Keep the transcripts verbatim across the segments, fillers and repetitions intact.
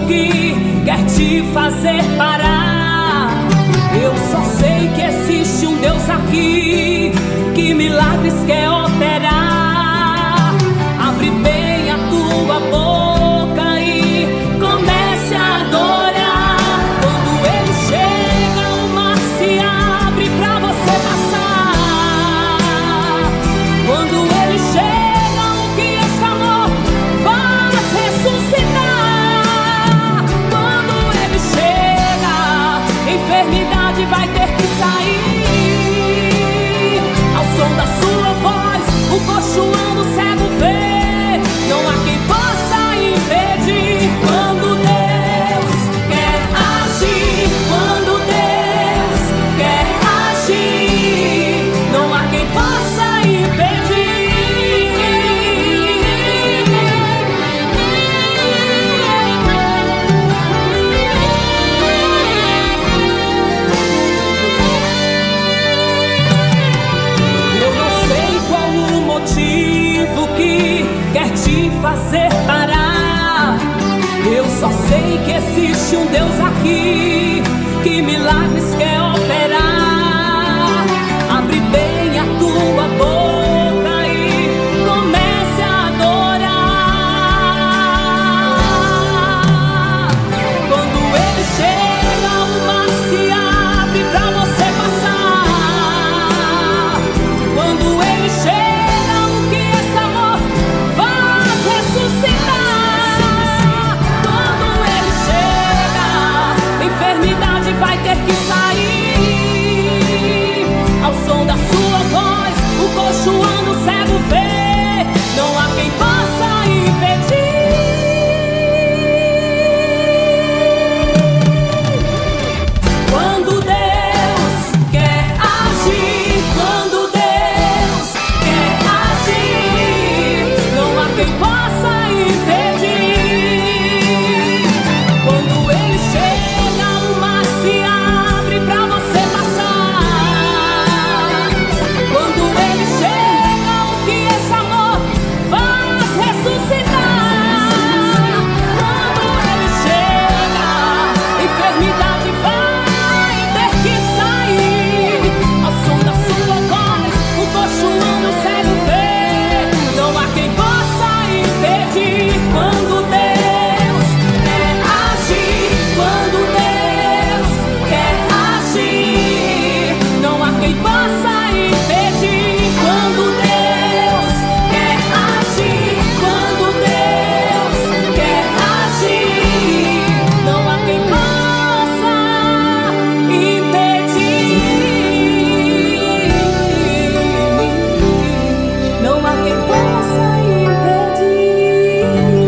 que quer te fazer parar. Eu só sei que existe um Deus aqui que milagres quer operar. Abre bem a tua boca e comece a adorar. Quando ele chega, o mar se abre pra você passar. Quando ele chega, o que está morto faz ressuscitar. Quando ele chega, enfermidade vai ter que sair. Ao som da sua voz, o coxo anda, o cego vê. Não há quem possa impedir. Quando Deus quer agir, quando Deus quer agir, não há quem possa impedir. Eu não sei qual o motivo que quer te fazer parar. Eu só sei que existe um Deus aqui que milagres quer operar. Abre bem a tua boca e comece a adorar. Quando ele chega, o mar se abre pra você passar. Quando ele chega, o que está morto faz ressuscitar. Quando ele chega, enfermidade vai ter que sair. Ao som da sua voz, o coxo anda, o cego vê. Não há quem possa impedir. Quando Deus quer agir, quando Deus quer agir, não há quem possa impedir. Quando ele chega, o mar se abre pra você passar. Quando ele chega, o que está morto faz ressuscitar. Quando ele chega, enfermidade vai ter que sair. Ao som da sua voz, o coxo anda, o cego vê. Não há quem possa impedir. Quando Deus quer agir, quando Deus quer agir, não há quem possa impedir. Quando Deus quer agir, quando Deus quer agir, não há quem possa impedir. Não há quem possa impedir.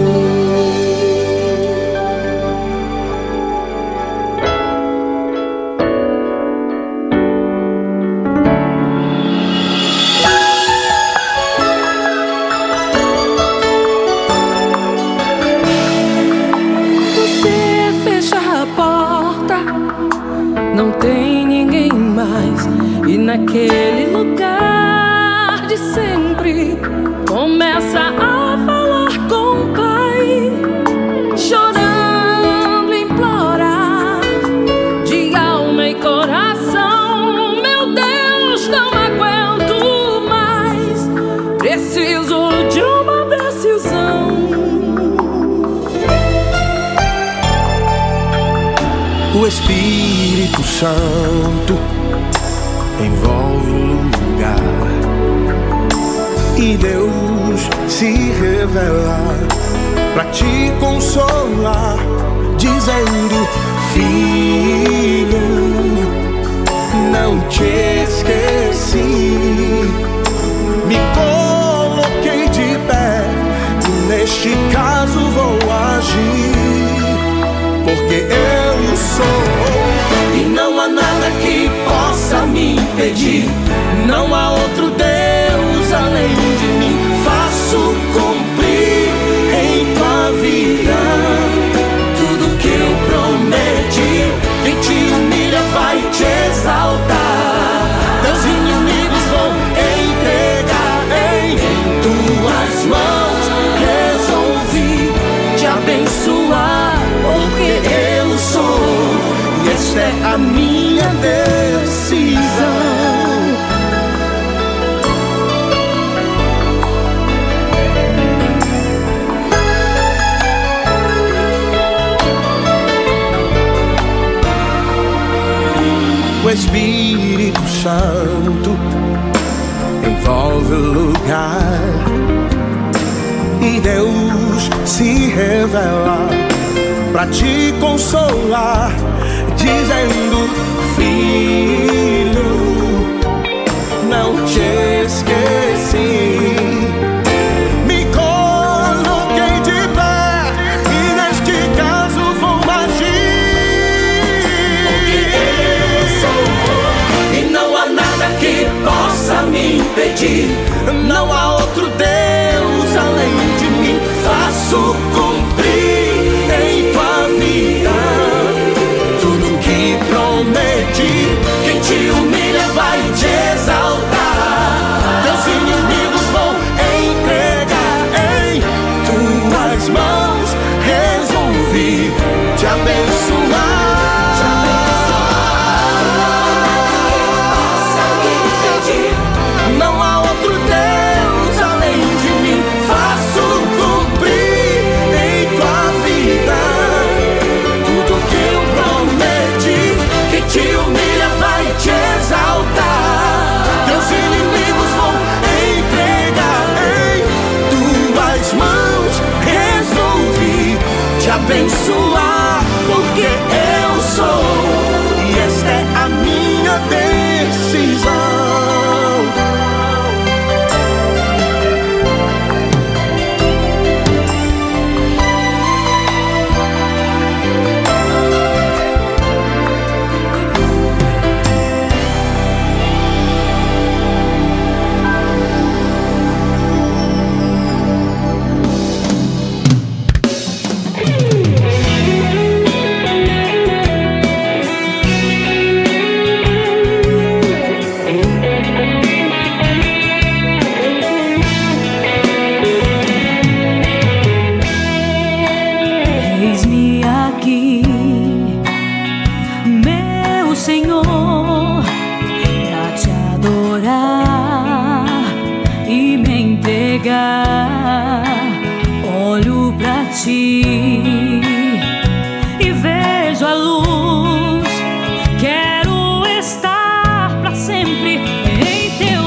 Você fecha a porta, não tem ninguém mais. E naquele lugar de sempre começa a falar com o Pai, chorando, implorar de alma e coração. Meu Deus, não aguento mais, preciso de uma decisão. O Espírito Santo envolve o lugar e Deus se revela pra te consolar, dizendo: filho, não te esqueci, me coloquei de pé, neste caso vou agir, porque eu sou e não há nada que possa me impedir. Não há outro Deus além de mim. Faço cumprir em tua vida tudo que eu prometi. Quem te humilha vai te exaltar. Teus inimigos vão entregar em tuas mãos. Resolvi te abençoar. a minha decisão. O Espírito Santo envolve o lugar e Deus se revela pra te consolar, dizendo: filho, não te esqueci. Me coloquei de pé e neste caso vou agir, porque eu sou e não há nada que possa me impedir. Não há outro Deus além de mim. Faço cumprir em tua vida tudo que prometi. Quem te humilha vai te exaltar. Teus inimigos vão entregar em tuas mãos. Resolvi te abençoar. Não há outro Deus além de mim. Faço cumprir em tua vida tudo que eu prometi. Quem te humilha vai te exaltar. Teus inimigos vão entregar em tuas mãos. Resolvi te abençoar, porque eu sou e esta é a minha decisão. Eis-me aqui, meu Senhor, pra te adorar e me entregar. Olho pra ti e vejo a luz. Quero estar pra sempre em teu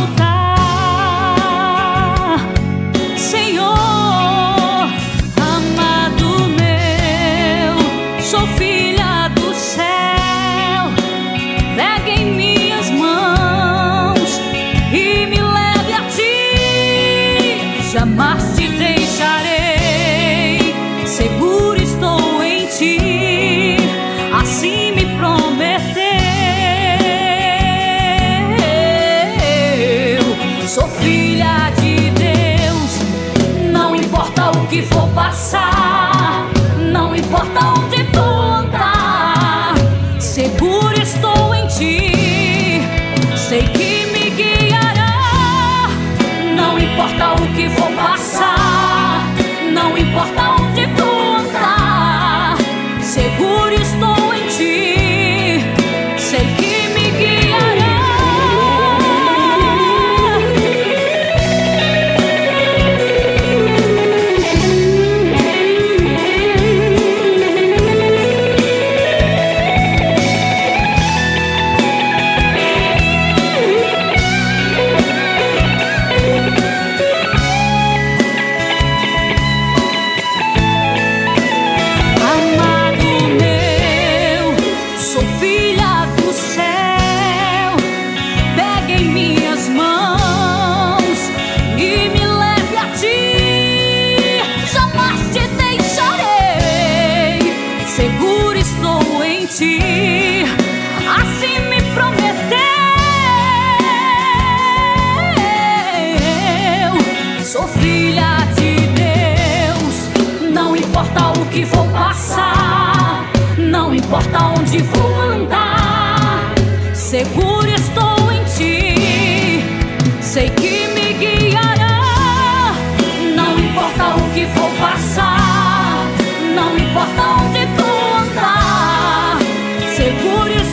altar, Senhor. Amado meu, sou filha do céu. Pega em minhas mãos e me leve a ti. Jamais te deixarei, seguro estou em ti. Assim me prometeu. Sou filha de Deus, não importa o que for passar, não importa onde tu andar. Seguro estou em ti, sei que me guiará. Não importa o que for passar, não importa onde tu andar. Seguro estou em ti, sei que me guiará. Assim me prometeu. Sou filha de Deus, não importa o que for passar, não importa onde for andar. Seguro estou em ti, sei que me guiará. Não importa o que for passar, não importa onde tu andar. Seguro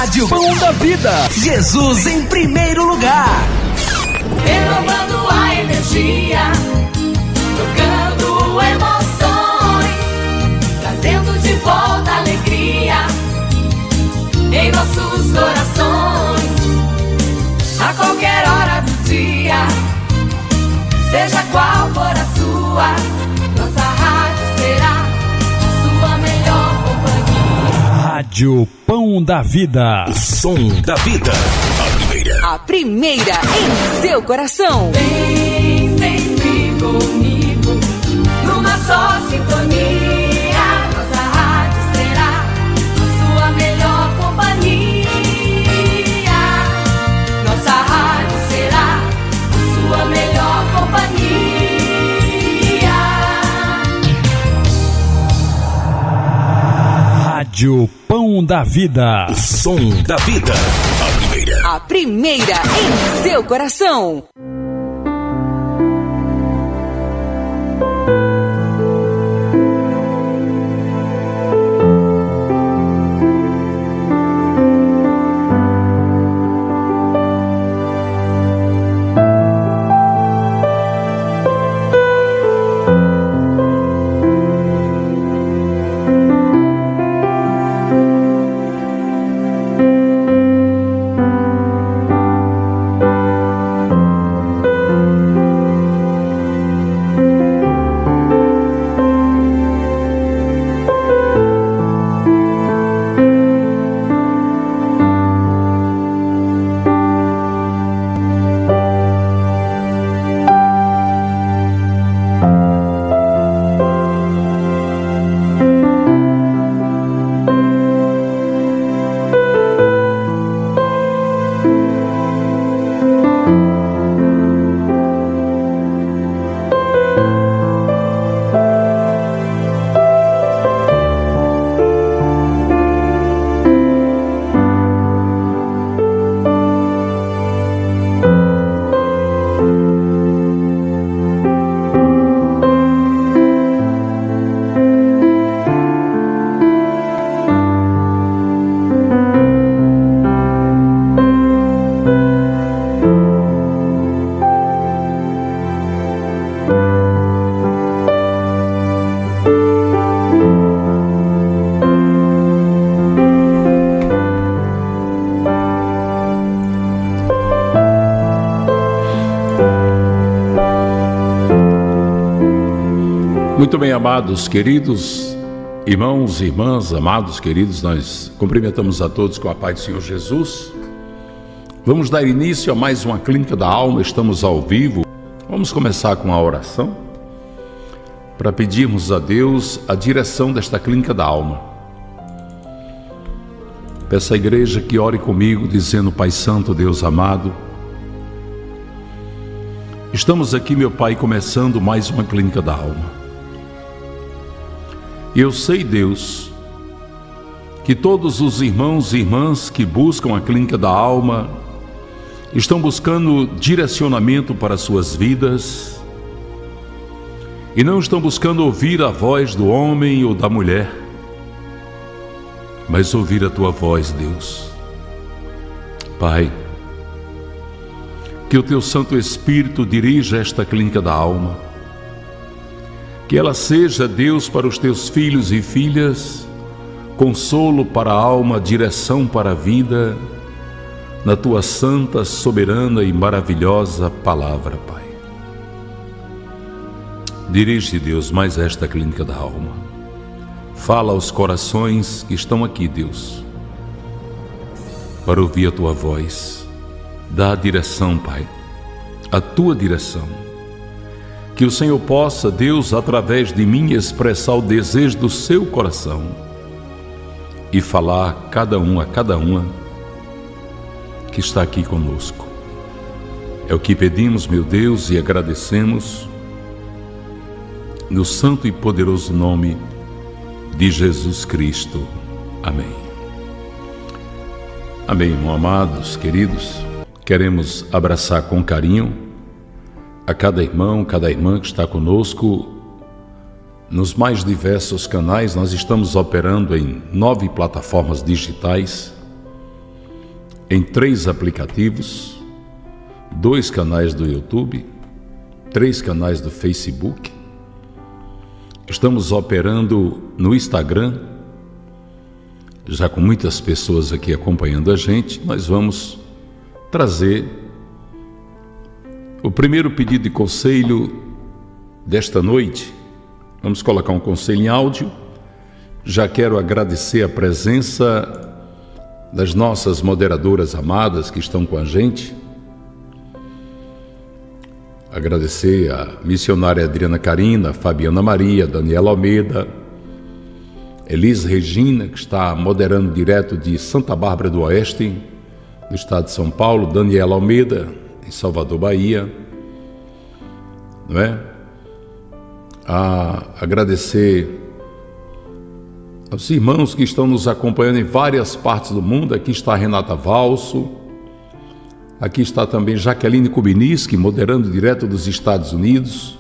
Rádio Pão da Vida. Jesus em primeiro lugar. Renovando a energia, trocando emoções, trazendo de volta a alegria em nossos corações. A qualquer hora do dia, seja qual for a sua, nossa rádio será a sua melhor companhia. Rádio Pão da Vida. O som da vida. A primeira. A primeira em seu coração. Vem sempre comigo, numa só sintonia. Nossa rádio será a sua melhor companhia. Nossa rádio será a sua melhor companhia. Rádio Pão da Vida. O som da vida. A primeira. A primeira em seu coração. Muito bem, amados, queridos irmãos e irmãs, amados, queridos, nós cumprimentamos a todos com a paz do Senhor Jesus. Vamos dar início a mais uma Clínica da Alma, estamos ao vivo. Vamos começar com a oração para pedirmos a Deus a direção desta Clínica da Alma. Peço à igreja que ore comigo, dizendo: Pai Santo, Deus amado, estamos aqui, meu Pai, começando mais uma Clínica da Alma. E eu sei, Deus, que todos os irmãos e irmãs que buscam a Clínica da Alma estão buscando direcionamento para suas vidas e não estão buscando ouvir a voz do homem ou da mulher, mas ouvir a Tua voz, Deus. Pai, que o Teu Santo Espírito dirija esta Clínica da Alma, que ela seja, Deus, para os Teus filhos e filhas, consolo para a alma, direção para a vida, na Tua santa, soberana e maravilhosa palavra, Pai. Dirige, Deus, mais esta Clínica da Alma. Fala aos corações que estão aqui, Deus, para ouvir a Tua voz. Dá a direção, Pai, a Tua direção. Que o Senhor possa, Deus, através de mim, expressar o desejo do seu coração e falar a cada um, a cada uma que está aqui conosco. É o que pedimos, meu Deus, e agradecemos no santo e poderoso nome de Jesus Cristo. Amém. Amém, irmãos amados, queridos. Queremos abraçar com carinho a cada irmão, cada irmã que está conosco nos mais diversos canais. Nós estamos operando em nove plataformas digitais em três aplicativos, dois canais do YouTube, três canais do Facebook. Estamos operando no Instagram, já com muitas pessoas aqui acompanhando a gente. Nós vamos trazer o primeiro pedido de conselho desta noite. Vamos colocar um conselho em áudio. Já quero agradecer a presença das nossas moderadoras amadas que estão com a gente. Agradecer a missionária Adriana Carina, Fabiana Maria, Daniela Almeida, Elis Regina, que está moderando direto de Santa Bárbara do Oeste, do estado de São Paulo, Daniela Almeida, em Salvador, Bahia, não é? A agradecer aos irmãos que estão nos acompanhando em várias partes do mundo. Aqui está a Renata Valso, aqui está também Jaqueline Kubiniski, moderando direto dos Estados Unidos,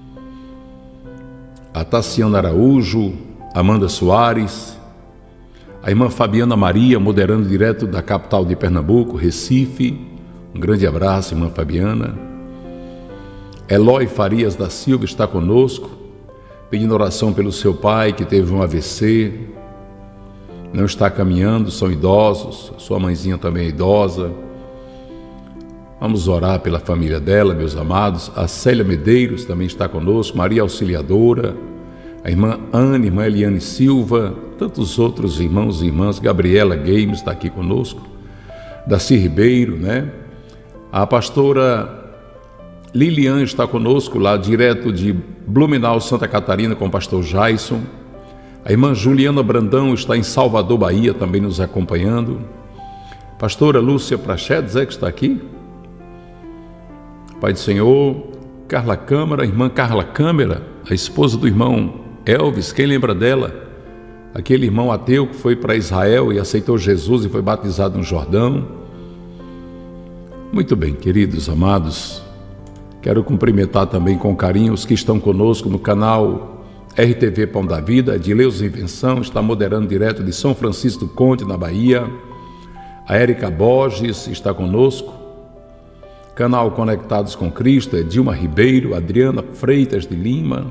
a Tassiana Araújo, Amanda Soares, a irmã Fabiana Maria, moderando direto da capital de Pernambuco, Recife. Um grande abraço, irmã Fabiana. Eloy Farias da Silva está conosco, pedindo oração pelo seu pai que teve um A V C, não está caminhando, são idosos, sua mãezinha também é idosa. Vamos orar pela família dela, meus amados. A Célia Medeiros também está conosco, Maria Auxiliadora, a irmã Ana, irmã Eliane Silva, tantos outros irmãos e irmãs. Gabriela Games está aqui conosco, Daci Ribeiro, né? A pastora Lilian está conosco, lá direto de Blumenau, Santa Catarina, com o pastor Jaison. A irmã Juliana Brandão está em Salvador, Bahia, também nos acompanhando. Pastora Lúcia Prachedes, é que está aqui? Pai do Senhor. Carla Câmara, irmã Carla Câmara, a esposa do irmão Elvis, quem lembra dela? Aquele irmão ateu que foi para Israel e aceitou Jesus e foi batizado no Jordão. Muito bem, queridos, amados, quero cumprimentar também com carinho os que estão conosco no canal R T V Pão da Vida. Edileuza Invenção está moderando direto de São Francisco do Conde, na Bahia. A Érica Borges está conosco. Canal Conectados com Cristo, é Dilma Ribeiro, Adriana Freitas de Lima.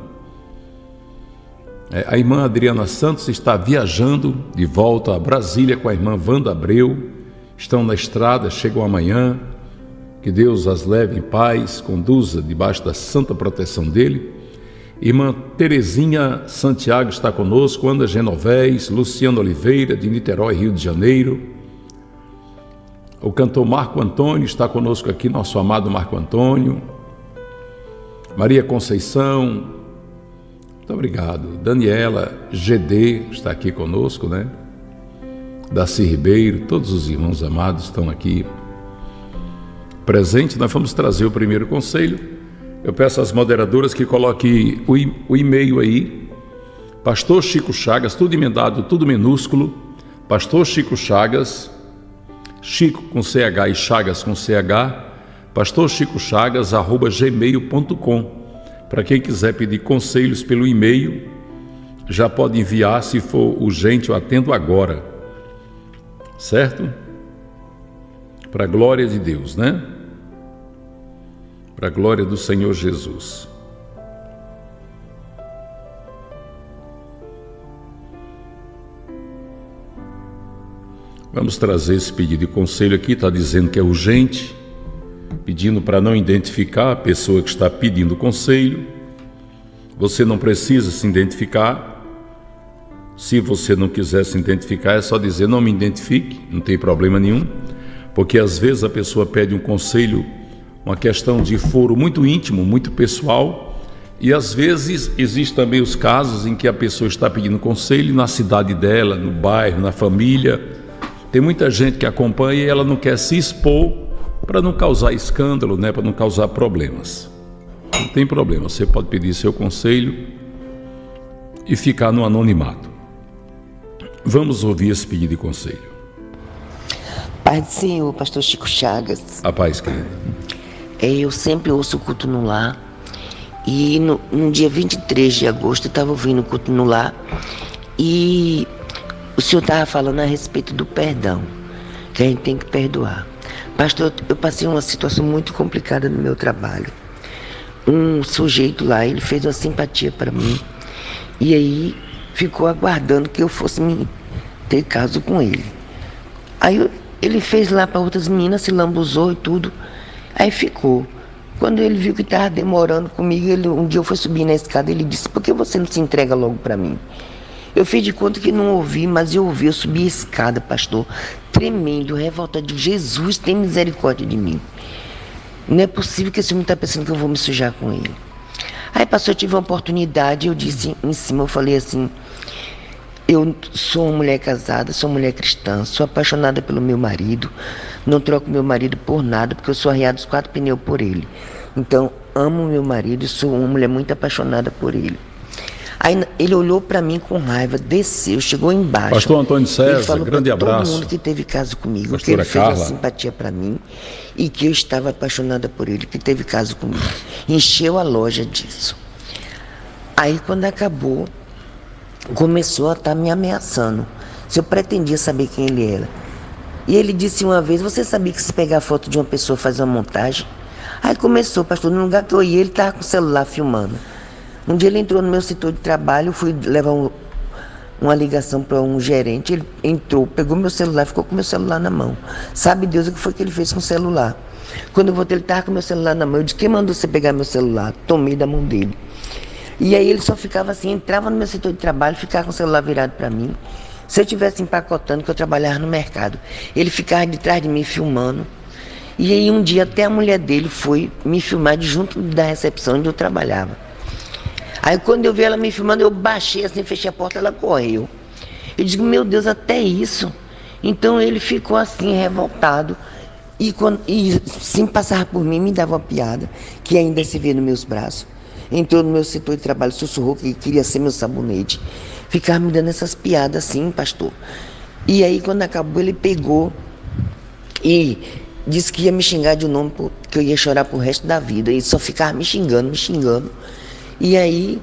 É, a irmã Adriana Santos está viajando de volta a Brasília com a irmã Wanda Abreu. Estão na estrada, chegam amanhã. Que Deus as leve em paz, conduza debaixo da santa proteção dele. Irmã Terezinha Santiago está conosco, Ana Genovés, Luciano Oliveira, de Niterói, Rio de Janeiro. O cantor Marco Antônio está conosco aqui, nosso amado Marco Antônio. Maria Conceição, muito obrigado. Daniela G D está aqui conosco, né? Daci Ribeiro, todos os irmãos amados estão aqui presentes. Nós vamos trazer o primeiro conselho. Eu peço às moderadoras que coloquem o, o e-mail aí. Pastor Chico Chagas, tudo emendado, tudo minúsculo. Pastor Chico Chagas, Chico com C H e Chagas com C H, pastor chico chagas arroba gmail ponto com. Para quem quiser pedir conselhos pelo e-mail, já pode enviar. Se for urgente, eu atendo agora, certo? Para a glória de Deus, né? Para a glória do Senhor Jesus. Vamos trazer esse pedido de conselho aqui. Está dizendo que é urgente, pedindo para não identificar a pessoa que está pedindo conselho. Você não precisa se identificar. Se você não quiser se identificar, é só dizer: não me identifique, não tem problema nenhum. Porque às vezes a pessoa pede um conselho, uma questão de foro muito íntimo, muito pessoal, e às vezes existem também os casos em que a pessoa está pedindo conselho na cidade dela, no bairro, na família. Tem muita gente que acompanha e ela não quer se expor para não causar escândalo, né? Para não causar problemas. Não tem problema, você pode pedir seu conselho e ficar no anonimato. Vamos ouvir esse pedido de conselho. Pai do Senhor, pastor Chico Chagas. A paz, querida. É, eu sempre ouço o culto no lar. E no, no dia vinte e três de agosto eu estava ouvindo o culto no lar. E o senhor estava falando a respeito do perdão. que a gente tem que perdoar. Pastor, eu passei uma situação muito complicada no meu trabalho. Um sujeito lá, ele fez uma simpatia para mim e aí ficou aguardando que eu fosse me ter caso com ele. Aí eu, ele fez lá para outras meninas, se lambuzou e tudo, aí ficou. Quando ele viu que estava demorando comigo, ele, um dia eu fui subir na escada, ele disse: por que você não se entrega logo para mim? Eu fiz de conta que não ouvi, mas eu ouvi, eu subi a escada, pastor, tremendo, revoltado, de Jesus, tem misericórdia de mim. Não é possível que esse homem está pensando que eu vou me sujar com ele. Aí, pastor, eu tive uma oportunidade, eu disse em cima, eu falei assim: eu sou uma mulher casada, sou uma mulher cristã, sou apaixonada pelo meu marido, não troco meu marido por nada, porque eu sou arriado dos quatro pneus por ele. Então, amo meu marido e sou uma mulher muito apaixonada por ele. Aí ele olhou para mim com raiva, desceu, chegou embaixo. Pastor Antônio César, grande abraço. Todo mundo que teve caso comigo, Pastora que ele fez Carla. uma simpatia para mim e que eu estava apaixonada por ele, que teve caso comigo. Encheu a loja disso. Aí quando acabou, começou a estar me ameaçando, se eu pretendia saber quem ele era. E ele disse uma vez: você sabia que se pegar a foto de uma pessoa faz uma montagem? Aí começou, pastor, no lugar que eu ia, ele estava com o celular filmando. Um dia ele entrou no meu setor de trabalho, eu fui levar um, uma ligação para um gerente, ele entrou, pegou meu celular, ficou com meu celular na mão. Sabe Deus o que foi que ele fez com o celular? Quando eu voltei, ele estava com meu celular na mão. Eu disse: quem mandou você pegar meu celular? Tomei da mão dele. E aí ele só ficava assim, entrava no meu setor de trabalho, ficava com o celular virado para mim. Se eu estivesse empacotando, que eu trabalhava no mercado, ele ficava de trás de mim filmando. E aí um dia até a mulher dele foi me filmar de junto da recepção onde eu trabalhava. Aí quando eu vi ela me filmando, eu baixei assim, fechei a porta, ela correu. Eu digo: meu Deus, até isso. Então ele ficou assim, revoltado. E, quando, e sem passar por mim, me dava uma piada, que ainda se vê nos meus braços. Entrou no meu setor de trabalho, sussurrou que queria ser meu sabonete. Ficava me dando essas piadas assim, pastor. E aí quando acabou, ele pegou e disse que ia me xingar de um nome, que eu ia chorar pro resto da vida. E só ficava me xingando, me xingando. E aí,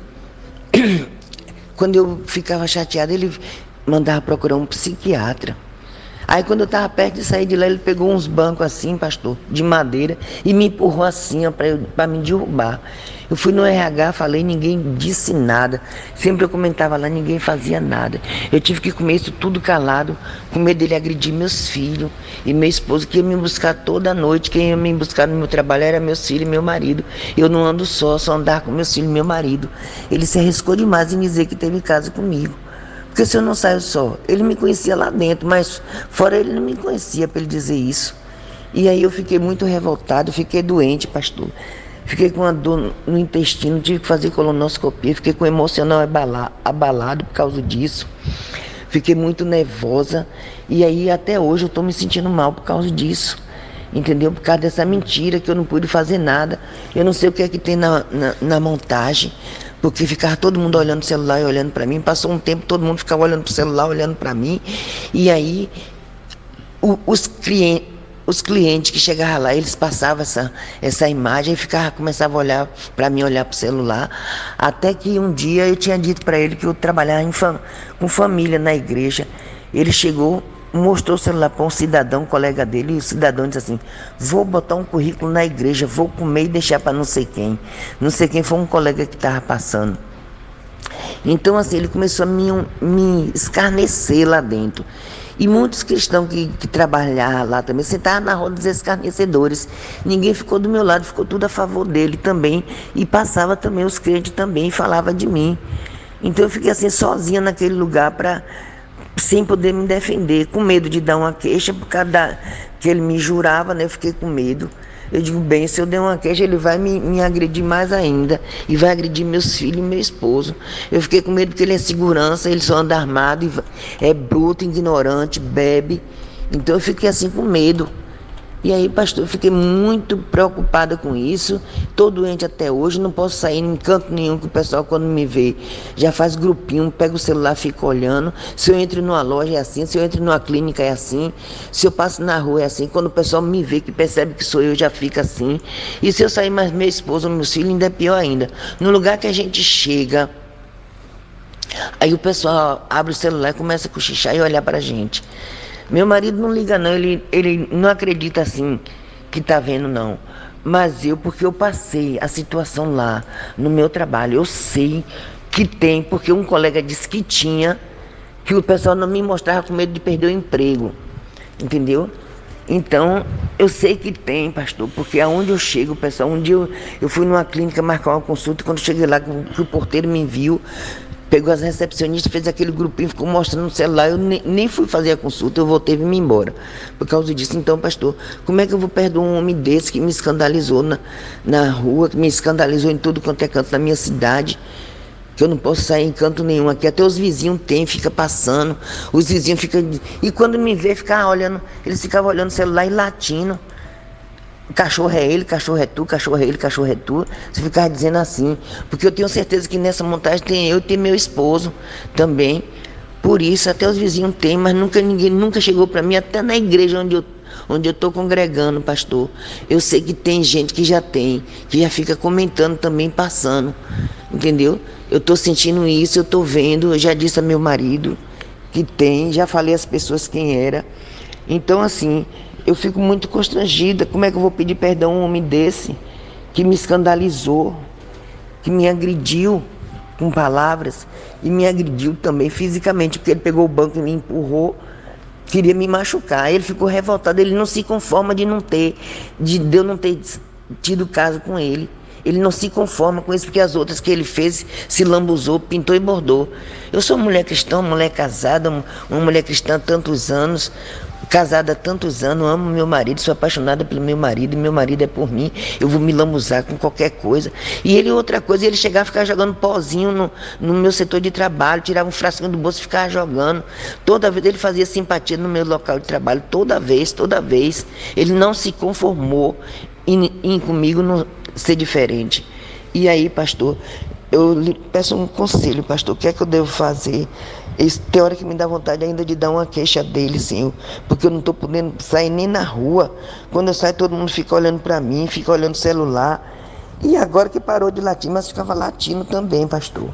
quando eu ficava chateada, ele mandava procurar um psiquiatra. Aí quando eu estava perto de sair de lá, ele pegou uns bancos assim, pastor, de madeira, e me empurrou assim, para me derrubar. Eu fui no R H, falei, ninguém disse nada. Sempre eu comentava lá, ninguém fazia nada. Eu tive que comer isso tudo calado, com medo dele agredir meus filhos e meu esposo, que ia me buscar toda noite. Quem ia me buscar no meu trabalho era meus filhos e meu marido. Eu não ando só, só andar com meus filhos e meu marido. Ele se arriscou demais em dizer que teve casa comigo. Porque se eu não saio só, ele me conhecia lá dentro, mas fora ele não me conhecia para ele dizer isso. E aí eu fiquei muito revoltado, fiquei doente, pastor. Fiquei com uma dor no intestino, tive que fazer colonoscopia, fiquei com o emocional abalado por causa disso. Fiquei muito nervosa e aí até hoje eu estou me sentindo mal por causa disso. Entendeu? Por causa dessa mentira que eu não pude fazer nada. Eu não sei o que é que tem na, na, na montagem, porque ficava todo mundo olhando o celular e olhando para mim. Passou um tempo, todo mundo ficava olhando para o celular, olhando para mim. E aí o, os clientes... Os clientes que chegavam lá, eles passavam essa, essa imagem e ficava, começavam a olhar para mim, olhar para o celular. Até que um dia eu tinha dito para ele que eu trabalhava em fam, com família na igreja. Ele chegou, mostrou o celular para um cidadão, um colega dele, e o cidadão disse assim: vou botar um currículo na igreja, vou comer e deixar para não sei quem. Não sei quem, foi um colega que estava passando. Então assim, ele começou a me, me escarnecer lá dentro. E muitos cristãos que, que trabalhavam lá também sentavam na roda dos escarnecedores. Ninguém ficou do meu lado, ficou tudo a favor dele também. E passava também, os crentes também falavam de mim. Então eu fiquei assim sozinha naquele lugar, pra, sem poder me defender, com medo de dar uma queixa, por causa da, que ele me jurava, né? Eu fiquei com medo. Eu digo: bem, se eu der uma queixa, ele vai me, me agredir mais ainda. E vai agredir meus filhos e meu esposo. Eu fiquei com medo porque ele é segurança, ele só anda armado, e é bruto, ignorante, bebe. Então eu fiquei assim com medo. E aí, pastor, eu fiquei muito preocupada com isso. Estou doente até hoje, não posso sair em canto nenhum, que o pessoal, quando me vê, já faz grupinho, pega o celular, fica olhando. Se eu entro numa loja é assim, se eu entro numa clínica é assim, se eu passo na rua é assim. Quando o pessoal me vê, que percebe que sou eu, já fica assim. E se eu sair mais meu esposo ou meus filhos, ainda é pior ainda. No lugar que a gente chega, aí o pessoal abre o celular e começa a cochichar e olhar para a gente. Meu marido não liga não, ele, ele não acredita assim que tá vendo não. Mas eu, porque eu passei a situação lá no meu trabalho, eu sei que tem, porque um colega disse que tinha, que o pessoal não me mostrava com medo de perder o emprego, entendeu? Então, eu sei que tem, pastor, porque aonde eu chego, pessoal, um dia eu, eu fui numa clínica marcar uma consulta, e quando eu cheguei lá, que o porteiro me viu, pegou as recepcionistas, fez aquele grupinho, ficou mostrando no celular, eu nem, nem fui fazer a consulta, eu voltei e vim embora, por causa disso. Então, pastor, como é que eu vou perdoar um homem desse que me escandalizou na, na rua, que me escandalizou em tudo quanto é canto da minha cidade, que eu não posso sair em canto nenhum aqui, até os vizinhos tem, fica passando, os vizinhos ficam, e quando me vê, ficar olhando, eles ficavam olhando o celular e latindo, cachorro é ele, cachorro é tu, cachorro é ele, cachorro é tu, você ficava dizendo assim, porque eu tenho certeza que nessa montagem tem eu e tem meu esposo também, por isso até os vizinhos tem, mas nunca ninguém, nunca chegou para mim, até na igreja onde eu onde eu estou congregando, pastor, eu sei que tem gente que já tem, que já fica comentando também, passando, entendeu? Eu estou sentindo isso, eu estou vendo, eu já disse a meu marido que tem, já falei às pessoas quem era, então assim, eu fico muito constrangida, como é que eu vou pedir perdão a um homem desse, que me escandalizou, que me agrediu com palavras, e me agrediu também fisicamente, porque ele pegou o banco e me empurrou, queria me machucar, ele ficou revoltado, ele não se conforma de não ter, de eu não ter tido caso com ele, ele não se conforma com isso, porque as outras que ele fez, se lambuzou, pintou e bordou. Eu sou uma mulher cristã, uma mulher casada, uma mulher cristã há tantos anos, casada há tantos anos, amo meu marido, sou apaixonada pelo meu marido, e meu marido é por mim, eu vou me lambuzar com qualquer coisa. E ele, outra coisa, ele chegava a ficar jogando pozinho no, no meu setor de trabalho, tirava um frasquinho do bolso e ficava jogando. Toda vez ele fazia simpatia no meu local de trabalho, toda vez, toda vez. Ele não se conformou em, em comigo não ser diferente. E aí, pastor, eu lhe peço um conselho, pastor, o que é que eu devo fazer? Isso, tem hora que me dá vontade ainda de dar uma queixa dele, Senhor, porque eu não estou podendo sair nem na rua. Quando eu saio, todo mundo fica olhando para mim, fica olhando o celular. E agora que parou de latir, mas ficava latindo também, pastor.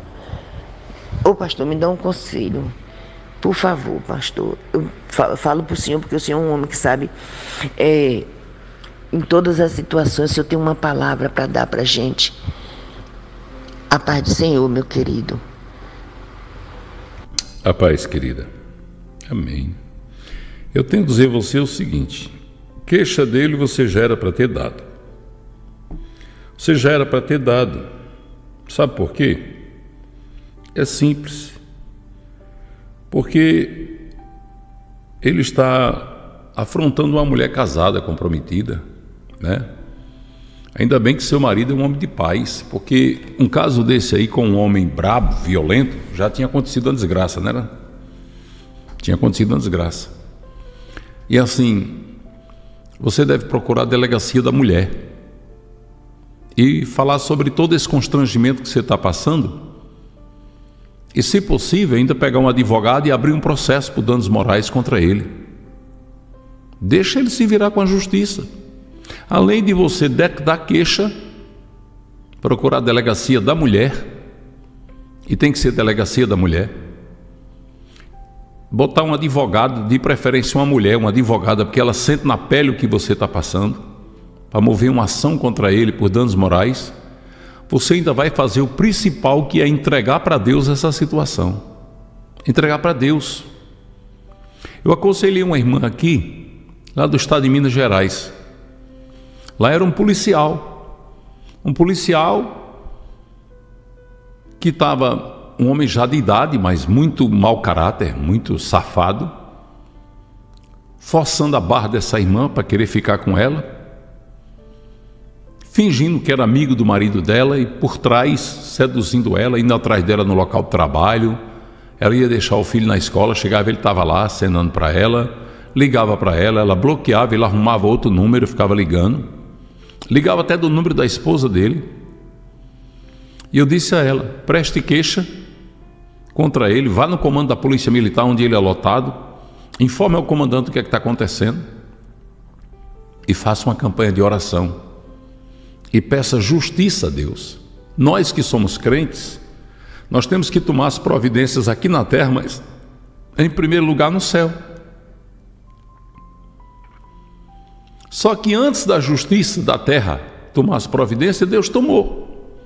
Ô, pastor, me dá um conselho. Por favor, pastor. Eu falo, falo para o Senhor, porque o Senhor é um homem que sabe, é, em todas as situações, se eu tenho uma palavra para dar para a gente. A paz do Senhor, meu querido. A paz, querida. Amém. Eu tenho que dizer a você o seguinte: queixa dele você já era para ter dado. Você já era para ter dado. Sabe por quê? É simples. Porque ele está afrontando uma mulher casada, comprometida, né? Ainda bem que seu marido é um homem de paz, porque um caso desse aí com um homem brabo, violento, já tinha acontecido uma desgraça, não era? Tinha acontecido uma desgraça. E assim, você deve procurar a delegacia da mulher e falar sobre todo esse constrangimento que você está passando e, se possível, ainda pegar um advogado e abrir um processo por danos morais contra ele. Deixa ele se virar com a justiça. Além de você dar queixa, procurar a delegacia da mulher, e tem que ser delegacia da mulher, botar um advogado, de preferência uma mulher, uma advogada, porque ela sente na pele o que você está passando, para mover uma ação contra ele por danos morais. Você ainda vai fazer o principal, que é entregar para Deus essa situação. Entregar para Deus. Eu aconselhei uma irmã aqui, lá do estado de Minas Gerais. Lá era um policial, um policial que estava, um homem já de idade, mas muito mau caráter, muito safado, forçando a barra dessa irmã para querer ficar com ela, fingindo que era amigo do marido dela e por trás seduzindo ela, indo atrás dela no local de trabalho. Ela ia deixar o filho na escola, chegava, ele estava lá acenando para ela, ligava para ela, ela bloqueava, ele arrumava outro número, ficava ligando. Ligava até do número da esposa dele. E eu disse a ela: preste queixa contra ele, vá no comando da polícia militar onde ele é lotado, informe ao comandante o que é que está acontecendo e faça uma campanha de oração e peça justiça a Deus. Nós que somos crentes, nós temos que tomar as providências aqui na terra, mas em primeiro lugar no céu. Só que antes da justiça da terra tomar as providências, Deus tomou.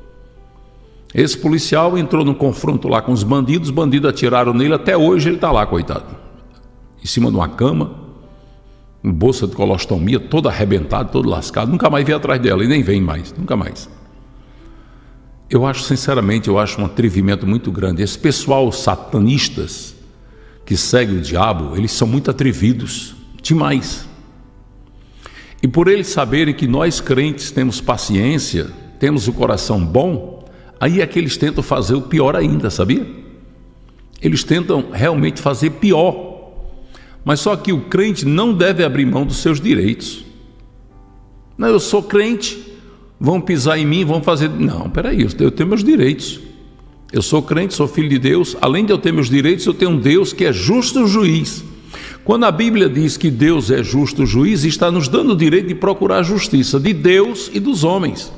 Esse policial entrou num confronto lá com os bandidos, os bandidos atiraram nele, até hoje ele está lá, coitado, em cima de uma cama, com bolsa de colostomia, todo arrebentado, todo lascado, nunca mais veio atrás dela, e nem vem mais, nunca mais. Eu acho, sinceramente, eu acho um atrevimento muito grande. Esse pessoal satanistas que segue o diabo, eles são muito atrevidos, demais. E por eles saberem que nós crentes temos paciência, temos o coração bom, aí é que eles tentam fazer o pior ainda, sabia? Eles tentam realmente fazer pior. Mas só que o crente não deve abrir mão dos seus direitos. Não, eu sou crente, vão pisar em mim, vão fazer... Não, peraí, eu tenho meus direitos. Eu sou crente, sou filho de Deus. Além de eu ter meus direitos, eu tenho um Deus que é justo juiz. Quando a Bíblia diz que Deus é justo juiz, está nos dando o direito de procurar a justiça de Deus e dos homens.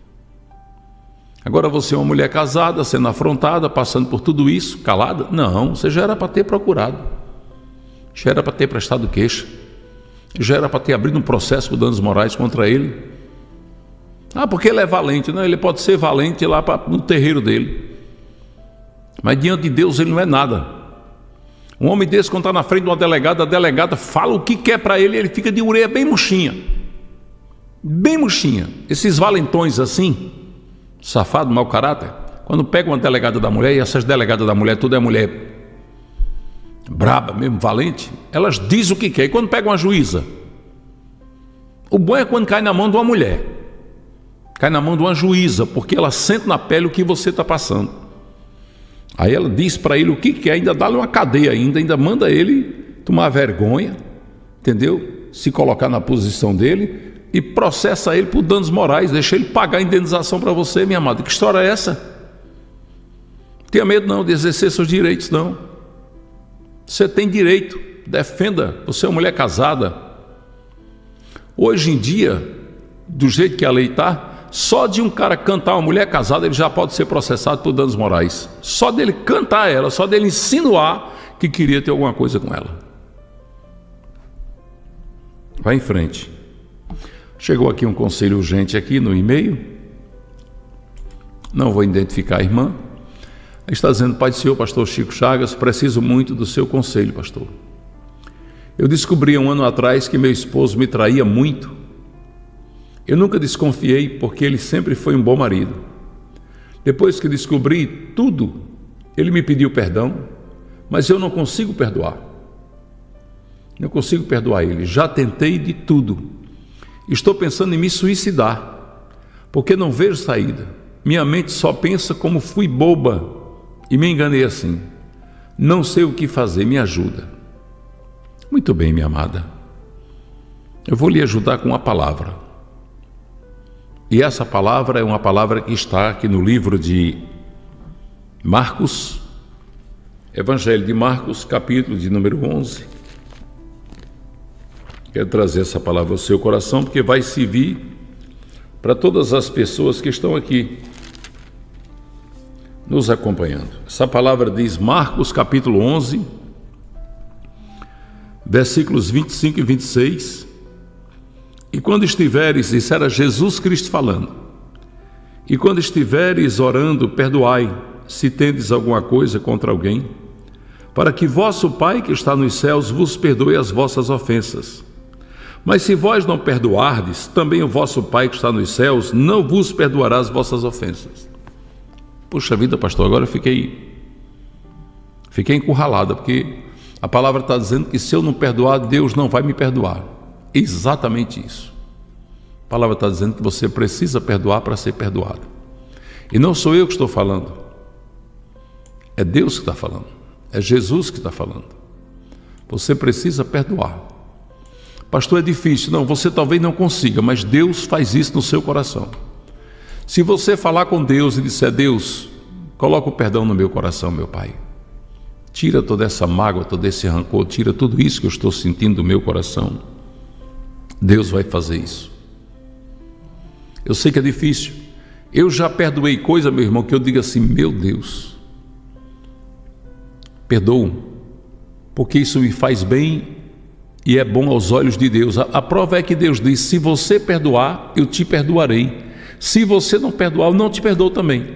Agora você é uma mulher casada, sendo afrontada, passando por tudo isso, calada? Não, você já era para ter procurado. Já era para ter prestado queixa. Já era para ter abrido um processo por danos morais contra ele. Ah, porque ele é valente. Não, ele pode ser valente lá pra, no terreiro dele. Mas diante de Deus ele não é nada. Um homem desse, quando está na frente de uma delegada, a delegada fala o que quer para ele, ele fica de orelha bem murchinha. Bem murchinha. Esses valentões assim, safado, mau caráter, quando pega uma delegada da mulher, e essas delegadas da mulher, tudo é mulher braba mesmo, valente, elas dizem o que quer. E quando pega uma juíza, o bom é quando cai na mão de uma mulher, cai na mão de uma juíza, porque ela sente na pele o que você está passando. Aí ela diz para ele o que quer, ainda dá-lhe uma cadeia ainda, ainda manda ele tomar vergonha, entendeu? Se colocar na posição dele e processa ele por danos morais, deixa ele pagar a indenização para você, minha amada. Que história é essa? Não tenha medo não de exercer seus direitos, não. Você tem direito, defenda. Você é uma mulher casada. Hoje em dia, do jeito que a lei está, só de um cara cantar uma mulher casada, ele já pode ser processado por danos morais. Só dele cantar ela, só dele insinuar que queria ter alguma coisa com ela. Vai em frente. Chegou aqui um conselho urgente aqui no e-mail. Não vou identificar a irmã. Está dizendo: Pai do Senhor, pastor Chico Chagas, preciso muito do seu conselho, pastor. Eu descobri um ano atrás que meu esposo me traía muito. Eu nunca desconfiei porque ele sempre foi um bom marido. Depois que descobri tudo, ele me pediu perdão, mas eu não consigo perdoar. Não consigo perdoar ele. Já tentei de tudo. Estou pensando em me suicidar, porque não vejo saída. Minha mente só pensa como fui boba e me enganei assim. Não sei o que fazer, me ajuda. Muito bem, minha amada. Eu vou lhe ajudar com uma palavra. E essa palavra é uma palavra que está aqui no livro de Marcos, Evangelho de Marcos, capítulo de número onze. Quero trazer essa palavra ao seu coração, porque vai servir para todas as pessoas que estão aqui nos acompanhando. Essa palavra diz Marcos capítulo onze, versículos vinte e cinco e vinte e seis. E quando estiveres, isso era Jesus Cristo falando, e quando estiveres orando, perdoai, se tendes alguma coisa contra alguém, para que vosso Pai que está nos céus vos perdoe as vossas ofensas. Mas se vós não perdoardes, também o vosso Pai que está nos céus não vos perdoará as vossas ofensas. Puxa vida, pastor, agora eu fiquei, fiquei encurralada, porque a palavra está dizendo que se eu não perdoar, Deus não vai me perdoar. Exatamente isso. A palavra está dizendo que você precisa perdoar para ser perdoado. E não sou eu que estou falando. É Deus que está falando. É Jesus que está falando. Você precisa perdoar. Pastor, é difícil. Não, você talvez não consiga, mas Deus faz isso no seu coração. Se você falar com Deus e disser: Deus, coloca o perdão no meu coração, meu Pai. Tira toda essa mágoa, todo esse rancor, tira tudo isso que eu estou sentindo do meu coração. Deus vai fazer isso. Eu sei que é difícil. Eu já perdoei coisa, meu irmão, que eu digo assim: meu Deus, perdoo, porque isso me faz bem e é bom aos olhos de Deus. A, a prova é que Deus diz: se você perdoar, eu te perdoarei. Se você não perdoar, eu não te perdoo também.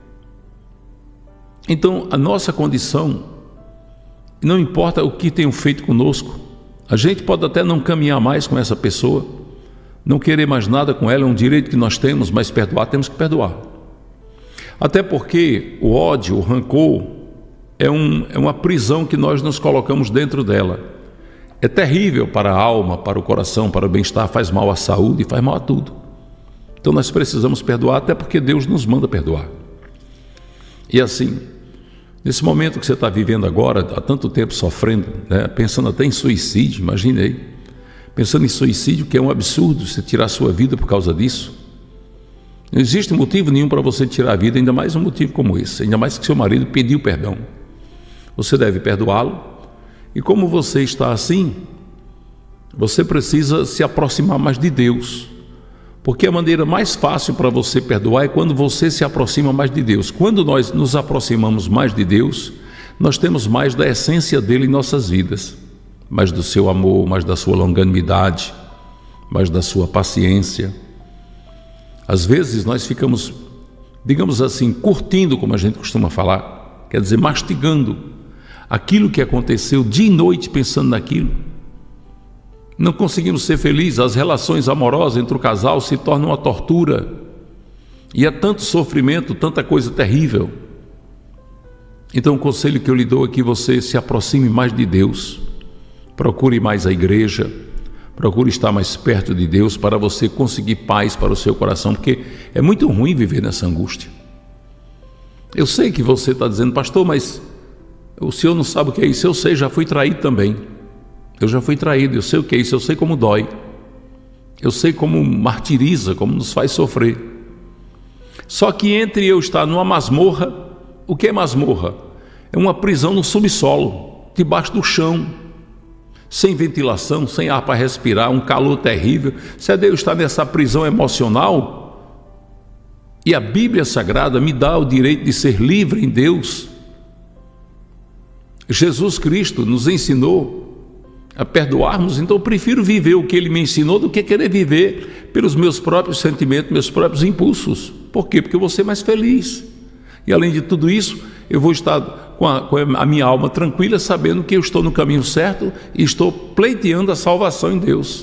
Então, a nossa condição, não importa o que tenham feito conosco, a gente pode até não caminhar mais com essa pessoa, não querer mais nada com ela, é um direito que nós temos, mas perdoar, temos que perdoar. Até porque o ódio, o rancor, é, um, é uma prisão que nós nos colocamos dentro dela. É terrível para a alma, para o coração, para o bem-estar, faz mal à saúde, faz mal a tudo. Então nós precisamos perdoar, até porque Deus nos manda perdoar. E assim, nesse momento que você está vivendo agora, há tanto tempo sofrendo, né, pensando até em suicídio, imagine aí, pensando em suicídio, que é um absurdo você tirar a sua vida por causa disso. Não existe motivo nenhum para você tirar a vida, ainda mais um motivo como esse, ainda mais que seu marido pediu perdão. Você deve perdoá-lo, e como você está assim, você precisa se aproximar mais de Deus, porque a maneira mais fácil para você perdoar é quando você se aproxima mais de Deus. Quando nós nos aproximamos mais de Deus, nós temos mais da essência dele em nossas vidas, mais do seu amor, mais da sua longanimidade, mais da sua paciência. Às vezes nós ficamos, digamos assim, curtindo, como a gente costuma falar, quer dizer, mastigando aquilo que aconteceu dia e noite, pensando naquilo. Não conseguimos ser felizes, as relações amorosas entre o casal se tornam uma tortura, e é tanto sofrimento, tanta coisa terrível. Então o conselho que eu lhe dou é que você se aproxime mais de Deus, procure mais a igreja, procure estar mais perto de Deus para você conseguir paz para o seu coração, porque é muito ruim viver nessa angústia. Eu sei que você está dizendo: pastor, mas o senhor não sabe o que é isso. Eu sei, já fui traído também. Eu já fui traído, eu sei o que é isso, eu sei como dói. Eu sei como martiriza, como nos faz sofrer. Só que entre eu estar numa masmorra, o que é masmorra? É uma prisão no subsolo, debaixo do chão, sem ventilação, sem ar para respirar, um calor terrível. Se é Deus estar nessa prisão emocional, e a Bíblia Sagrada me dá o direito de ser livre em Deus. Jesus Cristo nos ensinou a perdoarmos, então eu prefiro viver o que Ele me ensinou do que querer viver pelos meus próprios sentimentos, meus próprios impulsos. Por quê? Porque eu vou ser mais feliz. E além de tudo isso, eu vou estar com a, com a minha alma tranquila, sabendo que eu estou no caminho certo e estou pleiteando a salvação em Deus.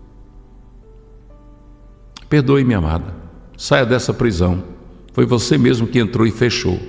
Perdoe, minha amada, saia dessa prisão. Foi você mesmo que entrou e fechou.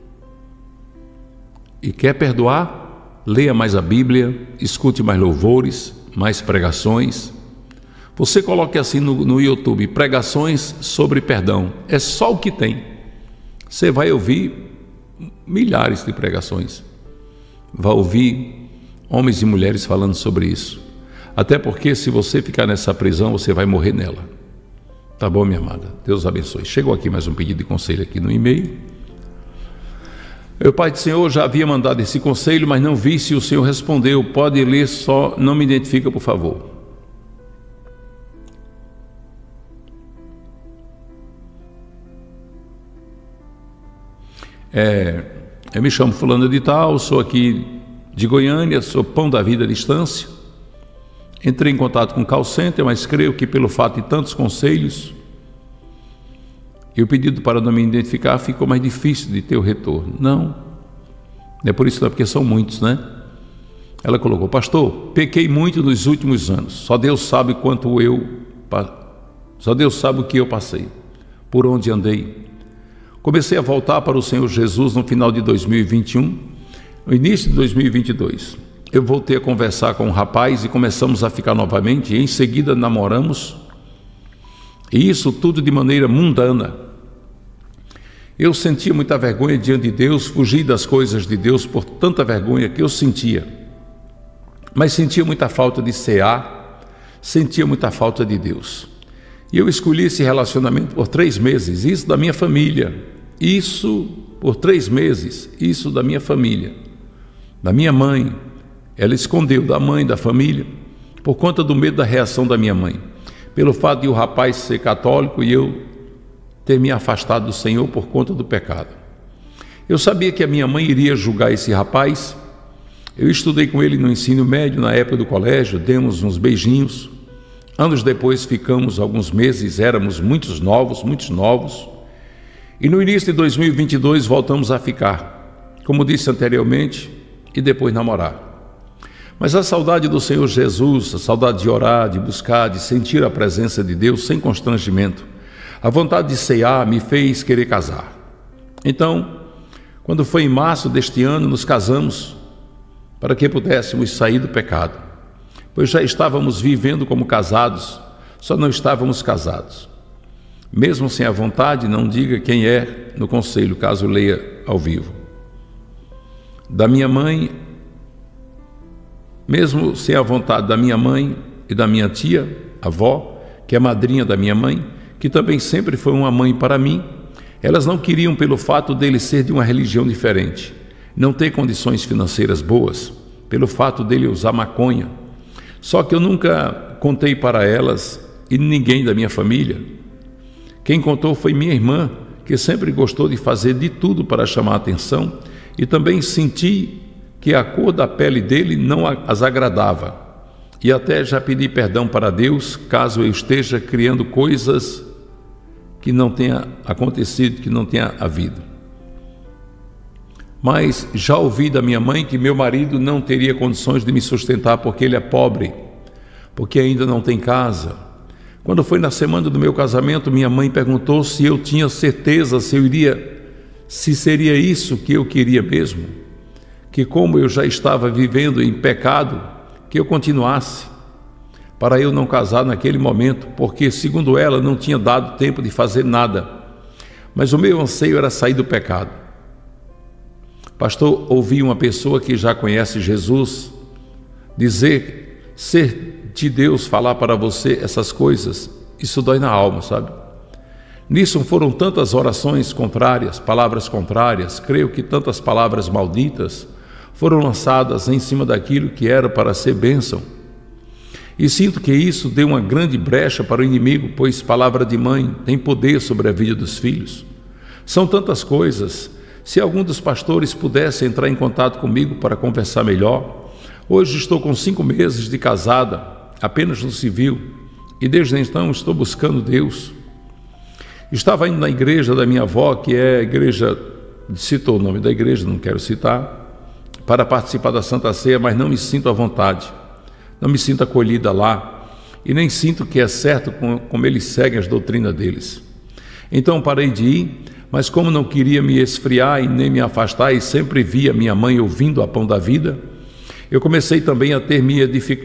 E quer perdoar? Leia mais a Bíblia, escute mais louvores, mais pregações. Você coloque assim no, no YouTube: pregações sobre perdão. É só o que tem. Você vai ouvir milhares de pregações. Vai ouvir homens e mulheres falando sobre isso. Até porque se você ficar nessa prisão, você vai morrer nela. Tá bom, minha amada? Deus abençoe. Chegou aqui mais um pedido de conselho aqui no e-mail. Eu, Pai do Senhor, já havia mandado esse conselho, mas não vi se o Senhor respondeu. Pode ler, só não me identifica, por favor. É, eu me chamo fulano de tal, sou aqui de Goiânia, sou Pão da Vida à distância. Entrei em contato com o call center, mas creio que pelo fato de tantos conselhos e o pedido para não me identificar, ficou mais difícil de ter o retorno. Não, não é por isso não, é porque são muitos, né? Ela colocou: pastor, pequei muito nos últimos anos, só Deus sabe quanto eu, só Deus sabe o que eu passei, por onde andei. Comecei a voltar para o Senhor Jesus no final de dois mil e vinte e um, no início de dois mil e vinte e dois. Eu voltei a conversar com um rapaz e começamos a ficar novamente, e em seguida namoramos, e isso tudo de maneira mundana. Eu sentia muita vergonha diante de Deus, fugi das coisas de Deus por tanta vergonha que eu sentia. Mas sentia muita falta de cear, sentia muita falta de Deus. E eu escolhi esse relacionamento por três meses, isso da minha família, isso por três meses, isso da minha família, da minha mãe. Ela escondeu da mãe, da família, por conta do medo da reação da minha mãe, pelo fato de o rapaz ser católico e eu ter me afastado do Senhor por conta do pecado. Eu sabia que a minha mãe iria julgar esse rapaz, Eu estudei com ele no ensino médio, na época do colégio, demos uns beijinhos. Anos depois ficamos alguns meses, éramos muitos novos, muitos novos. E no início de dois mil e vinte e dois voltamos a ficar, como disse anteriormente, e depois namorar. Mas a saudade do Senhor Jesus, a saudade de orar, de buscar, de sentir a presença de Deus sem constrangimento, a vontade de ceiar me fez querer casar. Então, quando foi em março deste ano, nos casamos para que pudéssemos sair do pecado, pois já estávamos vivendo como casados, só não estávamos casados. Mesmo sem a vontade, não diga quem é no conselho, caso leia ao vivo. Da minha mãe, mesmo sem a vontade da minha mãe e da minha tia, avó, que é madrinha da minha mãe, que também sempre foi uma mãe para mim, elas não queriam pelo fato dele ser de uma religião diferente, não ter condições financeiras boas, pelo fato dele usar maconha. Só que eu nunca contei para elas e ninguém da minha família. Quem contou foi minha irmã, que sempre gostou de fazer de tudo para chamar a atenção, e também senti que a cor da pele dele não as agradava. E até já pedi perdão para Deus, caso eu esteja criando coisas que não tenha acontecido, que não tenha havido. Mas já ouvi da minha mãe que meu marido não teria condições de me sustentar porque ele é pobre, porque ainda não tem casa. Quando foi na semana do meu casamento, minha mãe perguntou se eu tinha certeza, se eu iria, se seria isso que eu queria mesmo, que como eu já estava vivendo em pecado, que eu continuasse, para eu não casar naquele momento, porque, segundo ela, não tinha dado tempo de fazer nada. Mas o meu anseio era sair do pecado. Pastor, ouvi uma pessoa que já conhece Jesus dizer, ser de Deus falar para você essas coisas, isso dói na alma, sabe? Nisso foram tantas orações contrárias, palavras contrárias, creio que tantas palavras malditas foram lançadas em cima daquilo que era para ser bênção. E sinto que isso deu uma grande brecha para o inimigo, pois palavra de mãe tem poder sobre a vida dos filhos. São tantas coisas. Se algum dos pastores pudesse entrar em contato comigo para conversar melhor. Hoje estou com cinco meses de casada, apenas no civil, e desde então estou buscando Deus. Estava indo na igreja da minha avó, que é a igreja, citou o nome da igreja, não quero citar, para participar da Santa Ceia, mas não me sinto à vontade. Não me sinto acolhida lá e nem sinto que é certo como eles seguem as doutrinas deles. Então parei de ir, mas como não queria me esfriar e nem me afastar e sempre via minha mãe ouvindo a Pão da Vida, eu comecei também a ter me edificar,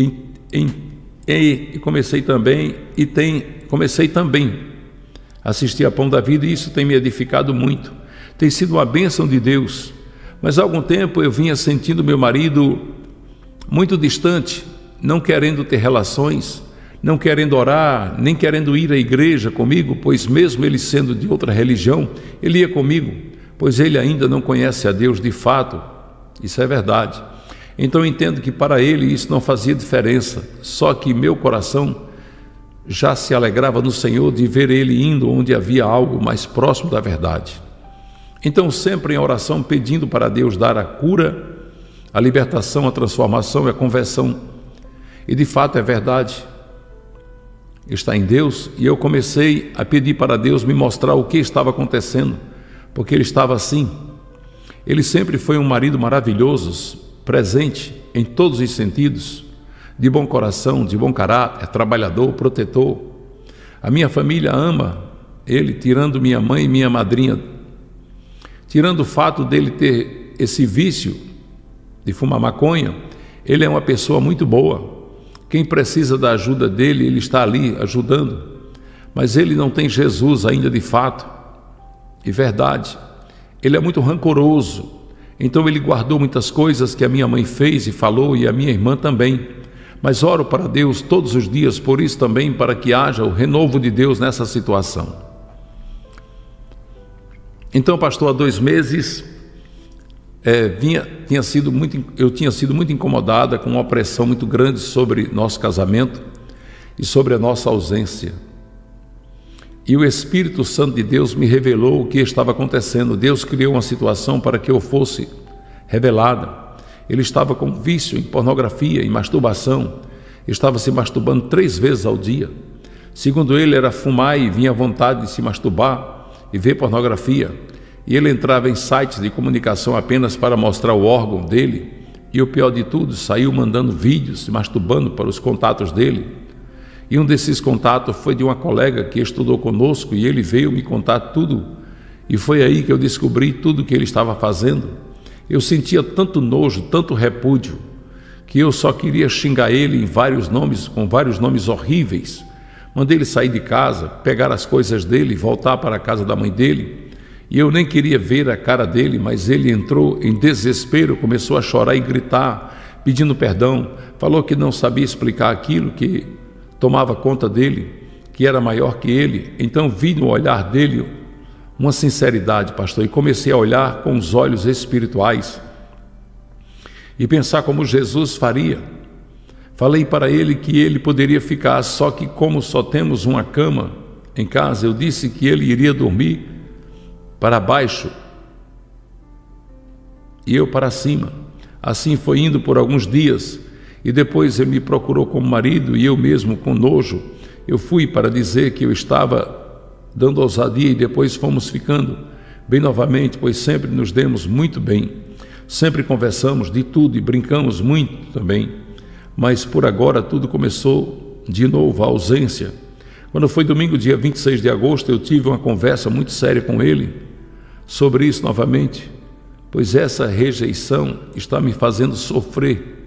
e comecei também e tem, comecei também a assistir a Pão da Vida e isso tem me edificado muito. Tem sido uma bênção de Deus, mas há algum tempo eu vinha sentindo meu marido muito distante, não querendo ter relações, não querendo orar, nem querendo ir à igreja comigo, pois mesmo ele sendo de outra religião, ele ia comigo, pois ele ainda não conhece a Deus de fato, isso é verdade. Então eu entendo que para ele isso não fazia diferença, só que meu coração já se alegrava no Senhor de ver ele indo onde havia algo mais próximo da verdade. Então sempre em oração pedindo para Deus dar a cura, a libertação, a transformação e a conversão. E de fato é verdade, está em Deus. E eu comecei a pedir para Deus me mostrar o que estava acontecendo, porque ele estava assim. Ele sempre foi um marido maravilhoso, presente em todos os sentidos, de bom coração, de bom caráter, trabalhador, protetor. A minha família ama ele, tirando minha mãe e minha madrinha, tirando o fato dele ter esse vício de fumar maconha. Ele é uma pessoa muito boa. Quem precisa da ajuda dele, ele está ali ajudando. Mas ele não tem Jesus ainda de fato e verdade. Ele é muito rancoroso. Então ele guardou muitas coisas que a minha mãe fez e falou, e a minha irmã também. Mas oro para Deus todos os dias, por isso também, para que haja o renovo de Deus nessa situação. Então, pastor, há dois meses É, vinha, tinha sido muito, eu tinha sido muito incomodada com uma pressão muito grande sobre nosso casamento e sobre a nossa ausência. E o Espírito Santo de Deus me revelou o que estava acontecendo. Deus criou uma situação para que eu fosse revelada. Ele estava com vício em pornografia, em masturbação. Estava se masturbando três vezes ao dia. Segundo ele, era fumar e vinha vontade de se masturbar e ver pornografia. E ele entrava em sites de comunicação apenas para mostrar o órgão dele. E o pior de tudo, saiu mandando vídeos se masturbando para os contatos dele. E um desses contatos foi de uma colega que estudou conosco e ele veio me contar tudo. E foi aí que eu descobri tudo o que ele estava fazendo. Eu sentia tanto nojo, tanto repúdio, que eu só queria xingar ele em vários nomes, com vários nomes horríveis. Mandei ele sair de casa, pegar as coisas dele e voltar para a casa da mãe dele. E eu nem queria ver a cara dele, mas ele entrou em desespero, começou a chorar e gritar, pedindo perdão. Falou que não sabia explicar aquilo, que tomava conta dele, que era maior que ele. Então vi no olhar dele uma sinceridade, pastor, e comecei a olhar com os olhos espirituais e pensar como Jesus faria. Falei para ele que ele poderia ficar, só que como só temos uma cama em casa, eu disse que ele iria dormir para baixo e eu para cima. Assim foi indo por alguns dias e depois ele me procurou como marido e eu mesmo, com nojo, eu fui para dizer que eu estava dando ousadia e depois fomos ficando bem novamente, pois sempre nos demos muito bem. Sempre conversamos de tudo e brincamos muito também. Mas por agora tudo começou de novo, a ausência. Quando foi domingo, dia vinte e seis de agosto, eu tive uma conversa muito séria com ele sobre isso novamente, pois essa rejeição está me fazendo sofrer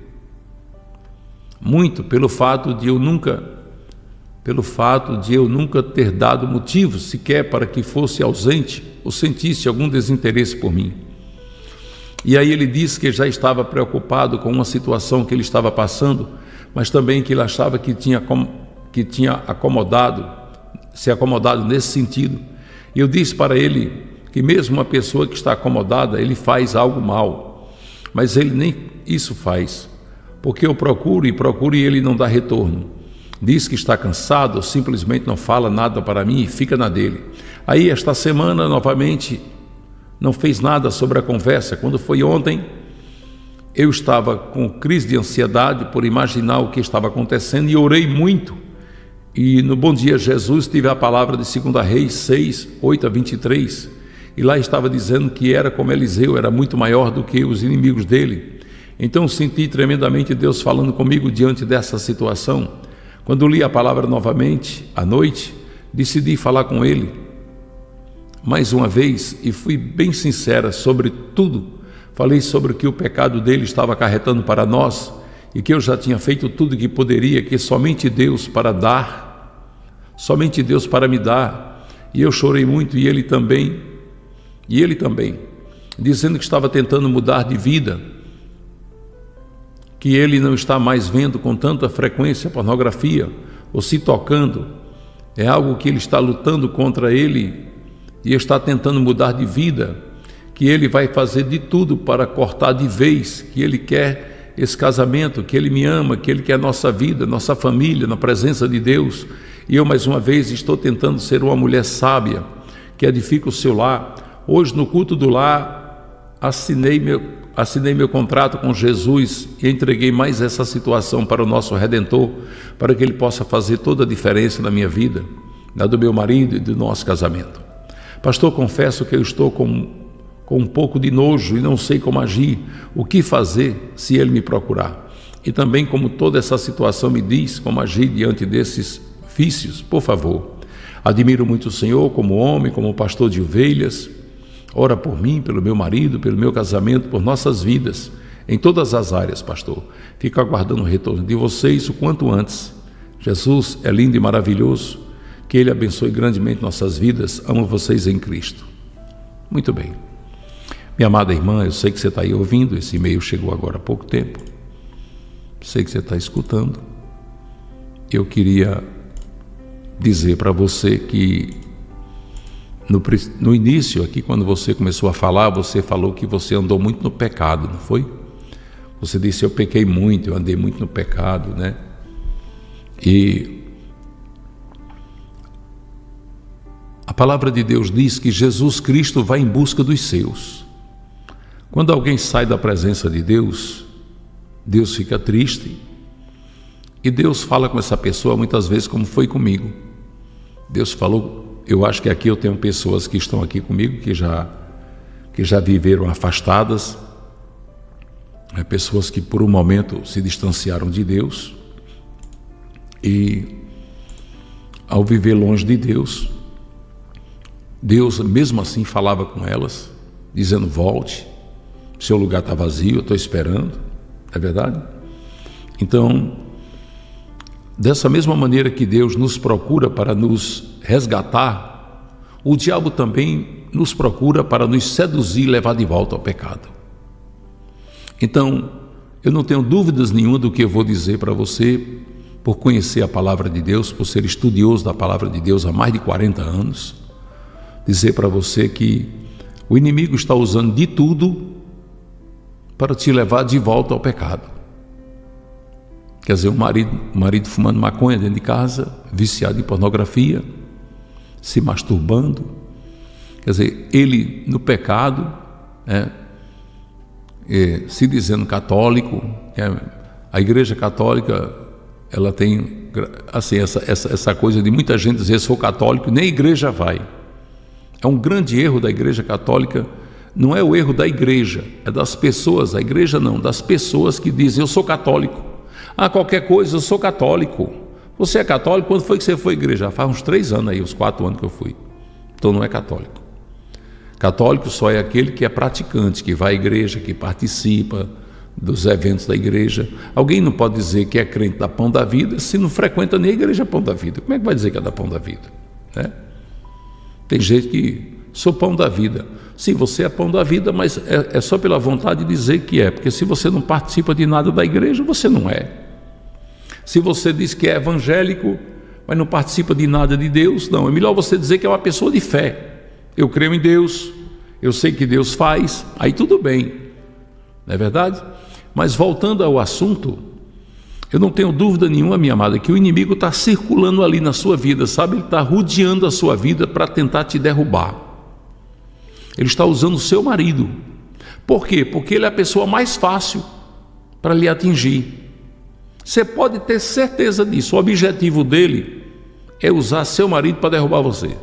muito pelo fato de eu nunca, pelo fato de eu nunca ter dado motivo sequer para que fosse ausente ou sentisse algum desinteresse por mim. E aí ele disse que já estava preocupado com uma situação que ele estava passando, mas também que ele achava que tinha, que tinha acomodado, se acomodado nesse sentido. E eu disse para ele que mesmo uma pessoa que está acomodada, ele faz algo mal, mas ele nem isso faz, porque eu procuro e procuro e ele não dá retorno. Diz que está cansado, ou simplesmente não fala nada para mim e fica na dele. Aí esta semana novamente não fez nada sobre a conversa. Quando foi ontem, eu estava com crise de ansiedade por imaginar o que estava acontecendo e orei muito. E no Bom Dia Jesus tive a palavra de segunda Reis seis, oito a vinte e três. E lá estava dizendo que era como Eliseu, era muito maior do que os inimigos dele. Então senti tremendamente Deus falando comigo diante dessa situação. Quando li a palavra novamente, à noite, decidi falar com ele mais uma vez e fui bem sincera sobre tudo. Falei sobre o que o pecado dele estava acarretando para nós e que eu já tinha feito tudo o que poderia, que somente Deus para dar, somente Deus para me dar. E eu chorei muito e ele também, e ele também, dizendo que estava tentando mudar de vida, que ele não está mais vendo com tanta frequência pornografia ou se tocando. É algo que ele está lutando contra ele e está tentando mudar de vida, que ele vai fazer de tudo para cortar de vez, que ele quer esse casamento, que ele me ama, que ele quer nossa vida, nossa família, na presença de Deus. E eu mais uma vez estou tentando ser uma mulher sábia, que edifica o seu lar. Hoje no culto do lar, assinei meu, assinei meu contrato com Jesus e entreguei mais essa situação para o nosso Redentor, para que ele possa fazer toda a diferença na minha vida, na do meu marido e do nosso casamento. Pastor, confesso que eu estou com, com um pouco de nojo e não sei como agir, o que fazer se ele me procurar. E também como toda essa situação me diz como agir diante desses vícios, por favor. Admiro muito o Senhor como homem, como pastor de ovelhas. Ora por mim, pelo meu marido, pelo meu casamento, por nossas vidas, em todas as áreas, pastor. Fico aguardando o retorno de vocês o quanto antes. Jesus é lindo e maravilhoso. Que Ele abençoe grandemente nossas vidas. Amo vocês em Cristo. Muito bem. Minha amada irmã, eu sei que você está aí ouvindo. Esse e-mail chegou agora há pouco tempo. Sei que você está escutando. Eu queria dizer para você que no, no início aqui, quando você começou a falar, você falou que você andou muito no pecado, não foi? Você disse, eu pequei muito, eu andei muito no pecado, né? E a palavra de Deus diz que Jesus Cristo vai em busca dos seus. Quando alguém sai da presença de Deus, Deus fica triste e Deus fala com essa pessoa muitas vezes como foi comigo. Deus falou, eu acho que aqui eu tenho pessoas que estão aqui comigo que já, que já viveram afastadas, né? Pessoas que por um momento se distanciaram de Deus e ao viver longe de Deus, Deus mesmo assim falava com elas, dizendo: volte, seu lugar está vazio, eu estou esperando. É verdade? Então, dessa mesma maneira que Deus nos procura para nos resgatar, o diabo também nos procura para nos seduzir e levar de volta ao pecado. Então, eu não tenho dúvidas nenhuma do que eu vou dizer para você, por conhecer a palavra de Deus, por ser estudioso da palavra de Deus há mais de quarenta anos, dizer para você que o inimigo está usando de tudo para te levar de volta ao pecado. Quer dizer, o marido, o marido fumando maconha dentro de casa, viciado em pornografia, se masturbando, quer dizer, ele no pecado, é, é, se dizendo católico. É, a Igreja Católica, ela tem assim, essa, essa, essa coisa de muita gente dizer: sou católico, nem a igreja vai. É um grande erro da Igreja Católica. Não é o erro da igreja, é das pessoas. A igreja não, das pessoas que dizem: eu sou católico. Ah, qualquer coisa, eu sou católico. Você é católico? Quando foi que você foi à igreja? Faz uns três anos aí, uns quatro anos que eu fui. Então não é católico. Católico só é aquele que é praticante, que vai à igreja, que participa dos eventos da igreja. Alguém não pode dizer que é crente da Pão da Vida se não frequenta nem a igreja Pão da Vida. Como é que vai dizer que é da Pão da Vida? Né? Tem gente que: sou pão da vida. Sim, você é pão da vida, mas é, é só pela vontade de dizer que é, porque se você não participa de nada da igreja, você não é. Se você diz que é evangélico, mas não participa de nada de Deus, não, é melhor você dizer que é uma pessoa de fé. Eu creio em Deus, eu sei que Deus faz, aí tudo bem, não é verdade? Mas voltando ao assunto, eu não tenho dúvida nenhuma, minha amada, que o inimigo está circulando ali na sua vida, sabe? Ele está rodeando a sua vida para tentar te derrubar. Ele está usando o seu marido. Por quê? Porque ele é a pessoa mais fácil para lhe atingir. Você pode ter certeza disso. O objetivo dele é usar seu marido para derrubar você.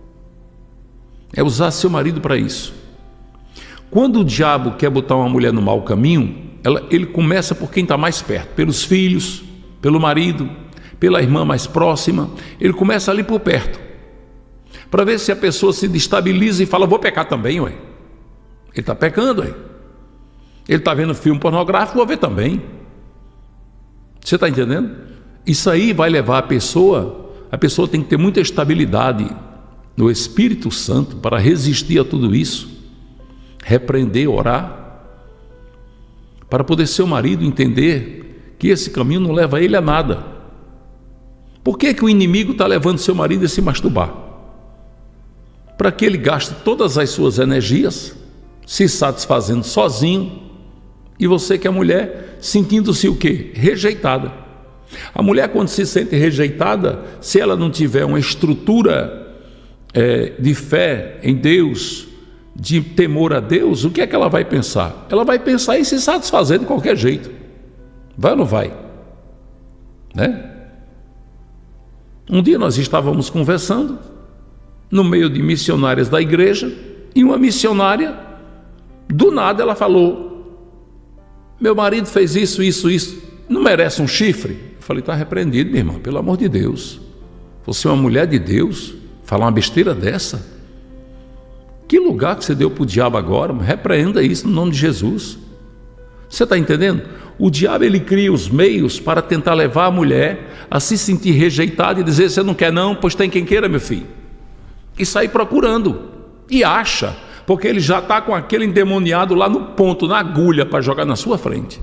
É usar seu marido para isso. Quando o diabo quer botar uma mulher no mau caminho, ela, ele começa por quem está mais perto, pelos filhos, pelo marido, pela irmã mais próxima. Ele começa ali por perto, para ver se a pessoa se destabiliza e fala: vou pecar também, ué. Ele está pecando, ué. Ele está vendo filme pornográfico, vou ver também. Você está entendendo? Isso aí vai levar a pessoa, a pessoa tem que ter muita estabilidade no Espírito Santo para resistir a tudo isso, repreender, orar, para poder seu marido entender que esse caminho não leva ele a nada. Por que que o inimigo está levando seu marido a se masturbar? Para que ele gaste todas as suas energias se satisfazendo sozinho, e você, que é mulher, sentindo-se o quê? Rejeitada. A mulher, quando se sente rejeitada, se ela não tiver uma estrutura é, de fé em Deus, de temor a Deus, o que é que ela vai pensar? Ela vai pensar em se satisfazer de qualquer jeito. Vai ou não vai? Né? Um dia nós estávamos conversando no meio de missionárias da igreja, e uma missionária, do nada, ela falou: meu marido fez isso, isso, isso, não merece um chifre? Eu falei: está repreendido, minha irmã, pelo amor de Deus. Você é uma mulher de Deus, falar uma besteira dessa? Que lugar que você deu para o diabo agora? Repreenda isso no nome de Jesus. Você está entendendo? O diabo, ele cria os meios para tentar levar a mulher a se sentir rejeitada e dizer: você não quer não? Pois tem quem queira, meu filho. E sair procurando, e acha, porque ele já está com aquele endemoniado lá no ponto, na agulha, para jogar na sua frente.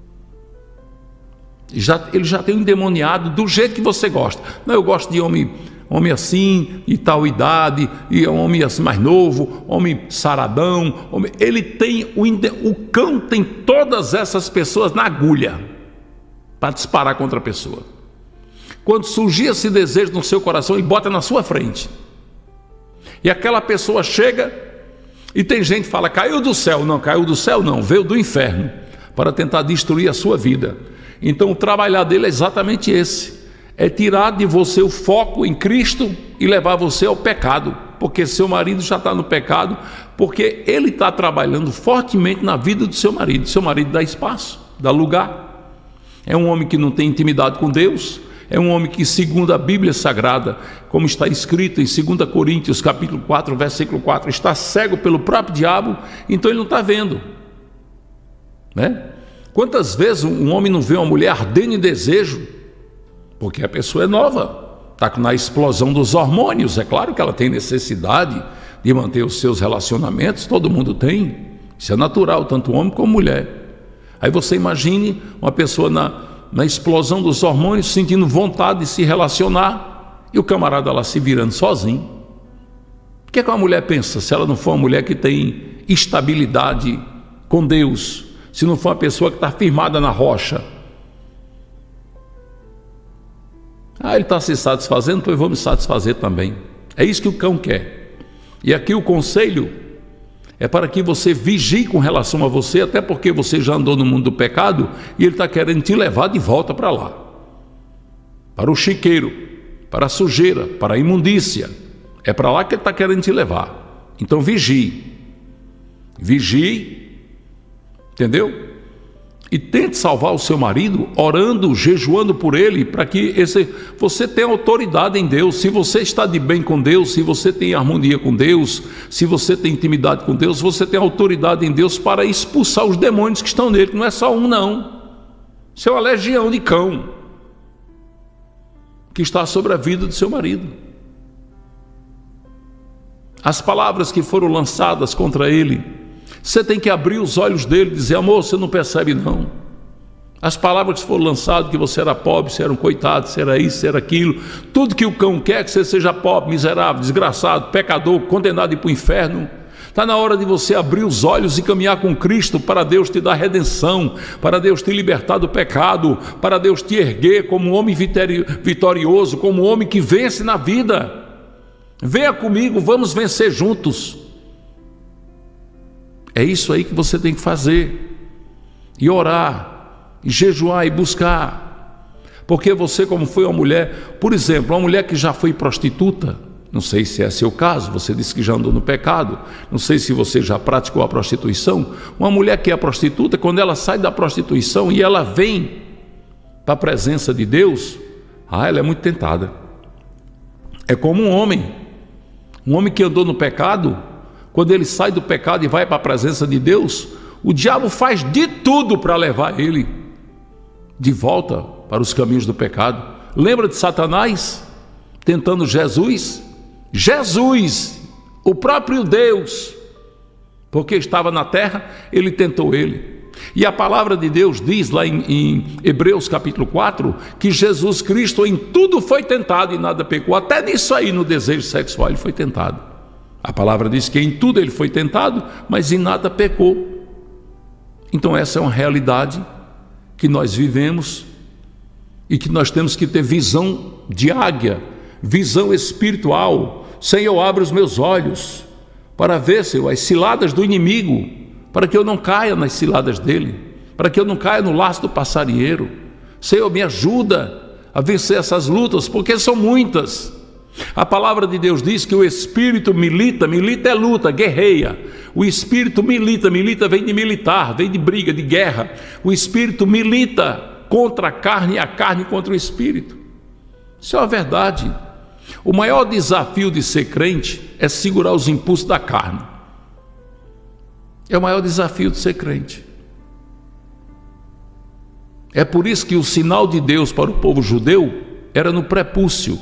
Já, ele já tem um endemoniado do jeito que você gosta. Não, eu gosto de homem, homem assim, e tal idade, e homem assim mais novo, homem saradão. Homem, ele tem, o, o cão tem todas essas pessoas na agulha, para disparar contra a pessoa. Quando surgir esse desejo no seu coração, ele bota na sua frente. E aquela pessoa chega, e tem gente que fala: caiu do céu. Não, caiu do céu não, veio do inferno. para tentar destruir a sua vida. Então o trabalhar dele é exatamente esse, é tirar de você o foco em Cristo e levar você ao pecado, porque seu marido já está no pecado, porque ele está trabalhando fortemente na vida do seu marido. Seu marido dá espaço, dá lugar. É um homem que não tem intimidade com Deus, é um homem que, segundo a Bíblia Sagrada, como está escrito em dois Coríntios capítulo quatro, versículo quatro, está cego pelo próprio diabo, então ele não está vendo, né? Quantas vezes um homem não vê uma mulher ardendo em desejo? Porque a pessoa é nova, está na explosão dos hormônios. É claro que ela tem necessidade de manter os seus relacionamentos, todo mundo tem, isso é natural, tanto homem como mulher. Aí você imagine uma pessoa na, na explosão dos hormônios, sentindo vontade de se relacionar, e o camarada lá se virando sozinho. O que é que uma mulher pensa se ela não for uma mulher que tem estabilidade com Deus, se não for uma pessoa que está firmada na rocha? Ah, ele está se satisfazendo, pois eu vou me satisfazer também. É isso que o cão quer. E aqui o conselho é para que você vigie com relação a você, até porque você já andou no mundo do pecado e ele está querendo te levar de volta para lá, para o chiqueiro, para a sujeira, para a imundícia. É para lá que ele está querendo te levar. Então vigie, vigie, entendeu? E tente salvar o seu marido orando, jejuando por ele, para que esse, você tenha autoridade em Deus. Se você está de bem com Deus, se você tem harmonia com Deus, se você tem intimidade com Deus, você tem autoridade em Deus para expulsar os demônios que estão nele, que não é só um não, isso é uma legião de cão que está sobre a vida do seu marido. As palavras que foram lançadas contra ele, você tem que abrir os olhos dele e dizer: amor, você não percebe não. As palavras que foram lançadas, que você era pobre, você era um coitado, você era isso, você era aquilo. Tudo que o cão quer é que você seja pobre, miserável, desgraçado, pecador, condenado a ir para o inferno. Está na hora de você abrir os olhos e caminhar com Cristo, para Deus te dar redenção, para Deus te libertar do pecado, para Deus te erguer como um homem vitorioso, como um homem que vence na vida. Venha comigo, vamos vencer juntos. É isso aí que você tem que fazer, e orar, e jejuar, e buscar. Porque você, como foi uma mulher, por exemplo, uma mulher que já foi prostituta, não sei se é seu caso, você disse que já andou no pecado, não sei se você já praticou a prostituição. Uma mulher que é prostituta, quando ela sai da prostituição e ela vem para a presença de Deus, ah, ela é muito tentada. É como um homem, um homem que andou no pecado. Quando ele sai do pecado e vai para a presença de Deus, o diabo faz de tudo para levar ele de volta para os caminhos do pecado. Lembra de Satanás tentando Jesus? Jesus, o próprio Deus, porque estava na terra, ele tentou ele. E a palavra de Deus diz lá em, em Hebreus capítulo quatro, que Jesus Cristo em tudo foi tentado e nada pecou. Até nisso aí, no desejo sexual, ele foi tentado. A palavra diz que em tudo ele foi tentado, mas em nada pecou. Então essa é uma realidade que nós vivemos e que nós temos que ter visão de águia, visão espiritual. Senhor, abre os meus olhos para ver, Senhor, as ciladas do inimigo, para que eu não caia nas ciladas dele, para que eu não caia no laço do passarinheiro. Senhor, me ajuda a vencer essas lutas, porque são muitas. A palavra de Deus diz que o Espírito milita, milita é luta, guerreia. O Espírito milita, milita vem de militar, vem de briga, de guerra. O Espírito milita contra a carne e a carne contra o Espírito. Isso é uma verdade. O maior desafio de ser crente é segurar os impulsos da carne. É o maior desafio de ser crente. É por isso que o sinal de Deus para o povo judeu era no prepúcio.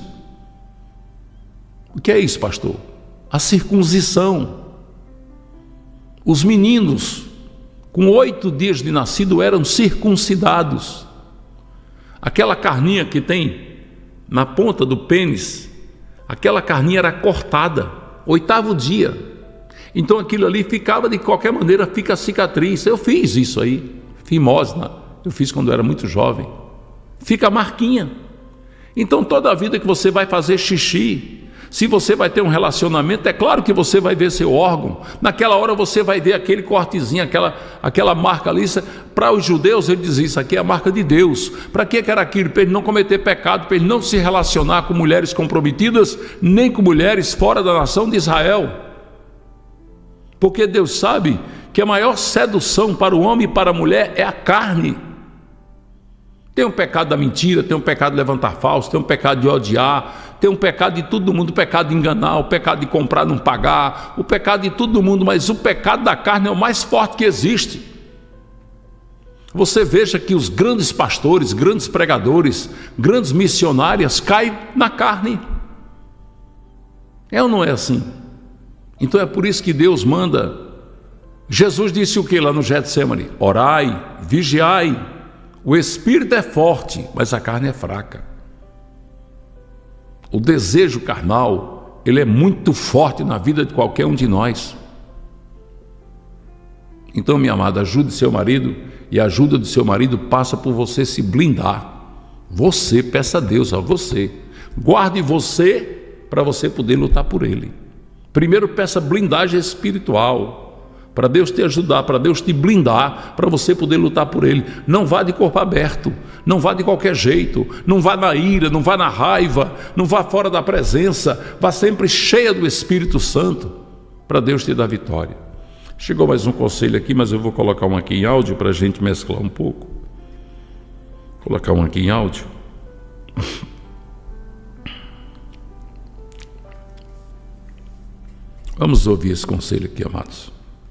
O que é isso, pastor? A circuncisão. Os meninos com oito dias de nascido eram circuncidados. Aquela carninha que tem na ponta do pênis, aquela carninha era cortada, oitavo dia. Então aquilo ali ficava, de qualquer maneira, fica a cicatriz. Eu fiz isso aí, fimose, eu fiz quando eu era muito jovem. Fica a marquinha. Então toda a vida que você vai fazer xixi, Se você vai ter um relacionamento, é claro que você vai ver seu órgão. Naquela hora você vai ver aquele cortezinho, aquela, aquela marca ali. Para os judeus ele diz isso aqui é a marca de Deus. Para que era aquilo? Para ele não cometer pecado, para ele não se relacionar com mulheres comprometidas, nem com mulheres fora da nação de Israel. Porque Deus sabe que a maior sedução para o homem e para a mulher é a carne. Tem um pecado da mentira, tem um pecado de levantar falso, tem um pecado de odiar, tem um pecado de todo mundo, o pecado de enganar, o pecado de comprar não pagar, o pecado de todo mundo, mas o pecado da carne é o mais forte que existe. Você veja que os grandes pastores, grandes pregadores, grandes missionárias caem na carne. É ou não é assim? Então é por isso que Deus manda. Jesus disse o que lá no Getsemane? Orai, vigiai. O espírito é forte, mas a carne é fraca. O desejo carnal, ele é muito forte na vida de qualquer um de nós. Então, minha amada, ajude seu marido, e a ajuda do seu marido passa por você se blindar. Você, peça a Deus, a você. Guarde você para você poder lutar por ele. Primeiro peça blindagem espiritual, para Deus te ajudar, para Deus te blindar, para você poder lutar por ele. Não vá de corpo aberto, não vá de qualquer jeito, não vá na ira, não vá na raiva, não vá fora da presença, vá sempre cheia do Espírito Santo, para Deus te dar vitória. Chegou mais um conselho aqui, mas eu vou colocar um aqui em áudio para a gente mesclar um pouco. Vou colocar um aqui em áudio. Vamos ouvir esse conselho aqui, amados.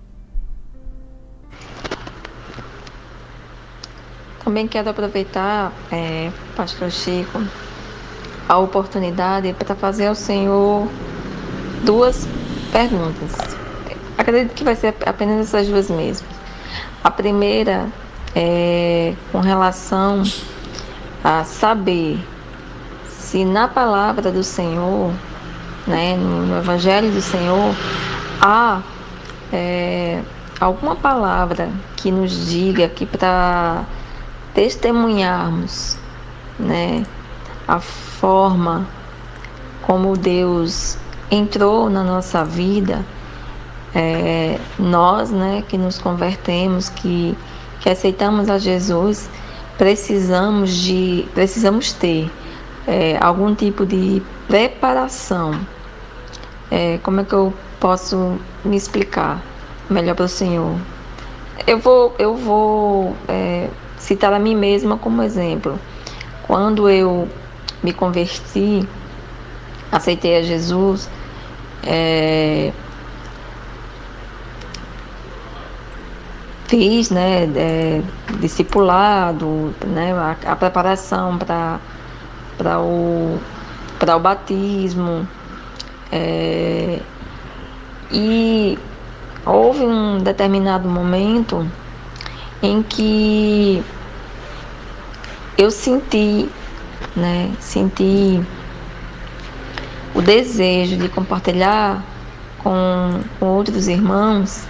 Também quero aproveitar, é, pastor Chico, a oportunidade para fazer ao Senhor duas perguntas. Acredito que vai ser apenas essas duas mesmo. A primeira é com relação a saber se na palavra do Senhor, né, no Evangelho do Senhor, há é, alguma palavra que nos diga que para testemunharmos, né, a forma como Deus entrou na nossa vida, é, nós, né, que nos convertemos, que, que aceitamos a Jesus, precisamos de precisamos ter é, algum tipo de preparação. É, como é que eu posso me explicar melhor para o Senhor? Eu vou eu vou é, citar a mim mesma como exemplo. Quando eu me converti, aceitei a Jesus, é, fiz, né, é, discipulado, né, a, a preparação para para o para o batismo, é, e houve um determinado momento em que eu senti, né, senti o desejo de compartilhar com, com outros irmãos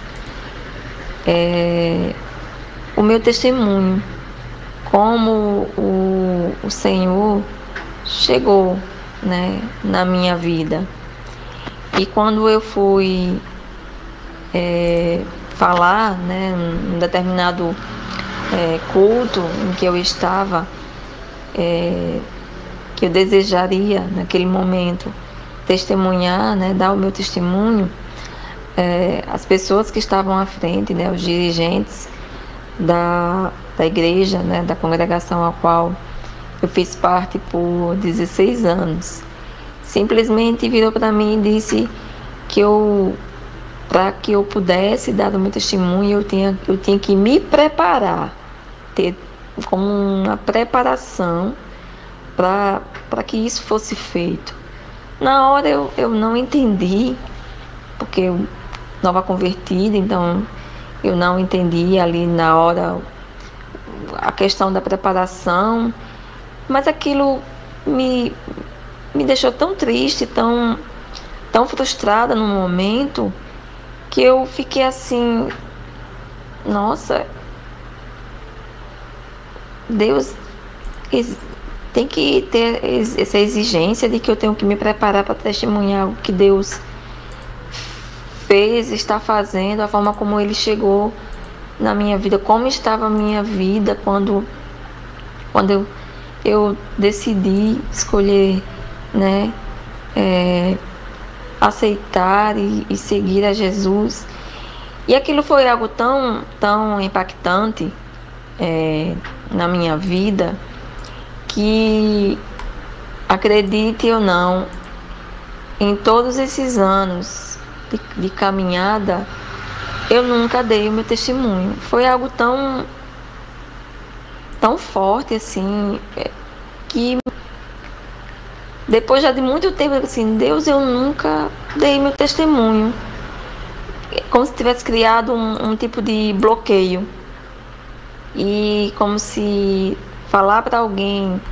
é, o meu testemunho, como o, o Senhor chegou, né, na minha vida. E quando eu fui é, falar, né, num determinado é, culto em que eu estava, é, que eu desejaria naquele momento testemunhar, né, dar o meu testemunho, é, as pessoas que estavam à frente, né, os dirigentes da, da igreja, né, da congregação a qual eu fiz parte por dezesseis anos, simplesmente virou para mim e disse que eu, para que eu pudesse dar o meu testemunho, eu tinha, eu tinha que me preparar, ter como uma preparação para para que isso fosse feito. Na hora eu, eu não entendi, porque eu nova convertida, então eu não entendi ali na hora a questão da preparação, mas aquilo me, me deixou tão triste, tão, tão frustrada no momento, que eu fiquei assim, nossa, Deus tem que ter essa exigência de que eu tenho que me preparar para testemunhar o que Deus fez, está fazendo, a forma como Ele chegou na minha vida, como estava a minha vida quando, quando eu, eu decidi escolher, né, é, aceitar e, e seguir a Jesus. E aquilo foi algo tão, tão impactante é, na minha vida, que, acredite ou não, em todos esses anos de, de caminhada, eu nunca dei o meu testemunho. Foi algo tão, tão forte assim, que depois já de muito tempo, assim, Deus, eu nunca dei meu testemunho. Como se tivesse criado um, um tipo de bloqueio. E como se falar para alguém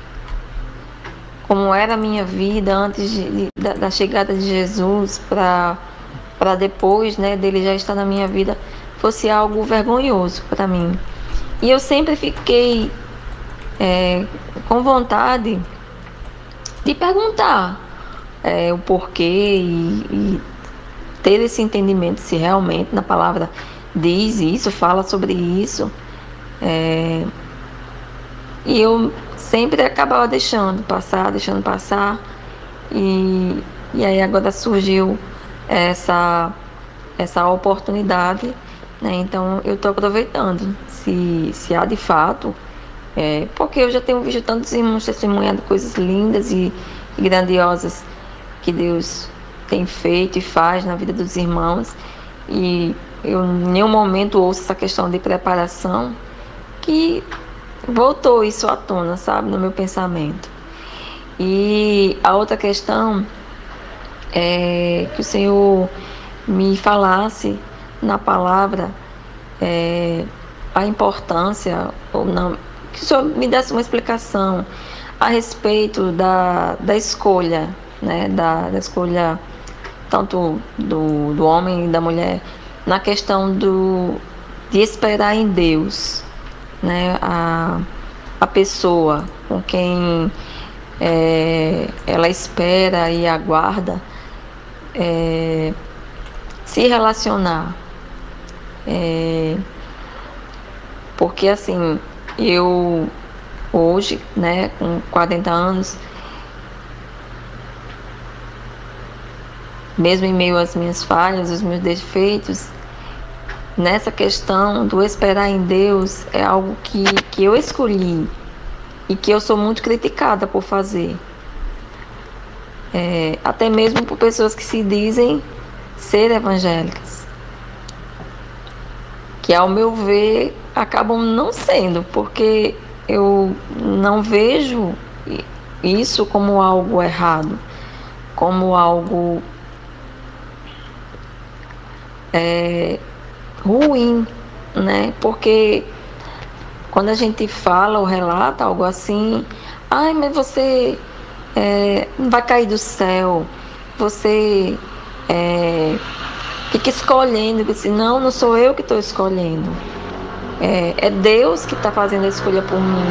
como era a minha vida antes de, de, da, da chegada de Jesus, para para depois, né, dele já estar na minha vida, fosse algo vergonhoso para mim. E eu sempre fiquei é, com vontade de perguntar é, o porquê e, e ter esse entendimento se realmente na palavra diz isso, fala sobre isso. É, e eu sempre acabava deixando passar, deixando passar. E, e aí agora surgiu essa, essa oportunidade, né? Então eu estou aproveitando, se, se há de fato, é, porque eu já tenho visto tantos irmãos testemunhando coisas lindas e, e grandiosas que Deus tem feito e faz na vida dos irmãos, e eu em nenhum momento ouço essa questão de preparação, que voltou isso à tona, sabe, no meu pensamento. E a outra questão é que o Senhor me falasse na palavra é, a importância, ou não, que o Senhor me desse uma explicação a respeito da, da escolha, né, da, da escolha tanto do, do homem e da mulher, na questão do, de esperar em Deus, né, a, a pessoa com quem é, ela espera e aguarda é, se relacionar. É, porque assim, eu hoje, né, com quarenta anos, mesmo em meio às minhas falhas, os meus defeitos, nessa questão do esperar em Deus é algo que, que eu escolhi e que eu sou muito criticada por fazer. É, até mesmo por pessoas que se dizem ser evangélicas, que ao meu ver acabam não sendo, porque eu não vejo isso como algo errado, como algo é, ruim, né? Porque quando a gente fala ou relata algo assim, ai, mas você é, não vai cair do céu, você é, fica escolhendo, assim, não, não sou eu que estou escolhendo, é, é Deus que está fazendo a escolha por mim.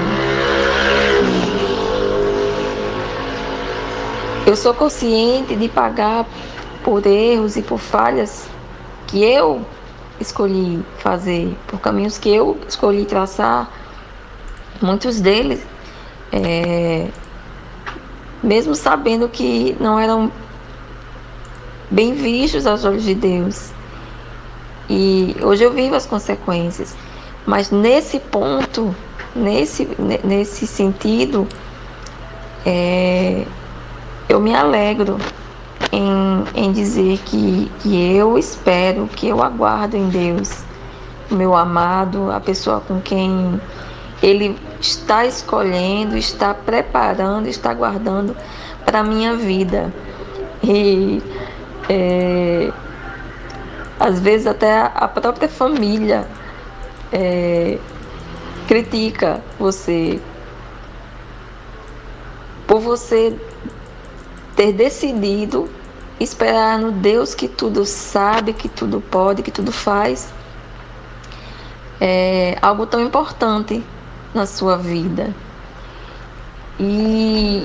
Eu sou consciente de pagar por erros e por falhas que eu escolhi fazer, por caminhos que eu escolhi traçar, muitos deles, é, mesmo sabendo que não eram bem vistos aos olhos de Deus. E hoje eu vivo as consequências, mas nesse ponto, nesse, nesse sentido, é, eu me alegro Em, em dizer que, que eu espero, que eu aguardo em Deus, o meu amado, a pessoa com quem Ele está escolhendo, está preparando, está guardando para a minha vida. E é, às vezes até a própria família é, critica você por você ter decidido esperar no Deus que tudo sabe, que tudo pode, que tudo faz, é algo tão importante na sua vida. E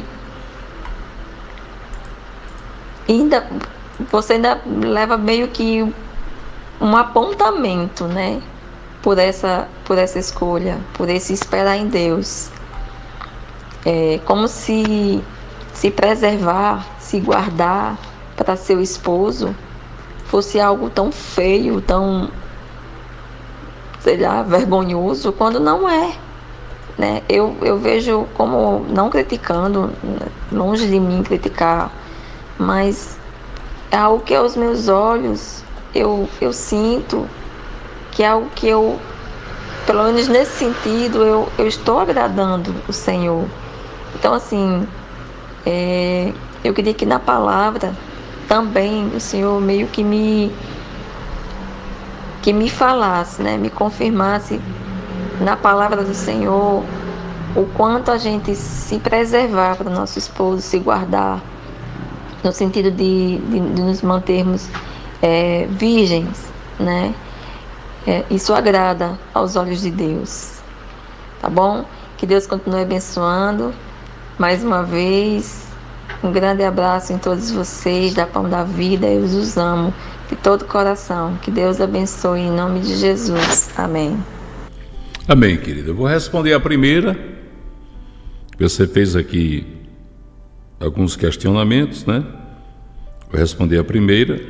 ainda você ainda leva meio que um apontamento, né? Por essa, por essa escolha, por esse esperar em Deus. É como se se preservar, se guardar para seu esposo fosse algo tão feio, tão, sei lá, vergonhoso, quando não é, né? Eu, eu vejo como, não criticando, longe de mim criticar, mas é algo que aos meus olhos eu, eu sinto que é algo que eu, pelo menos nesse sentido, eu, eu estou agradando o Senhor. Então, assim, é, eu queria que na palavra também o Senhor meio que me, que me falasse, né? Me confirmasse na palavra do Senhor o quanto a gente se preservar para o nosso esposo, se guardar, no sentido de, de, de nos mantermos é, virgens, né? É, isso agrada aos olhos de Deus, tá bom? Que Deus continue abençoando. Mais uma vez, um grande abraço em todos vocês da Pão da Vida. Eu os amo de todo o coração. Que Deus abençoe em nome de Jesus. Amém. Amém, querida. Eu vou responder a primeira. Você fez aqui alguns questionamentos, né? Vou responder a primeira.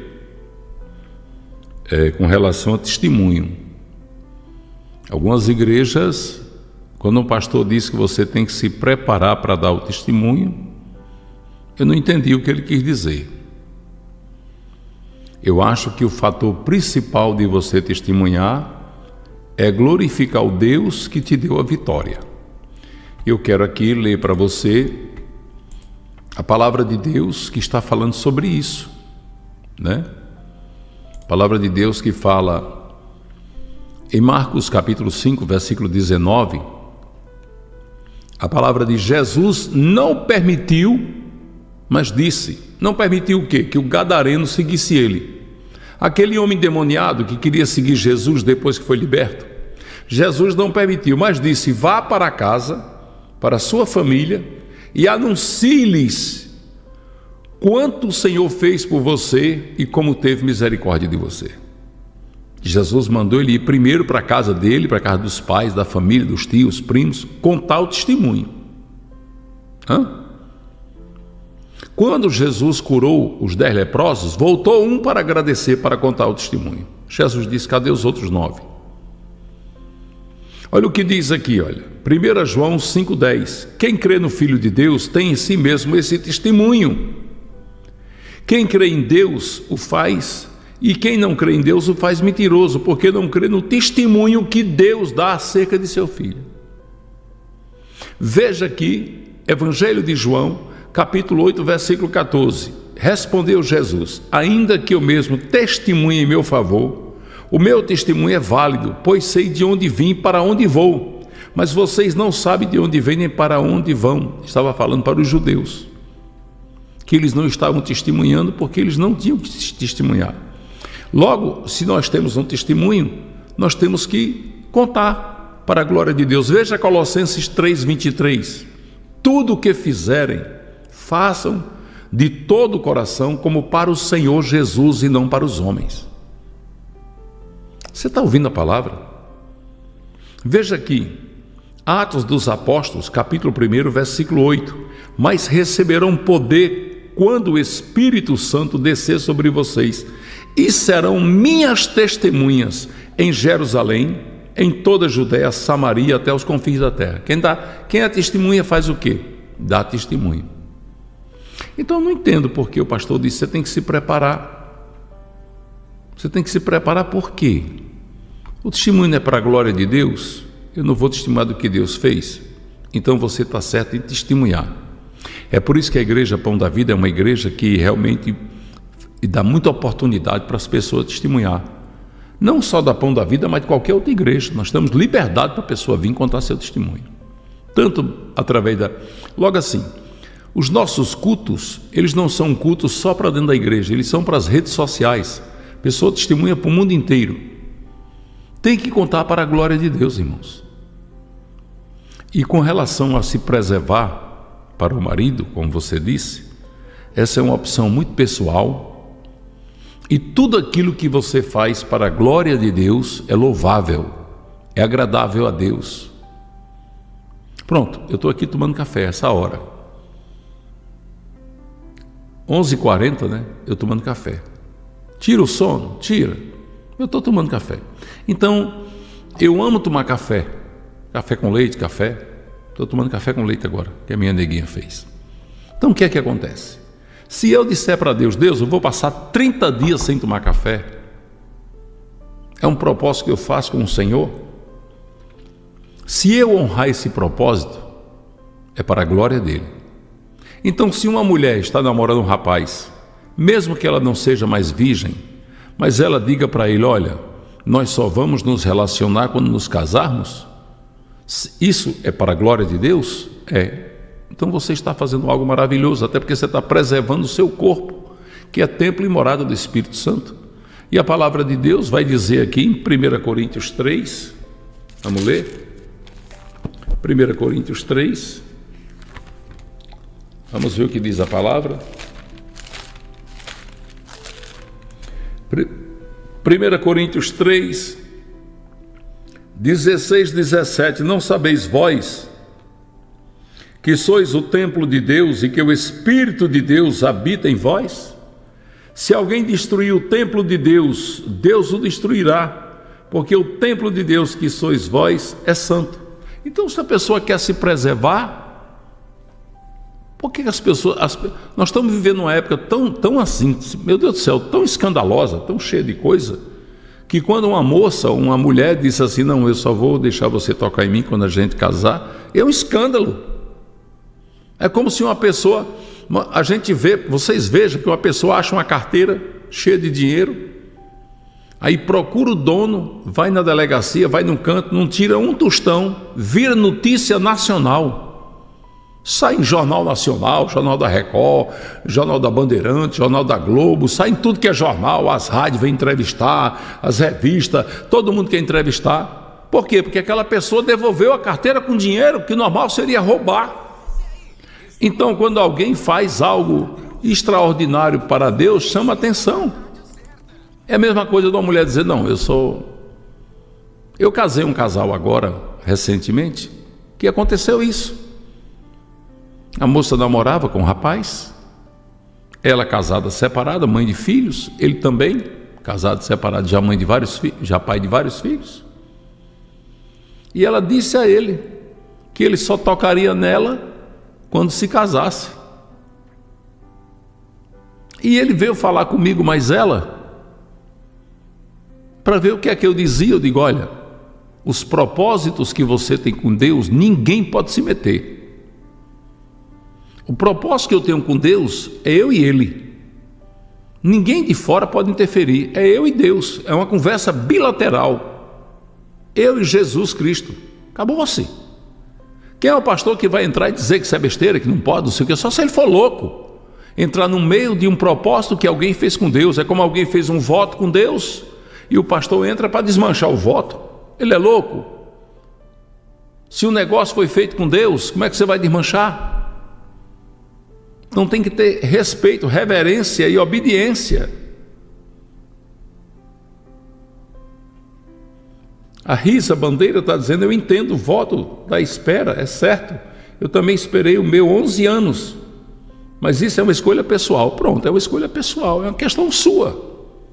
É, com relação a testemunho. Algumas igrejas, quando o pastor diz que você tem que se preparar para dar o testemunho, eu não entendi o que ele quis dizer. Eu acho que o fator principal de você testemunhar é glorificar o Deus que te deu a vitória. Eu quero aqui ler para você a palavra de Deus que está falando sobre isso, né? Palavra de Deus que fala em Marcos capítulo cinco, versículo dezenove, a palavra de Jesus não permitiu, mas disse, não permitiu o quê? Que o gadareno seguisse ele. Aquele homem endemoniado que queria seguir Jesus depois que foi liberto, Jesus não permitiu, mas disse, vá para casa, para a sua família e anuncie-lhes quanto o Senhor fez por você e como teve misericórdia de você. Jesus mandou ele ir primeiro para a casa dele, para a casa dos pais, da família, dos tios, primos, contar o testemunho. Hã? Quando Jesus curou os dez leprosos, voltou um para agradecer, para contar o testemunho. Jesus disse, cadê os outros nove? Olha o que diz aqui, olha, primeiro João cinco, dez. Quem crê no Filho de Deus tem em si mesmo esse testemunho. Quem crê em Deus o faz, e quem não crê em Deus o faz mentiroso, porque não crê no testemunho que Deus dá acerca de seu Filho. Veja aqui, Evangelho de João, capítulo oito, versículo catorze. Respondeu Jesus, ainda que eu mesmo testemunhe em meu favor, o meu testemunho é válido, pois sei de onde vim e para onde vou, mas vocês não sabem de onde vêm nem para onde vão. Estava falando para os judeus, que eles não estavam testemunhando porque eles não tinham que testemunhar. Logo, se nós temos um testemunho, nós temos que contar para a glória de Deus. Veja Colossenses três, vinte e três. Tudo o que fizerem, façam de todo o coração como para o Senhor Jesus e não para os homens. Você está ouvindo a palavra? Veja aqui, Atos dos Apóstolos, capítulo um, versículo oito. Mas receberão poder quando o Espírito Santo descer sobre vocês, e serão minhas testemunhas em Jerusalém, em toda a Judéia, Samaria, até os confins da terra. Quem dá, quem é testemunha faz o quê? Dá testemunho. Então eu não entendo porque o pastor disse, você tem que se preparar. Você tem que se preparar por quê? O testemunho não é para a glória de Deus? Eu não vou testemunhar do que Deus fez? Então você está certo em testemunhar. É por isso que a Igreja Pão da Vida é uma igreja que realmente dá muita oportunidade para as pessoas testemunhar. Não só da Pão da Vida, mas de qualquer outra igreja. Nós temos liberdade para a pessoa vir contar seu testemunho. Tanto através da... Logo assim, os nossos cultos, eles não são cultos só para dentro da igreja, eles são para as redes sociais. A pessoa testemunha para o mundo inteiro. Tem que contar para a glória de Deus, irmãos. E com relação a se preservar, para o marido, como você disse, essa é uma opção muito pessoal, e tudo aquilo que você faz para a glória de Deus é louvável, é agradável a Deus. Pronto, eu estou aqui tomando café essa hora, onze e quarenta, né? Eu tomando café. Tira o sono? Tira. Eu estou tomando café. Então, eu amo tomar café. Café com leite, café. Estou tomando café com leite agora, que a minha neguinha fez. Então, o que é que acontece? Se eu disser para Deus, Deus, eu vou passar trinta dias sem tomar café, é um propósito que eu faço com o Senhor. Se eu honrar esse propósito, é para a glória dele. Então, se uma mulher está namorando um rapaz, mesmo que ela não seja mais virgem, mas ela diga para ele, olha, nós só vamos nos relacionar quando nos casarmos, isso é para a glória de Deus? É. Então você está fazendo algo maravilhoso, até porque você está preservando o seu corpo, que é templo e morada do Espírito Santo. E a palavra de Deus vai dizer aqui em primeira Coríntios três, vamos ler? primeira Coríntios três, vamos ver o que diz a palavra. primeira Coríntios três, dezesseis, dezessete, não sabeis vós que sois o templo de Deus e que o Espírito de Deus habita em vós? Se alguém destruir o templo de Deus, Deus o destruirá, porque o templo de Deus que sois vós é santo. Então, se a pessoa quer se preservar, por que as pessoas... As, nós estamos vivendo uma época tão, tão assim, meu Deus do céu, tão escandalosa, tão cheia de coisa, que quando uma moça, uma mulher disse assim, não, eu só vou deixar você tocar em mim quando a gente casar, é um escândalo. É como se uma pessoa, a gente vê, vocês vejam que uma pessoa acha uma carteira cheia de dinheiro, aí procura o dono, vai na delegacia, vai num canto, não tira um tostão, vira notícia nacional, sai em Jornal Nacional, Jornal da Record, Jornal da Bandeirante, Jornal da Globo, sai em tudo que é jornal, as rádios vêm entrevistar, as revistas, todo mundo quer entrevistar. Por quê? Porque aquela pessoa devolveu a carteira com dinheiro, que normal seria roubar. Então, quando alguém faz algo extraordinário para Deus, chama atenção. É a mesma coisa de uma mulher dizer, não, eu sou... Eu casei um casal agora, recentemente, que aconteceu isso. A moça namorava com um rapaz, ela casada, separada, mãe de filhos, ele também, casado, separado, já mãe de vários filhos, já pai de vários filhos. E ela disse a ele que ele só tocaria nela quando se casasse. E ele veio falar comigo, mas ela, para ver o que é que eu dizia, eu digo, olha, os propósitos que você tem com Deus, ninguém pode se meter. O propósito que eu tenho com Deus é eu e Ele. Ninguém de fora pode interferir, é eu e Deus, é uma conversa bilateral. Eu e Jesus Cristo, acabou assim. Quem é o pastor que vai entrar e dizer que isso é besteira, que não pode, não sei o que, só se ele for louco. Entrar no meio de um propósito que alguém fez com Deus, é como alguém fez um voto com Deus, e o pastor entra para desmanchar o voto. Ele é louco. Se o negócio foi feito com Deus, como é que você vai desmanchar? Então tem que ter respeito, reverência e obediência. A Risa Bandeira está dizendo, eu entendo o voto da espera, é certo. Eu também esperei o meu onze anos. Mas isso é uma escolha pessoal. Pronto, é uma escolha pessoal, é uma questão sua.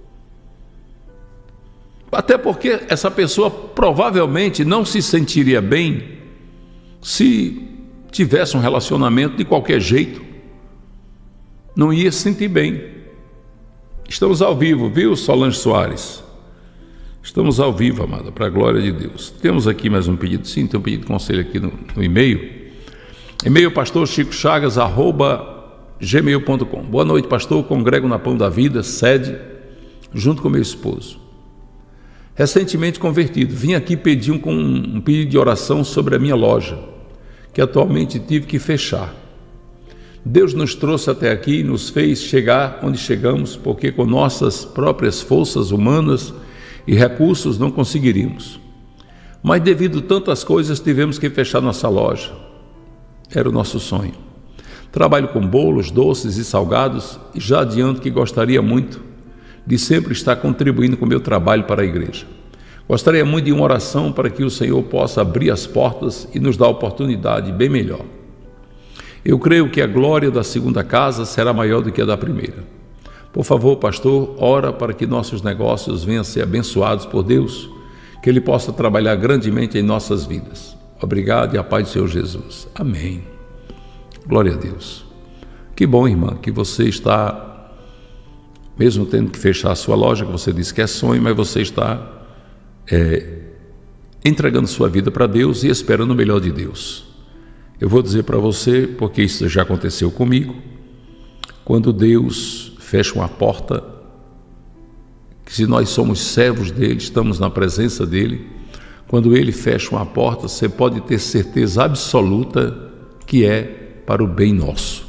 Até porque essa pessoa provavelmente não se sentiria bem se tivesse um relacionamento de qualquer jeito. Não ia se sentir bem. Estamos ao vivo, viu, Solange Soares? Estamos ao vivo, amada, para a glória de Deus. Temos aqui mais um pedido, sim, tem um pedido de conselho aqui no, no e-mail. E-mail pastor chico chagas arroba gmail ponto com. Boa noite, pastor, congrego na Pão da Vida, sede, junto com meu esposo. Recentemente convertido, vim aqui pedir um, um pedido de oração sobre a minha loja, que atualmente tive que fechar. Deus nos trouxe até aqui e nos fez chegar onde chegamos, porque com nossas próprias forças humanas e recursos não conseguiríamos. Mas devido a tantas coisas tivemos que fechar nossa loja. Era o nosso sonho. Trabalho com bolos, doces e salgados e já adianto que gostaria muito de sempre estar contribuindo com o meu trabalho para a igreja. Gostaria muito de uma oração para que o Senhor possa abrir as portas e nos dar oportunidade bem melhor. Eu creio que a glória da segunda casa será maior do que a da primeira. Por favor, pastor, ora para que nossos negócios venham a ser abençoados por Deus, que Ele possa trabalhar grandemente em nossas vidas. Obrigado e a paz do Senhor Jesus. Amém. Glória a Deus. Que bom, irmã, que você está, mesmo tendo que fechar a sua loja, que você disse que é sonho, mas você está é, entregando sua vida para Deus e esperando o melhor de Deus. Eu vou dizer para você, porque isso já aconteceu comigo, quando Deus fecha uma porta, que se nós somos servos dele, estamos na presença dele, quando ele fecha uma porta, você pode ter certeza absoluta que é para o bem nosso.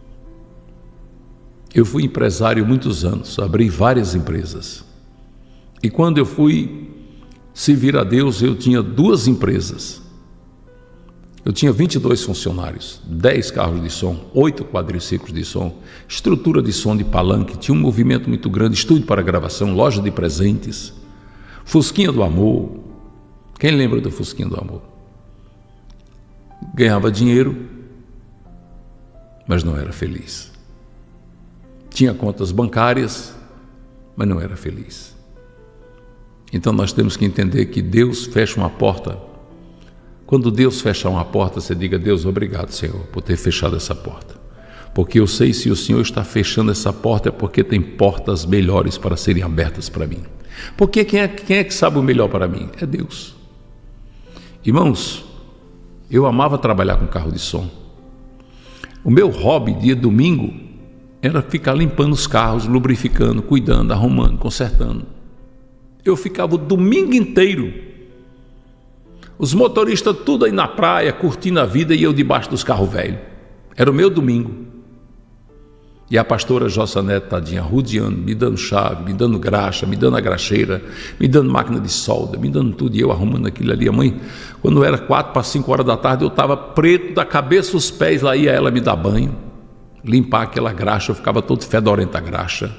Eu fui empresário muitos anos, abri várias empresas. E quando eu fui servir a Deus, eu tinha duas empresas. Eu tinha vinte e dois funcionários, dez carros de som, oito quadriciclos de som, estrutura de som de palanque, tinha um movimento muito grande, estúdio para gravação, loja de presentes, Fusquinha do Amor. Quem lembra do Fusquinha do Amor? Ganhava dinheiro, mas não era feliz. Tinha contas bancárias, mas não era feliz. Então nós temos que entender que Deus fecha uma porta. Quando Deus fechar uma porta, você diga: Deus, obrigado, Senhor, por ter fechado essa porta. Porque eu sei, se o Senhor está fechando essa porta, é porque tem portas melhores para serem abertas para mim. Porque quem é, quem é que sabe o melhor para mim? É Deus. Irmãos, eu amava trabalhar com carro de som. O meu hobby, dia domingo, era ficar limpando os carros, lubrificando, cuidando, arrumando, consertando. Eu ficava o domingo inteiro, os motoristas tudo aí na praia, curtindo a vida, e eu debaixo dos carros velhos. Era o meu domingo. E a pastora Jossa Neto, tadinha, rodeando, me dando chave, me dando graxa, me dando a graxeira, me dando máquina de solda, me dando tudo, e eu arrumando aquilo ali. A mãe, quando era quatro para cinco horas da tarde, eu estava preto da cabeça aos pés, lá ia ela me dar banho, limpar aquela graxa, eu ficava todo fedorento a graxa.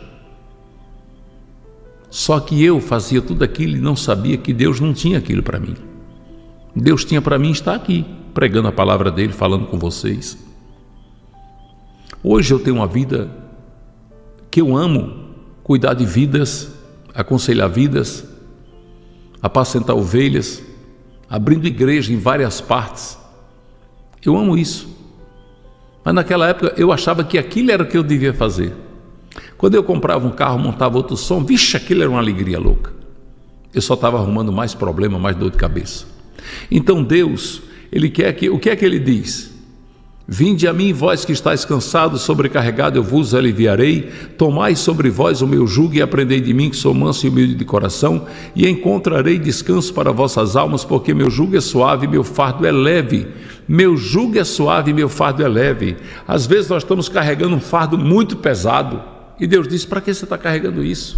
Só que eu fazia tudo aquilo e não sabia que Deus não tinha aquilo para mim. Deus tinha para mim estar aqui, pregando a palavra dele, falando com vocês. Hoje eu tenho uma vida que eu amo, cuidar de vidas, aconselhar vidas, apacentar ovelhas, abrindo igreja em várias partes. Eu amo isso. Mas naquela época eu achava que aquilo era o que eu devia fazer. Quando eu comprava um carro, montava outro som, vixe, aquilo era uma alegria louca. Eu só estava arrumando mais problema, mais dor de cabeça. Então Deus, Ele quer que, o que é que Ele diz? Vinde a mim, vós que estáis cansados, sobrecarregados, eu vos aliviarei. Tomai sobre vós o meu jugo e aprendei de mim, que sou manso e humilde de coração, e encontrarei descanso para vossas almas, porque meu jugo é suave e meu fardo é leve. Meu jugo é suave e meu fardo é leve. Às vezes nós estamos carregando um fardo muito pesado, e Deus diz: para que você está carregando isso?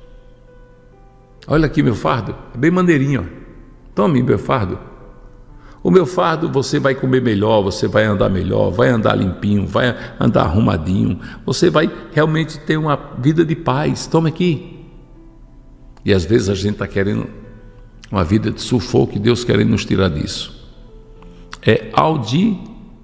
Olha aqui meu fardo, é bem maneirinho, ó. Tome meu fardo. O meu fardo, você vai comer melhor, você vai andar melhor, vai andar limpinho, vai andar arrumadinho, você vai realmente ter uma vida de paz. Tome aqui. E às vezes a gente está querendo uma vida de sufoco, e Deus querendo nos tirar disso. É Aldi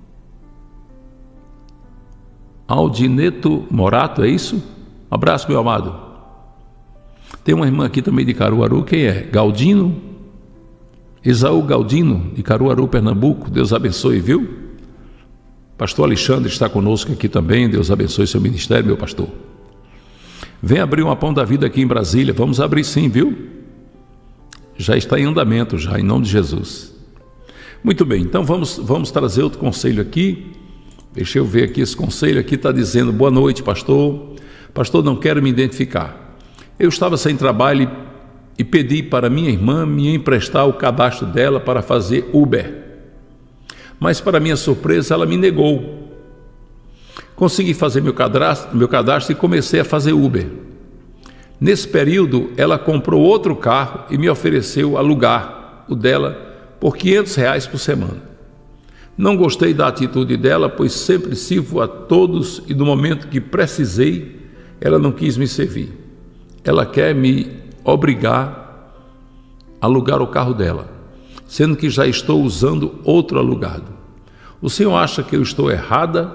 Aldineto Morato, é isso? Um abraço, meu amado. Tem uma irmã aqui também de Caruaru, quem é? Galdino? Esaú Galdino, de Caruaru, Pernambuco. Deus abençoe, viu? Pastor Alexandre está conosco aqui também. Deus abençoe seu ministério, meu pastor. Vem abrir uma Pão da Vida aqui em Brasília. Vamos abrir sim, viu? Já está em andamento, já, em nome de Jesus. Muito bem, então vamos, vamos trazer outro conselho aqui. Deixa eu ver aqui, esse conselho aqui está dizendo: boa noite, pastor. Pastor, não quero me identificar. Eu estava sem trabalho e e pedi para minha irmã me emprestar o cadastro dela para fazer Uber. Mas, para minha surpresa, ela me negou. Consegui fazer meu cadastro, meu cadastro e comecei a fazer Uber. Nesse período, ela comprou outro carro e me ofereceu alugar o dela por quinhentos reais por semana. Não gostei da atitude dela, pois sempre sirvo a todos e no momento que precisei, ela não quis me servir. Ela quer me obrigar a alugar o carro dela, sendo que já estou usando outro alugado. O senhor acha que eu estou errada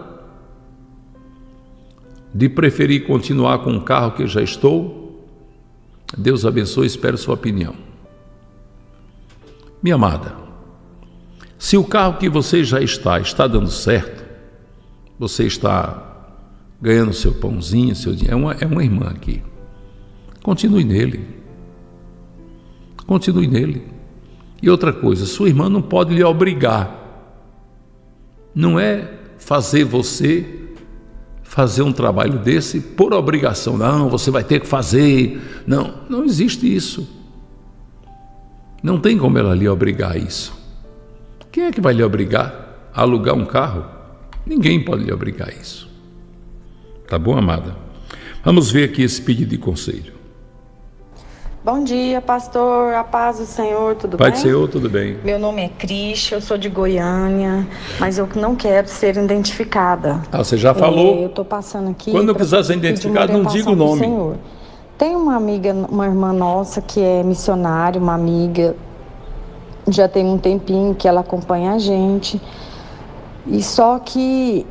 de preferir continuar com o carro que já estou? Deus abençoe, espero sua opinião. Minha amada, se o carro que você já está, está dando certo, você está ganhando seu pãozinho, seu dinheiro, é uma, é uma irmã aqui, continue nele, continue nele. E outra coisa, sua irmã não pode lhe obrigar, não é fazer você fazer um trabalho desse por obrigação, não, você vai ter que fazer, não, não existe isso, não tem como ela lhe obrigar a isso. Quem é que vai lhe obrigar a alugar um carro? Ninguém pode lhe obrigar a isso. Tá bom, amada? Vamos ver aqui esse pedido de conselho. Bom dia, pastor, a paz do Senhor, tudo Pai bem? do Senhor, tudo bem. Meu nome é Cris, eu sou de Goiânia, mas eu não quero ser identificada. Ah, você já falou? É, eu estou passando aqui. Quando eu quiser ser identificado, não diga o nome. Senhor. Tem uma amiga, uma irmã nossa que é missionária, uma amiga, já tem um tempinho que ela acompanha a gente, e só que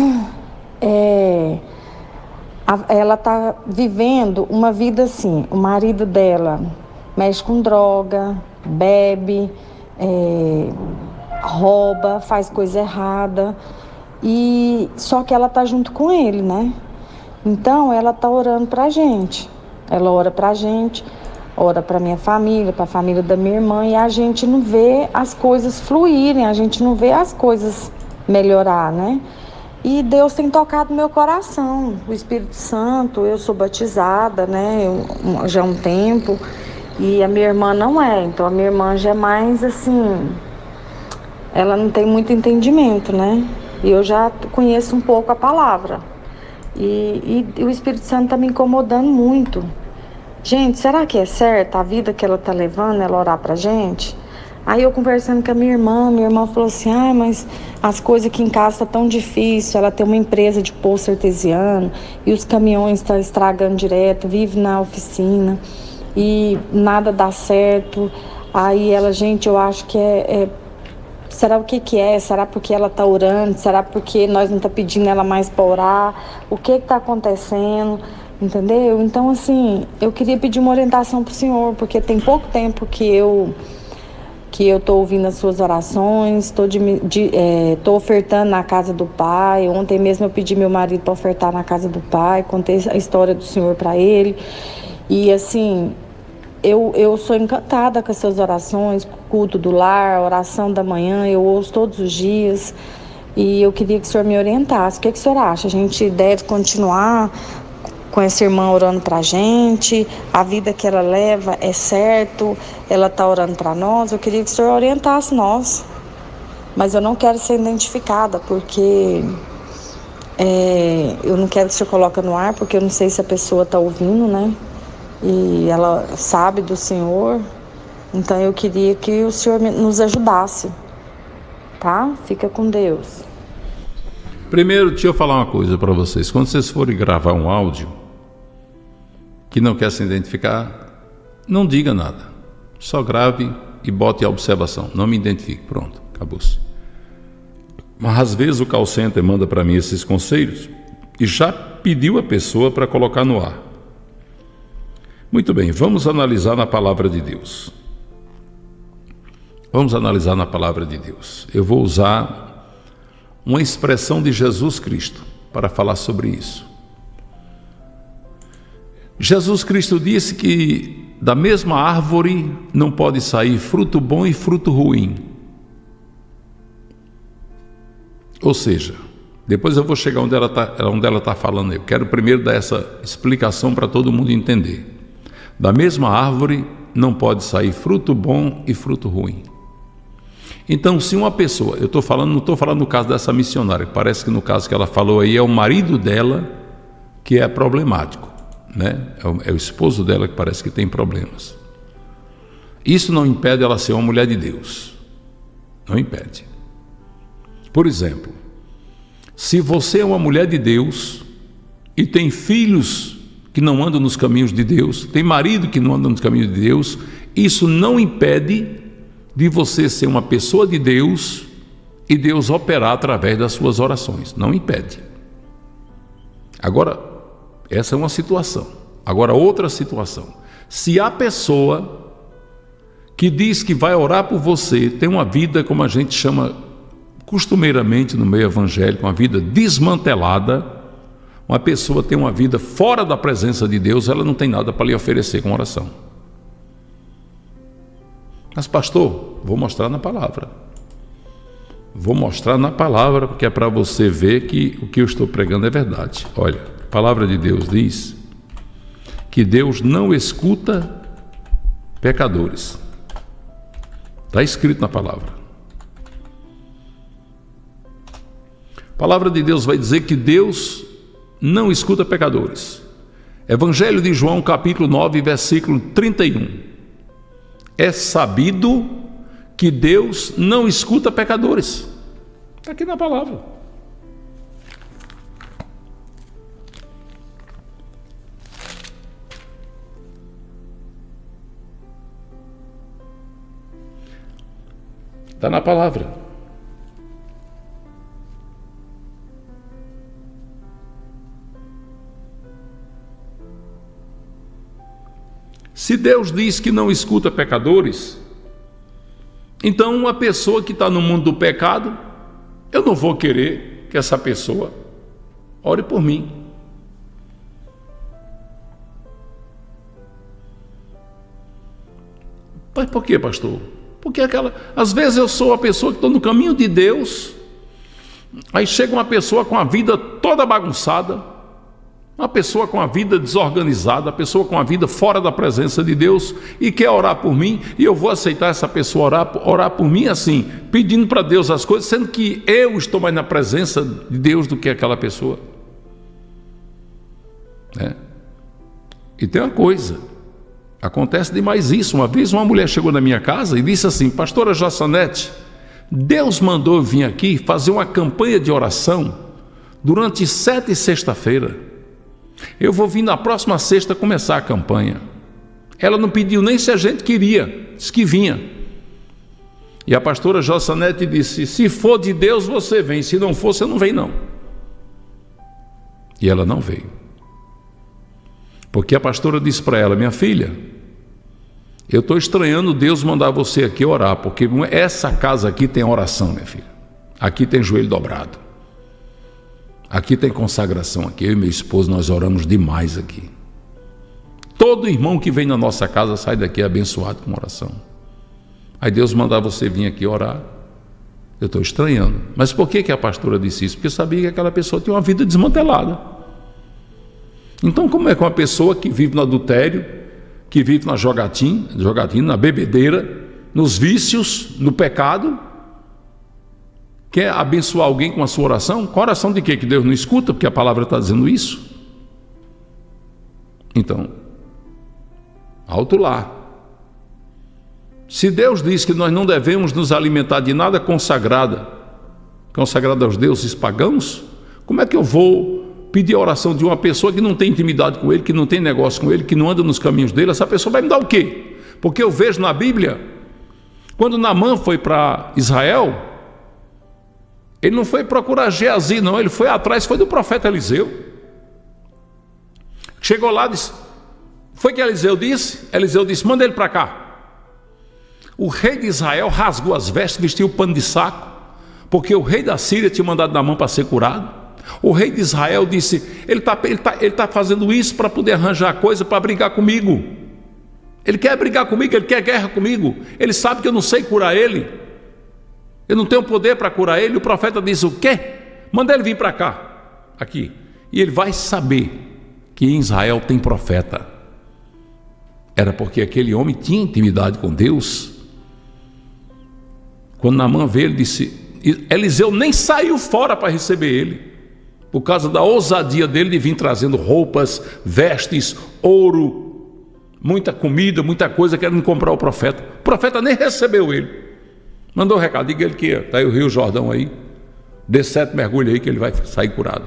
é, a, ela está vivendo uma vida assim, o marido dela mexe com droga, bebe, é, rouba, faz coisa errada, e só que ela está junto com ele, né? Então ela está orando pra gente, ela ora pra gente, ora para minha família, para a família da minha irmã, e a gente não vê as coisas fluírem, a gente não vê as coisas melhorar, né? E Deus tem tocado meu coração, o Espírito Santo, eu sou batizada, né, eu, já há um tempo, e a minha irmã não é, então a minha irmã já é mais assim, ela não tem muito entendimento, né? E eu já conheço um pouco a palavra, e, e, e o Espírito Santo está me incomodando muito. Gente, será que é certo a vida que ela tá levando, ela orar pra gente? Aí eu conversando com a minha irmã, minha irmã falou assim, ah, mas as coisas aqui em casa tá tão difícil, ela tem uma empresa de poço artesiano e os caminhões estão estragando direto, vive na oficina e nada dá certo. Aí ela, gente, eu acho que é... é será o que que é? Será porque ela tá orando? Será porque nós não tá pedindo ela mais para orar? O que que tá acontecendo? Entendeu? Então, assim, eu queria pedir uma orientação pro senhor, porque tem pouco tempo que eu que eu tô ouvindo as suas orações, tô, de, de, é, tô ofertando na casa do pai. Ontem mesmo eu pedi meu marido para ofertar na casa do pai, contei a história do senhor para ele. E, assim, eu, eu sou encantada com as suas orações, culto do lar, oração da manhã, eu ouço todos os dias. E eu queria que o senhor me orientasse. O que, que o senhor acha? A gente deve continuar com essa irmã orando pra gente, a vida que ela leva é certo, ela tá orando pra nós? Eu queria que o senhor orientasse nós, mas eu não quero ser identificada, porque é, eu não quero que o senhor coloque no ar, porque eu não sei se a pessoa tá ouvindo, né, e ela sabe do senhor, então eu queria que o senhor nos ajudasse, tá? Fica com Deus. Primeiro, deixa eu falar uma coisa para vocês. Quando vocês forem gravar um áudio que não quer se identificar, não diga nada. Só grave e bote a observação. Não me identifique. Pronto, acabou-se. Mas às vezes o call center manda para mim esses conselhos e já pediu a pessoa para colocar no ar. Muito bem, vamos analisar na palavra de Deus. Vamos analisar na palavra de Deus. Eu vou usar uma expressão de Jesus Cristo para falar sobre isso. Jesus Cristo disse que da mesma árvore não pode sair fruto bom e fruto ruim. Ou seja, depois eu vou chegar onde ela está onde ela está falando. Eu quero primeiro dar essa explicação para todo mundo entender. Da mesma árvore não pode sair fruto bom e fruto ruim. Então, se uma pessoa, eu estou falando, não estou falando no caso dessa missionária, parece que no caso que ela falou aí é o marido dela que é problemático, né? É o, é o esposo dela que parece que tem problemas. Isso não impede ela ser uma mulher de Deus, não impede. Por exemplo, se você é uma mulher de Deus e tem filhos que não andam nos caminhos de Deus, tem marido que não anda nos caminhos de Deus, isso não impede de você ser uma pessoa de Deus e Deus operar através das suas orações. Não impede. Agora, essa é uma situação. Agora, outra situação. Se a pessoa que diz que vai orar por você tem uma vida, como a gente chama costumeiramente no meio evangélico, uma vida desmantelada, uma pessoa tem uma vida fora da presença de Deus, ela não tem nada para lhe oferecer com oração. Mas pastor, vou mostrar na palavra. Vou mostrar na palavra, porque é para você ver que o que eu estou pregando é verdade. Olha, a palavra de Deus diz que Deus não escuta pecadores. Está escrito na palavra. A palavra de Deus vai dizer que Deus não escuta pecadores. Evangelho de João, capítulo nove, versículo trinta e um. É sabido que Deus não escuta pecadores. Está aqui na palavra. Está na palavra. Se Deus diz que não escuta pecadores, então uma pessoa que está no mundo do pecado, eu não vou querer que essa pessoa ore por mim. Mas por quê, pastor? Porque aquela, às vezes eu sou a pessoa que estou no caminho de Deus, aí chega uma pessoa com a vida toda bagunçada, uma pessoa com a vida desorganizada, uma pessoa com a vida fora da presença de Deus e quer orar por mim, e eu vou aceitar essa pessoa orar, orar por mim assim, pedindo para Deus as coisas, sendo que eu estou mais na presença de Deus do que aquela pessoa. É. E tem uma coisa, acontece demais isso. Uma vez uma mulher chegou na minha casa e disse assim: pastora Jossanete, Deus mandou eu vir aqui fazer uma campanha de oração durante sete sexta-feira. Eu vou vir na próxima sexta começar a campanha. Ela não pediu nem se a gente queria, disse que vinha. E a pastora Jossanete disse: se for de Deus você vem, se não for você não vem não. E ela não veio, porque a pastora disse para ela: minha filha, eu estou estranhando Deus mandar você aqui orar, porque essa casa aqui tem oração, minha filha. Aqui tem joelho dobrado. Aqui tem consagração. Aqui eu e meu esposo, nós oramos demais aqui. Todo irmão que vem na nossa casa sai daqui abençoado com oração. Aí Deus mandar você vir aqui orar. Eu estou estranhando. Mas por que que a pastora disse isso? Porque eu sabia que aquela pessoa tinha uma vida desmantelada. Então, como é que uma pessoa que vive no adultério, que vive na jogatina, jogatina, na bebedeira, nos vícios, no pecado, quer abençoar alguém com a sua oração? Com a oração de quê? Que Deus não escuta, porque a palavra está dizendo isso? Então, alto lá. Se Deus diz que nós não devemos nos alimentar de nada consagrada, consagrada aos deuses pagãos, como é que eu vou pedir a oração de uma pessoa que não tem intimidade com Ele, que não tem negócio com Ele, que não anda nos caminhos dele? Essa pessoa vai me dar o quê? Porque eu vejo na Bíblia, quando Naamã foi para Israel, ele não foi procurar Geazi, não, ele foi atrás, foi do profeta Eliseu. Chegou lá, disse, foi que Eliseu disse? Eliseu disse: manda ele para cá. O rei de Israel rasgou as vestes, vestiu o pano de saco, porque o rei da Síria tinha mandado Naamã para ser curado. O rei de Israel disse: ele está ele tá, ele tá fazendo isso para poder arranjar coisa para brigar comigo. Ele quer brigar comigo, ele quer guerra comigo. Ele sabe que eu não sei curar ele. Eu não tenho poder para curar ele. O profeta diz: o quê? Manda ele vir para cá, aqui. E ele vai saber que em Israel tem profeta. Era porque aquele homem tinha intimidade com Deus. Quando Naamã veio, ele disse, Eliseu nem saiu fora para receber ele, por causa da ousadia dele de vir trazendo roupas, vestes, ouro, muita comida, muita coisa, querendo comprar o profeta. O profeta nem recebeu ele. Mandou um recado, diga ele que está aí o Rio Jordão aí, Dê sete mergulhos aí que ele vai sair curado.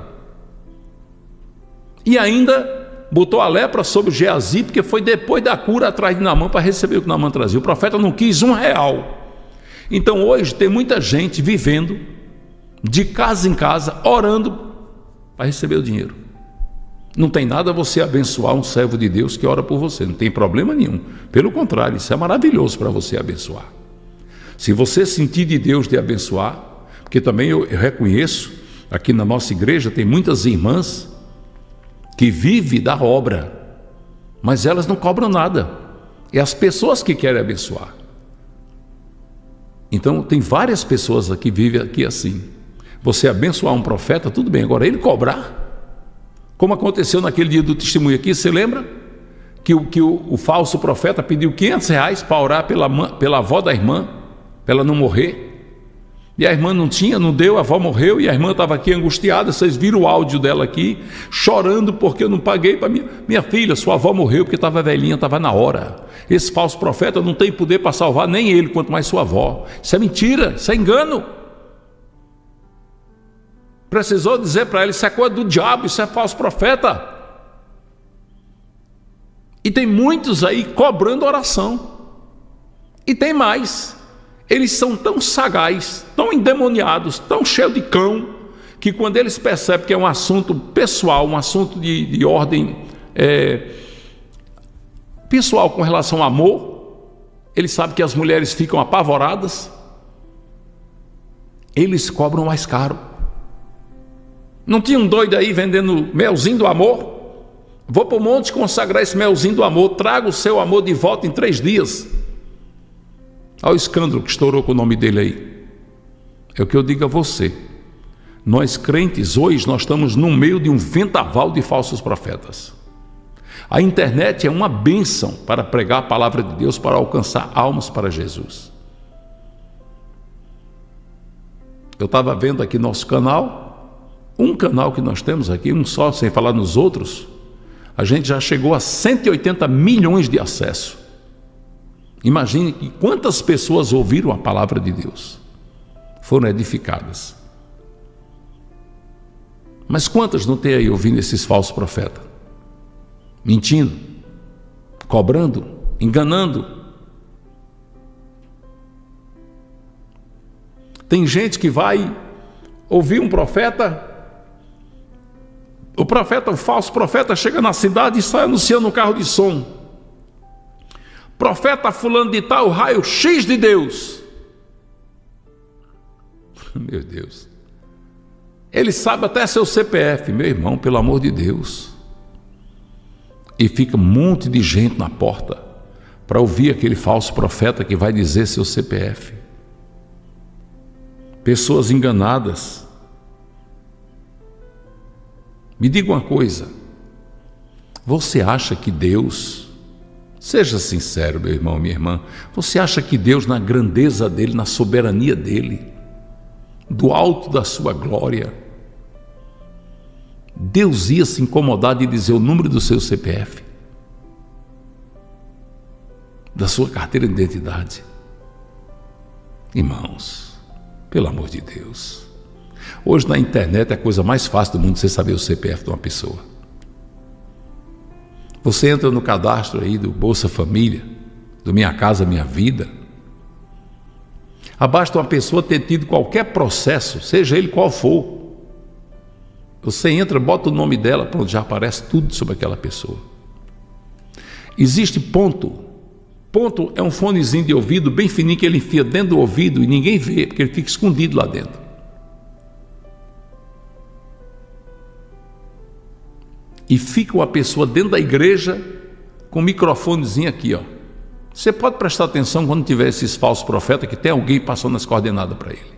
E ainda botou a lepra sobre Geazi, porque foi depois da cura atrás de Naamã para receber o que Naamã trazia. O profeta não quis um real. Então hoje tem muita gente vivendo de casa em casa, orando para receber o dinheiro. Não tem nada você abençoar um servo de Deus que ora por você, não tem problema nenhum. Pelo contrário, isso é maravilhoso para você abençoar. Se você sentir de Deus de abençoar, porque também eu, eu reconheço, aqui na nossa igreja tem muitas irmãs que vivem da obra, mas elas não cobram nada. É as pessoas que querem abençoar. Então tem várias pessoas aqui que vivem aqui assim. Você abençoar um profeta, tudo bem, agora ele cobrar, como aconteceu naquele dia do testemunho aqui, você lembra? Que o, que o, o falso profeta pediu quinhentos reais para orar pela, pela avó da irmã, para ela não morrer. E a irmã não tinha, não deu, a avó morreu e a irmã estava aqui angustiada. Vocês viram o áudio dela aqui, chorando porque eu não paguei para minha, minha filha, sua avó morreu porque estava velhinha, estava na hora. Esse falso profeta não tem poder para salvar nem ele, quanto mais sua avó. Isso é mentira, isso é engano. Precisou dizer para ele, isso é coisa do diabo, isso é falso profeta. E tem muitos aí cobrando oração. E tem mais, eles são tão sagazes, tão endemoniados, tão cheios de cão, que quando eles percebem que é um assunto pessoal, um assunto de, de ordem é, pessoal com relação ao amor, eles sabem que as mulheres ficam apavoradas, eles cobram mais caro. Não tinha um doido aí vendendo melzinho do amor? Vou para o monte consagrar esse melzinho do amor, traga o seu amor de volta em três dias. Olha o escândalo que estourou com o nome dele aí. É o que eu digo a você. Nós crentes, hoje, nós estamos no meio de um vendaval de falsos profetas. A internet é uma bênção para pregar a palavra de Deus, para alcançar almas para Jesus. Eu estava vendo aqui nosso canal, um canal que nós temos aqui, um só, sem falar nos outros, a gente já chegou a cento e oitenta milhões de acessos. Imagine que quantas pessoas ouviram a palavra de Deus, foram edificadas. Mas quantas não tem aí ouvindo esses falsos profetas? Mentindo, cobrando, enganando. Tem gente que vai ouvir um profeta, o profeta, o falso profeta chega na cidade e sai anunciando um carro de som. Profeta fulano de tal, raio X de Deus. Meu Deus. Ele sabe até seu C P F, meu irmão, pelo amor de Deus. E fica um monte de gente na porta para ouvir aquele falso profeta que vai dizer seu C P F. Pessoas enganadas. Me diga uma coisa, você acha que Deus, seja sincero, meu irmão, minha irmã, você acha que Deus, na grandeza dele, na soberania dele, do alto da sua glória, Deus ia se incomodar de dizer o número do seu C P F, da sua carteira de identidade? Irmãos, pelo amor de Deus, hoje na internet é a coisa mais fácil do mundo você saber o C P F de uma pessoa. Você entra no cadastro aí do Bolsa Família, do Minha Casa Minha Vida. Basta uma pessoa ter tido qualquer processo, seja ele qual for. Você entra, bota o nome dela, pronto, já aparece tudo sobre aquela pessoa. Existe ponto. Ponto é um fonezinho de ouvido bem fininho que ele enfia dentro do ouvido e ninguém vê, porque ele fica escondido lá dentro. E fica uma pessoa dentro da igreja com um microfonezinho aqui, ó. Você pode prestar atenção quando tiver esses falsos profetas, que tem alguém passando as coordenadas para ele.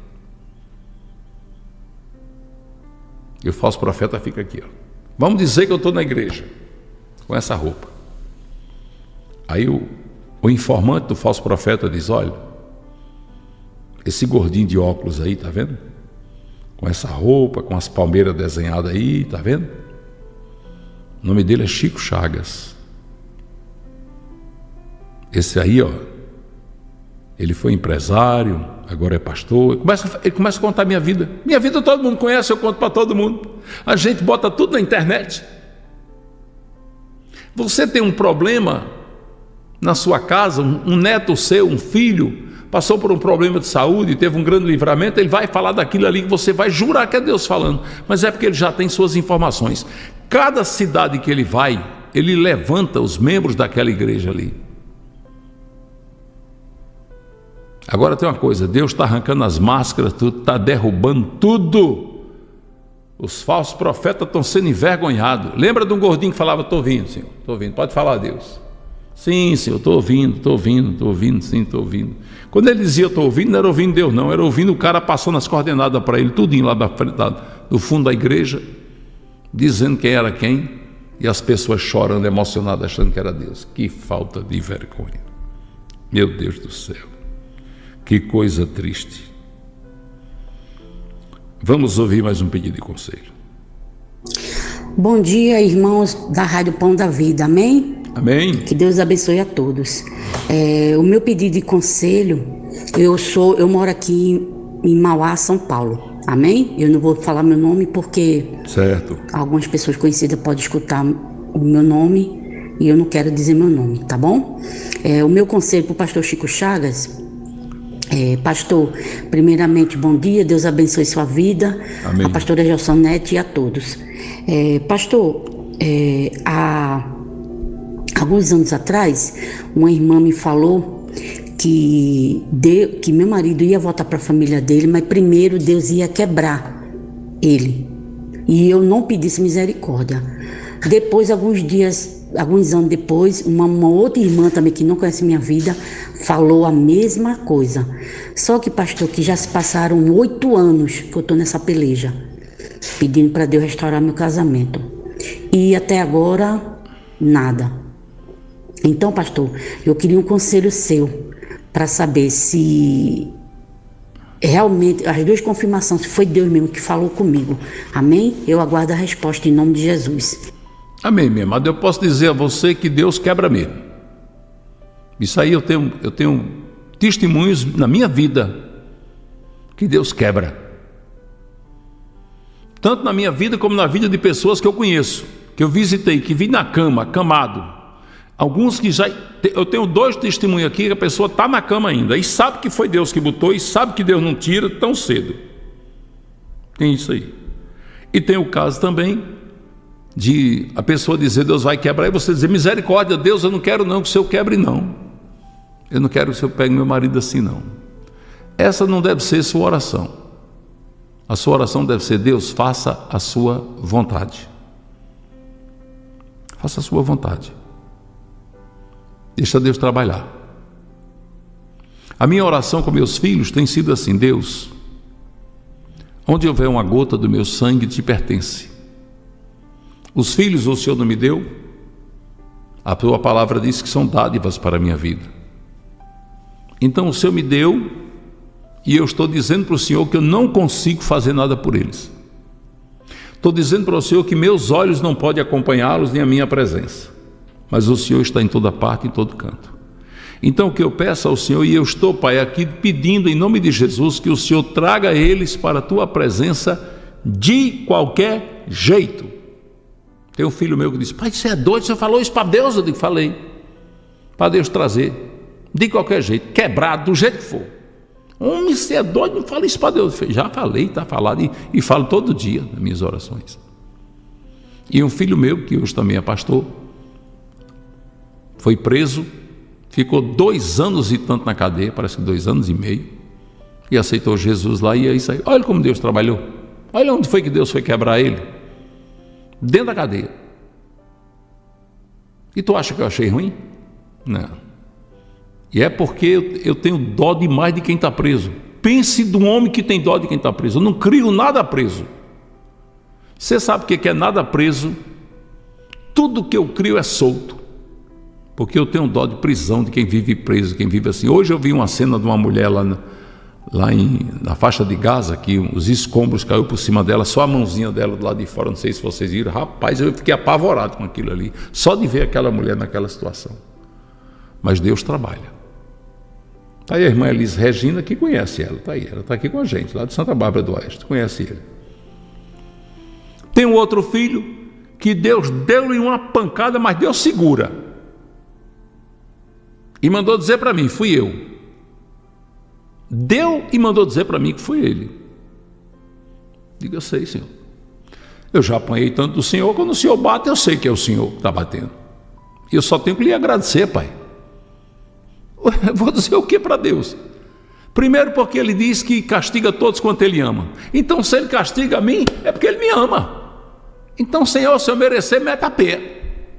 E o falso profeta fica aqui, ó. Vamos dizer que eu estou na igreja com essa roupa. Aí o, o informante do falso profeta diz: olha, esse gordinho de óculos aí, tá vendo? Com essa roupa, com as palmeiras desenhadas aí, tá vendo? O nome dele é Chico Chagas. Esse aí, ó, Ele foi empresário, agora é pastor. Ele começa, ele começa a contar a minha vida. Minha vida todo mundo conhece, eu conto para todo mundo. A gente bota tudo na internet. Você tem um problema na sua casa, um, um neto seu, um filho, passou por um problema de saúde, teve um grande livramento, ele vai falar daquilo ali que você vai jurar que é Deus falando. Mas é porque ele já tem suas informações. Cada cidade que ele vai, ele levanta os membros daquela igreja ali. Agora tem uma coisa, Deus está arrancando as máscaras, tudo, está derrubando tudo. Os falsos profetas estão sendo envergonhados. Lembra de um gordinho que falava, estou ouvindo, Senhor, estou ouvindo, pode falar a Deus. Sim, Senhor, estou ouvindo, estou ouvindo, estou ouvindo, sim, estou ouvindo. Quando ele dizia estou ouvindo, não era ouvindo Deus não, era ouvindo o cara passando as coordenadas para ele, tudinho lá da frente, do fundo da igreja, dizendo quem era quem, e as pessoas chorando, emocionadas, achando que era Deus. Que falta de vergonha. Meu Deus do céu. Que coisa triste. Vamos ouvir mais um pedido de conselho. Bom dia, irmãos da Rádio Pão da Vida, amém? Amém. Que Deus abençoe a todos. É, o meu pedido de conselho, eu sou, eu moro aqui em Mauá, São Paulo, amém? Eu não vou falar meu nome porque certo. Algumas pessoas conhecidas podem escutar o meu nome e eu não quero dizer meu nome, tá bom? É, o meu conselho para o pastor Chico Chagas. É, pastor, primeiramente, bom dia, Deus abençoe sua vida, amém. A pastora Gelsonete e a todos. É, pastor, é, há alguns anos atrás, uma irmã me falou que, de, que meu marido ia voltar para a família dele, mas primeiro Deus ia quebrar ele, e eu não pedisse misericórdia. Depois, alguns dias, alguns anos depois, uma, uma outra irmã também que não conhece minha vida, falou a mesma coisa. Só que, pastor, que já se passaram oito anos que eu estou nessa peleja, pedindo para Deus restaurar meu casamento. E até agora, nada. Então, pastor, eu queria um conselho seu para saber se realmente, as duas confirmações, se foi Deus mesmo que falou comigo. Amém? Eu aguardo a resposta em nome de Jesus. Amém, minha amada. Eu posso dizer a você que Deus quebra mesmo. Isso aí eu tenho, eu tenho testemunhos na minha vida que Deus quebra. Tanto na minha vida como na vida de pessoas que eu conheço, que eu visitei, que vi na cama, acamado. Alguns que já... Eu tenho dois testemunhos aqui que a pessoa está na cama ainda e sabe que foi Deus que botou e sabe que Deus não tira tão cedo. Tem isso aí. E tem o caso também de a pessoa dizer Deus vai quebrar e você dizer misericórdia, Deus, eu não quero não que o Senhor quebre não. Eu não quero que o Senhor pegue meu marido assim não. Essa não deve ser sua oração. A sua oração deve ser Deus, faça a sua vontade. Faça a sua vontade. Deixa Deus trabalhar. A minha oração com meus filhos tem sido assim: Deus, onde houver uma gota do meu sangue te pertence. Os filhos o Senhor não me deu, a tua palavra diz que são dádivas para a minha vida. Então o Senhor me deu, e eu estou dizendo para o Senhor que eu não consigo fazer nada por eles. Estou dizendo para o Senhor que meus olhos não podem acompanhá-los nem a minha presença, mas o Senhor está em toda parte, em todo canto. Então o que eu peço ao Senhor, e eu estou, Pai, aqui pedindo em nome de Jesus, que o Senhor traga eles para a tua presença de qualquer jeito. Tem um filho meu que disse: pai, você é doido, você falou isso para Deus? Eu digo: falei, para Deus trazer, de qualquer jeito, quebrado, do jeito que for. Homem, você é doido, não fala isso para Deus. Eu já falei, está falado, e, e falo todo dia nas minhas orações. E um filho meu, que hoje também é pastor, foi preso, ficou dois anos e tanto na cadeia, parece que dois anos e meio, e aceitou Jesus lá, e aí saiu. Olha como Deus trabalhou, olha onde foi que Deus foi quebrar ele, dentro da cadeia. E tu acha que eu achei ruim? Não. E é porque eu, eu tenho dó demais de quem está preso. Pense de um homem que tem dó de quem está preso. Eu não crio nada preso. Você sabe o que é nada preso? Tudo que eu crio é solto, porque eu tenho dó de prisão de quem vive preso, quem vive assim. Hoje eu vi uma cena de uma mulher lá, na, lá em, na faixa de Gaza, que os escombros caiu por cima dela, só a mãozinha dela do lado de fora, não sei se vocês viram. Rapaz, eu fiquei apavorado com aquilo ali, só de ver aquela mulher naquela situação. Mas Deus trabalha. Está aí a irmã Elis Regina, que conhece ela, está aí, ela está aqui com a gente, lá de Santa Bárbara do Oeste, conhece ele. Tem um outro filho que Deus deu-lhe uma pancada, mas Deus segura. E mandou dizer para mim, fui eu. Deu e mandou dizer para mim que foi ele. Diga, eu sei, Senhor. Eu já apanhei tanto do Senhor, quando o Senhor bate, eu sei que é o Senhor que está batendo. E eu só tenho que lhe agradecer, Pai. Eu vou dizer o que para Deus? Primeiro porque Ele diz que castiga todos quanto Ele ama. Então se Ele castiga a mim, é porque Ele me ama. Então, Senhor, se eu merecer, meta a pé.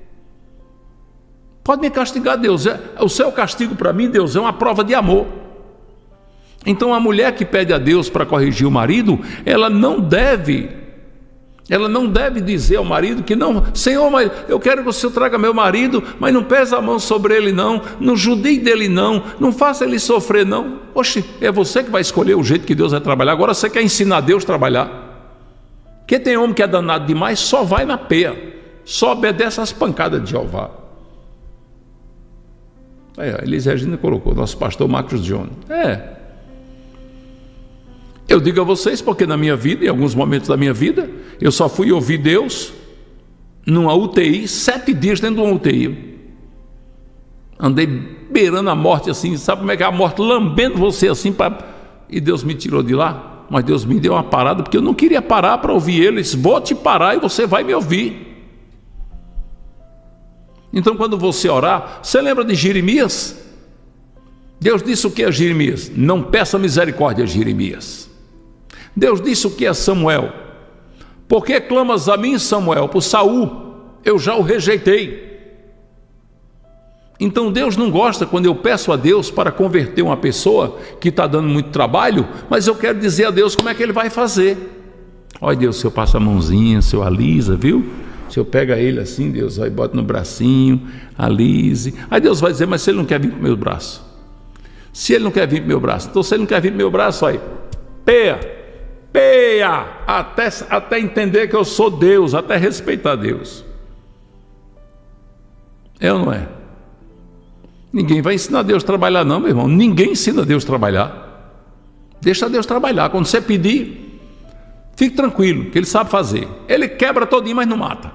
Pode me castigar, Deus. O seu castigo para mim, Deus, é uma prova de amor. Então a mulher que pede a Deus para corrigir o marido, ela não deve... Ela não deve dizer ao marido que não, Senhor, mas eu quero que o Senhor traga meu marido, mas não pesa a mão sobre ele não, não judie dele não, não faça ele sofrer não. Oxe, é você que vai escolher o jeito que Deus vai trabalhar. Agora você quer ensinar Deus a trabalhar? Porque tem homem que é danado demais, só vai na peia, só obedece as pancadas de Jeová. Aí, a Elis Regina colocou, nosso pastor Marcos Jones. É. Eu digo a vocês porque na minha vida, em alguns momentos da minha vida, eu só fui ouvir Deus numa U T I, sete dias dentro de uma U T I. Andei beirando a morte assim, sabe como é que é a morte? Lambendo você assim, pra... e Deus me tirou de lá. Mas Deus me deu uma parada, porque eu não queria parar para ouvir Ele. Ele disse, vou te parar e você vai me ouvir. Então quando você orar, você lembra de Jeremias? Deus disse o que a Jeremias? Não peça misericórdia a Jeremias. Deus disse o que a Samuel? Por que clamas a mim, Samuel? Por Saul, eu já o rejeitei. Então Deus não gosta quando eu peço a Deus para converter uma pessoa que está dando muito trabalho, mas eu quero dizer a Deus como é que Ele vai fazer. Olha Deus, se eu passo a mãozinha, se eu alisa, viu? Se eu pego ele assim, Deus vai, bota no bracinho, alise. Aí Deus vai dizer, mas se ele não quer vir para o meu braço? Se ele não quer vir para o meu braço, então se ele não quer vir para o meu braço, aí, peia. Peia, até, até entender que eu sou Deus, até respeitar Deus. É ou não é? Ninguém vai ensinar Deus a trabalhar não, meu irmão. Ninguém ensina Deus a trabalhar. Deixa Deus trabalhar. Quando você pedir, fique tranquilo, que Ele sabe fazer. Ele quebra todinho, mas não mata.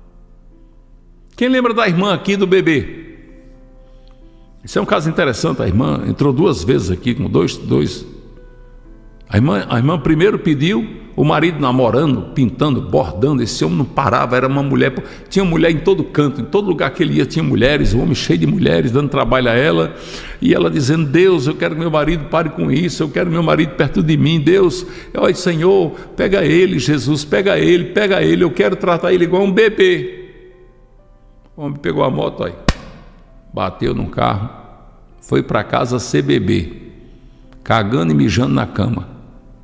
Quem lembra da irmã aqui do bebê? Isso é um caso interessante. A irmã entrou duas vezes aqui com dois... dois A irmã, a irmã primeiro pediu, o marido namorando, pintando, bordando, esse homem não parava, era uma mulher, tinha mulher em todo canto, em todo lugar que ele ia tinha mulheres, um homem cheio de mulheres, dando trabalho a ela, e ela dizendo, Deus, eu quero que meu marido pare com isso, eu quero meu marido perto de mim, Deus, olha Senhor, pega ele, Jesus, pega ele, pega ele, eu quero tratar ele igual um bebê. O homem pegou a moto, aí, bateu num carro, foi para casa ser bebê, cagando e mijando na cama.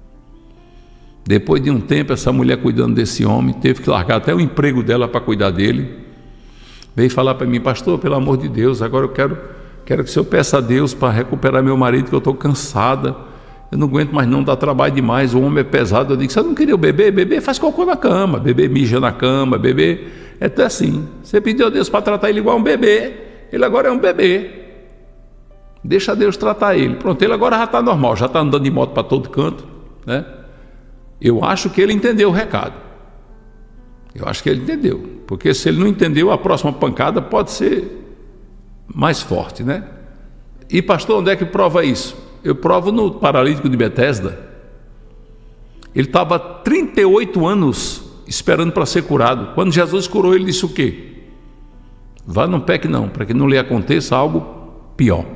Depois de um tempo, essa mulher cuidando desse homem, teve que largar até o emprego dela para cuidar dele. Veio falar para mim, pastor, pelo amor de Deus, agora eu quero, quero que o senhor peça a Deus para recuperar meu marido, que eu estou cansada, eu não aguento mais não, dá trabalho demais, o homem é pesado. Eu digo, você não queria o bebê? Bebê faz cocô na cama, bebê mija na cama, bebê é até assim. Você pediu a Deus para tratar ele igual um bebê, ele agora é um bebê. Deixa Deus tratar ele. Pronto, ele agora já está normal, já está andando de moto para todo canto, né? Eu acho que ele entendeu o recado. Eu acho que ele entendeu. Porque se ele não entendeu, a próxima pancada pode ser mais forte, né? E pastor, onde é que prova isso? Eu provo no paralítico de Betesda. Ele estava trinta e oito anos esperando para ser curado. Quando Jesus curou, ele disse o quê? Vá, não peque não, para que não lhe aconteça algo pior.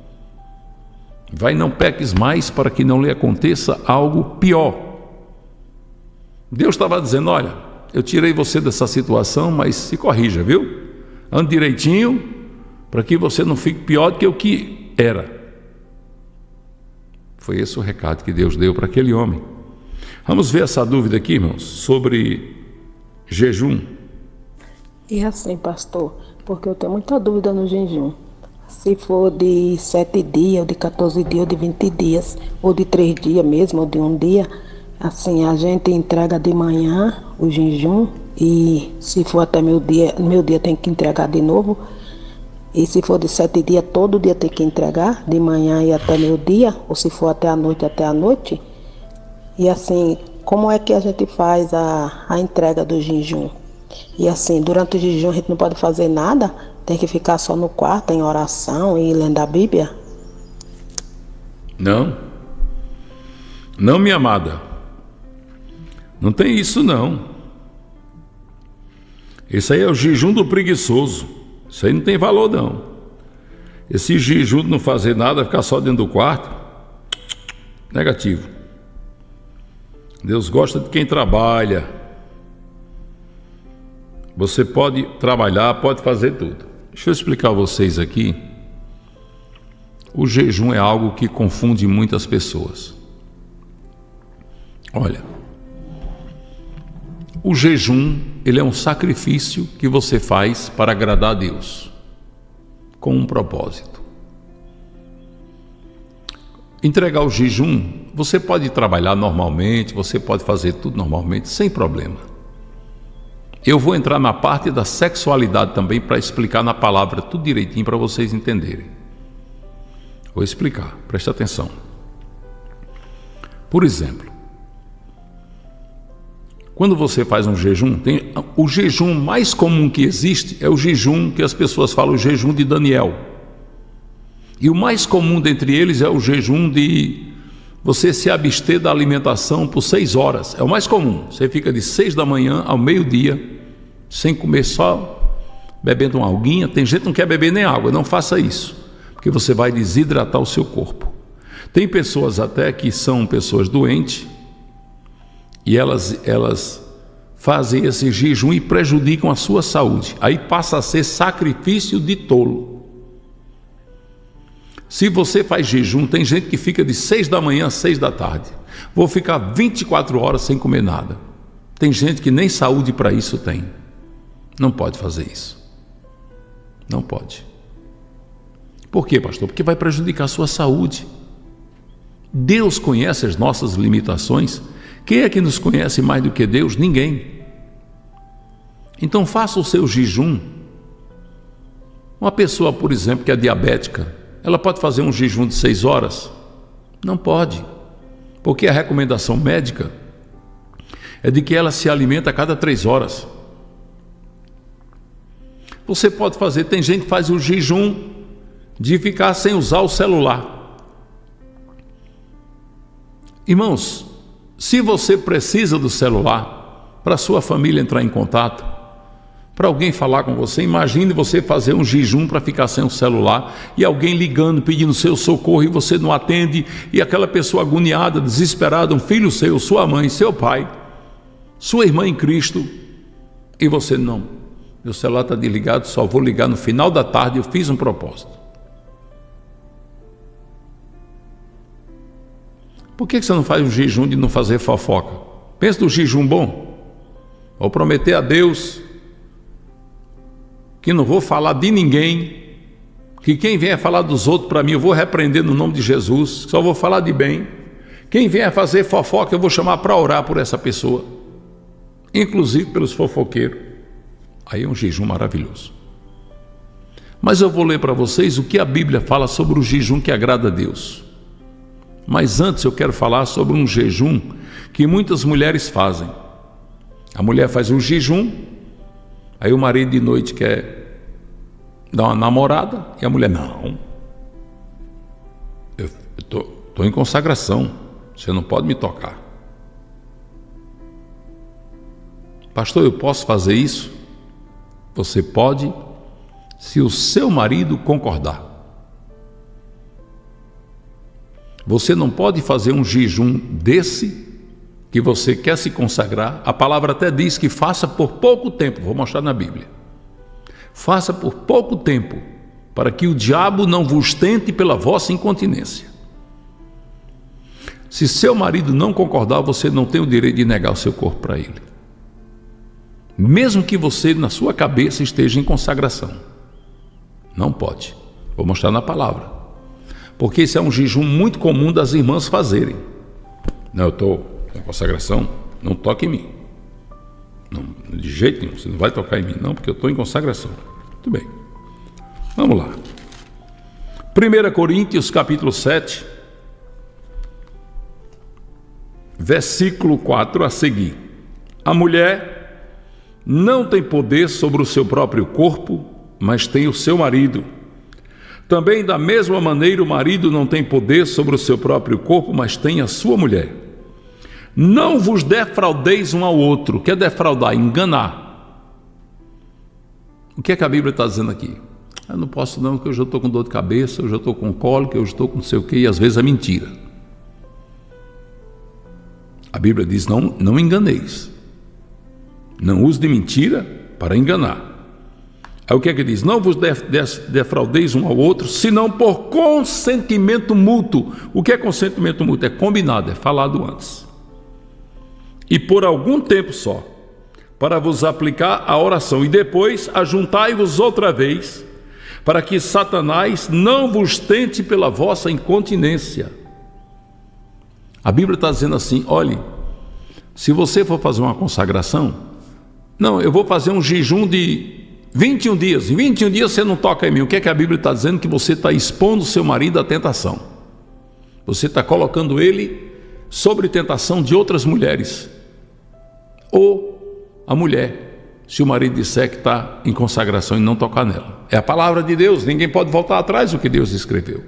Vai, não peques mais, para que não lhe aconteça algo pior. Deus estava dizendo, olha, eu tirei você dessa situação, mas se corrija, viu? Ande direitinho, para que você não fique pior do que o que era. Foi esse o recado que Deus deu para aquele homem. Vamos ver essa dúvida aqui, irmãos, sobre jejum. E assim, pastor, porque eu tenho muita dúvida no jejum. Se for de sete dias, ou de quatorze dias, ou de vinte dias, ou de três dias mesmo, ou de um dia, assim, a gente entrega de manhã o jejum e se for até meu dia, meu dia tem que entregar de novo. E se for de sete dias, todo dia tem que entregar, de manhã e até meio-dia, ou se for até a noite, até a noite. E assim, como é que a gente faz a, a entrega do jejum? E assim, durante o jejum a gente não pode fazer nada, tem que ficar só no quarto, em oração e lendo a Bíblia? Não. Não, minha amada. Não tem isso, não. Esse aí é o jejum do preguiçoso. Isso aí não tem valor, não. Esse jejum de não fazer nada, ficar só dentro do quarto, negativo. Deus gosta de quem trabalha. Você pode trabalhar, pode fazer tudo. Deixa eu explicar a vocês aqui. O jejum é algo que confunde muitas pessoas. Olha, o jejum, ele é um sacrifício que você faz para agradar a Deus, com um propósito. Entregar o jejum, você pode trabalhar normalmente, você pode fazer tudo normalmente, sem problema. Eu vou entrar na parte da sexualidade também para explicar na palavra tudo direitinho para vocês entenderem. Vou explicar, preste atenção. Por exemplo, quando você faz um jejum, tem, o jejum mais comum que existe é o jejum que as pessoas falam, o jejum de Daniel. E o mais comum dentre eles é o jejum de você se abster da alimentação por seis horas. É o mais comum. Você fica de seis da manhã ao meio-dia, sem comer, só bebendo uma aguinha. Tem gente que não quer beber nem água, não faça isso, porque você vai desidratar o seu corpo. Tem pessoas até que são pessoas doentes, e elas, elas fazem esse jejum e prejudicam a sua saúde. Aí passa a ser sacrifício de tolo. Se você faz jejum, tem gente que fica de seis da manhã a seis da tarde. Vou ficar vinte e quatro horas sem comer nada. Tem gente que nem saúde para isso tem. Não pode fazer isso. Não pode. Por quê, pastor? Porque vai prejudicar a sua saúde. Deus conhece as nossas limitações. Quem é que nos conhece mais do que Deus? Ninguém. Então faça o seu jejum. Uma pessoa, por exemplo, que é diabética, ela pode fazer um jejum de seis horas? Não pode, porque a recomendação médica é de que ela se alimenta a cada três horas. Você pode fazer, tem gente que faz o jejum de ficar sem usar o celular. Irmãos, se você precisa do celular para sua família entrar em contato, para alguém falar com você, imagine você fazer um jejum para ficar sem o celular e alguém ligando, pedindo seu socorro e você não atende, e aquela pessoa agoniada, desesperada, um filho seu, sua mãe, seu pai, sua irmã em Cristo, e você não, meu celular está desligado, só vou ligar no final da tarde, eu fiz um propósito. Por que você não faz um jejum de não fazer fofoca? Pensa no jejum bom. Vou prometer a Deus que não vou falar de ninguém, que quem vier falar dos outros para mim eu vou repreender no nome de Jesus, só vou falar de bem. Quem vier fazer fofoca eu vou chamar para orar por essa pessoa, inclusive pelos fofoqueiros. Aí é um jejum maravilhoso. Mas eu vou ler para vocês o que a Bíblia fala sobre o jejum que agrada a Deus. Mas antes eu quero falar sobre um jejum que muitas mulheres fazem. A mulher faz um jejum, aí o marido de noite quer dar uma namorada, e a mulher, não, eu estou em consagração, você não pode me tocar. Pastor, eu posso fazer isso? Você pode, se o seu marido concordar. Você não pode fazer um jejum desse, que você quer se consagrar. A palavra até diz que faça por pouco tempo, vou mostrar na Bíblia. Faça por pouco tempo, para que o diabo não vos tente pela vossa incontinência. Se seu marido não concordar, você não tem o direito de negar o seu corpo para ele. Mesmo que você, na sua cabeça, esteja em consagração. Não pode. Vou mostrar na palavra. Porque esse é um jejum muito comum das irmãs fazerem. Não, eu estou em consagração, não toque em mim. Não, de jeito nenhum, você não vai tocar em mim, não, porque eu estou em consagração. Muito bem. Vamos lá. primeira Coríntios, capítulo sete, versículo quatro a seguir. A mulher não tem poder sobre o seu próprio corpo, mas tem o seu marido. Também, da mesma maneira, o marido não tem poder sobre o seu próprio corpo, mas tem a sua mulher. Não vos defraudeis um ao outro. O que é defraudar? Enganar. O que é que a Bíblia está dizendo aqui? Eu não posso não, porque eu já estou com dor de cabeça, eu já estou com cólica, eu já estou com não sei o quê, e às vezes é mentira. A Bíblia diz, não, não enganeis. Não use de mentira para enganar. Aí o que é que diz? Não vos defraudeis um ao outro, senão por consentimento mútuo. O que é consentimento mútuo? É combinado, é falado antes. E por algum tempo só, para vos aplicar a oração. E depois ajuntai-vos outra vez, para que Satanás não vos tente pela vossa incontinência. A Bíblia está dizendo assim, olhe, se você for fazer uma consagração, não, eu vou fazer um jejum de vinte e um dias, em vinte e um dias você não toca em mim. O que é que a Bíblia está dizendo? Que você está expondo o seu marido à tentação. Você está colocando ele sobre tentação de outras mulheres. Ou a mulher, se o marido disser que está em consagração e não tocar nela. É a palavra de Deus, ninguém pode voltar atrás do que Deus escreveu.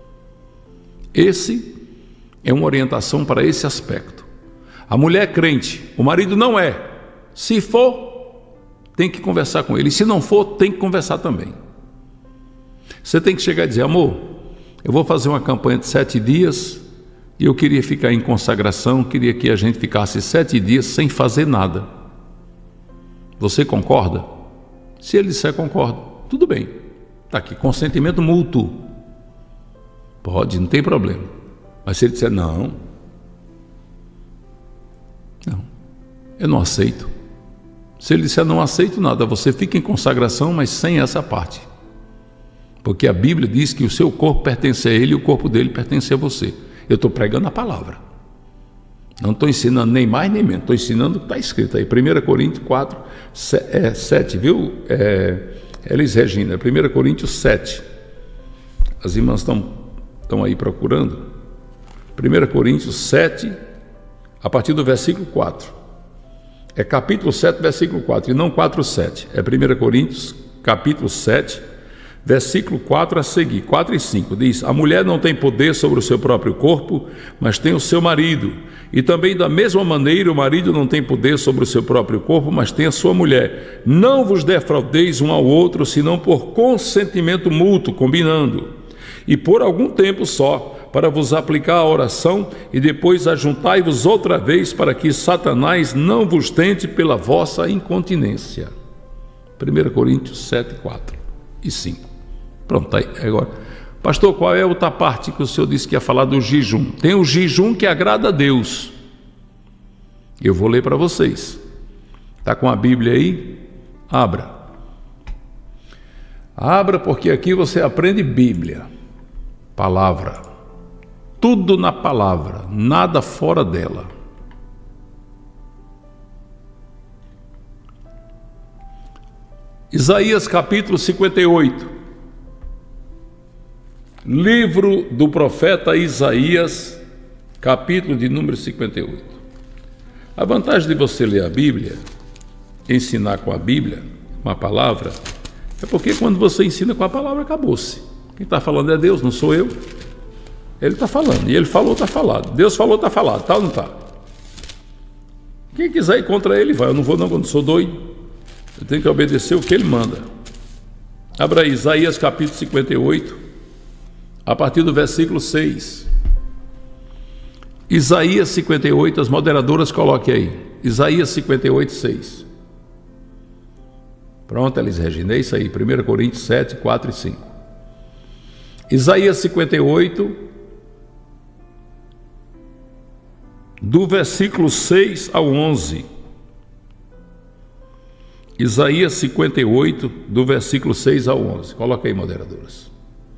Esse é uma orientação para esse aspecto. A mulher é crente, o marido não é. Se for, tem que conversar com ele. E se não for, tem que conversar também. Você tem que chegar e dizer, amor, eu vou fazer uma campanha de sete dias e eu queria ficar em consagração, queria que a gente ficasse sete dias sem fazer nada. Você concorda? Se ele disser concordo, tudo bem. Está aqui, consentimento mútuo. Pode, não tem problema. Mas se ele disser não, não, eu não aceito. Se ele disser não aceito nada, você fica em consagração, mas sem essa parte. Porque a Bíblia diz que o seu corpo pertence a ele e o corpo dele pertence a você. Eu estou pregando a palavra. Não estou ensinando nem mais nem menos. Estou ensinando o que está escrito aí. primeira Coríntios quatro, sete, viu? É, Elis Regina, primeira Coríntios sete. As irmãs estão, estão aí procurando. primeira Coríntios sete, a partir do versículo quatro. É capítulo sete, versículo quatro, e não quatro, sete. É primeira Coríntios, capítulo sete, versículo quatro a seguir, quatro e cinco. Diz, a mulher não tem poder sobre o seu próprio corpo, mas tem o seu marido. E também da mesma maneira o marido não tem poder sobre o seu próprio corpo, mas tem a sua mulher. Não vos defraudeis um ao outro, senão por consentimento mútuo, combinando. E por algum tempo só, para vos aplicar a oração, e depois ajuntai-vos outra vez, para que Satanás não vos tente pela vossa incontinência. primeira Coríntios sete, quatro e cinco. Pronto, aí agora. Pastor, qual é a outra parte que o senhor disse que ia falar do jejum? Tem o jejum que agrada a Deus. Eu vou ler para vocês. Está com a Bíblia aí? Abra. Abra, porque aqui você aprende Bíblia. Palavra. Tudo na palavra, nada fora dela. Isaías capítulo cinquenta e oito. Livro do profeta Isaías, capítulo de número cinquenta e oito. A vantagem de você ler a Bíblia, ensinar com a Bíblia, uma palavra, é porque quando você ensina com a palavra, acabou-se. Quem está falando é Deus, não sou eu. Ele está falando, e ele falou, está falado. Deus falou, está falado, tá ou não está? Quem quiser ir contra ele, vai. Eu não vou não, quando sou doido. Eu tenho que obedecer o que ele manda. Abra aí, Isaías capítulo cinquenta e oito, a partir do versículo seis. Isaías cinquenta e oito, as moderadoras coloquem aí. Isaías cinquenta e oito, seis. Pronto, Elis Regina, é isso aí. primeira Coríntios sete, quatro e cinco. Isaías cinquenta e oito, do versículo seis ao onze. Isaías cinquenta e oito, do versículo seis ao onze. Coloca aí, moderadoras.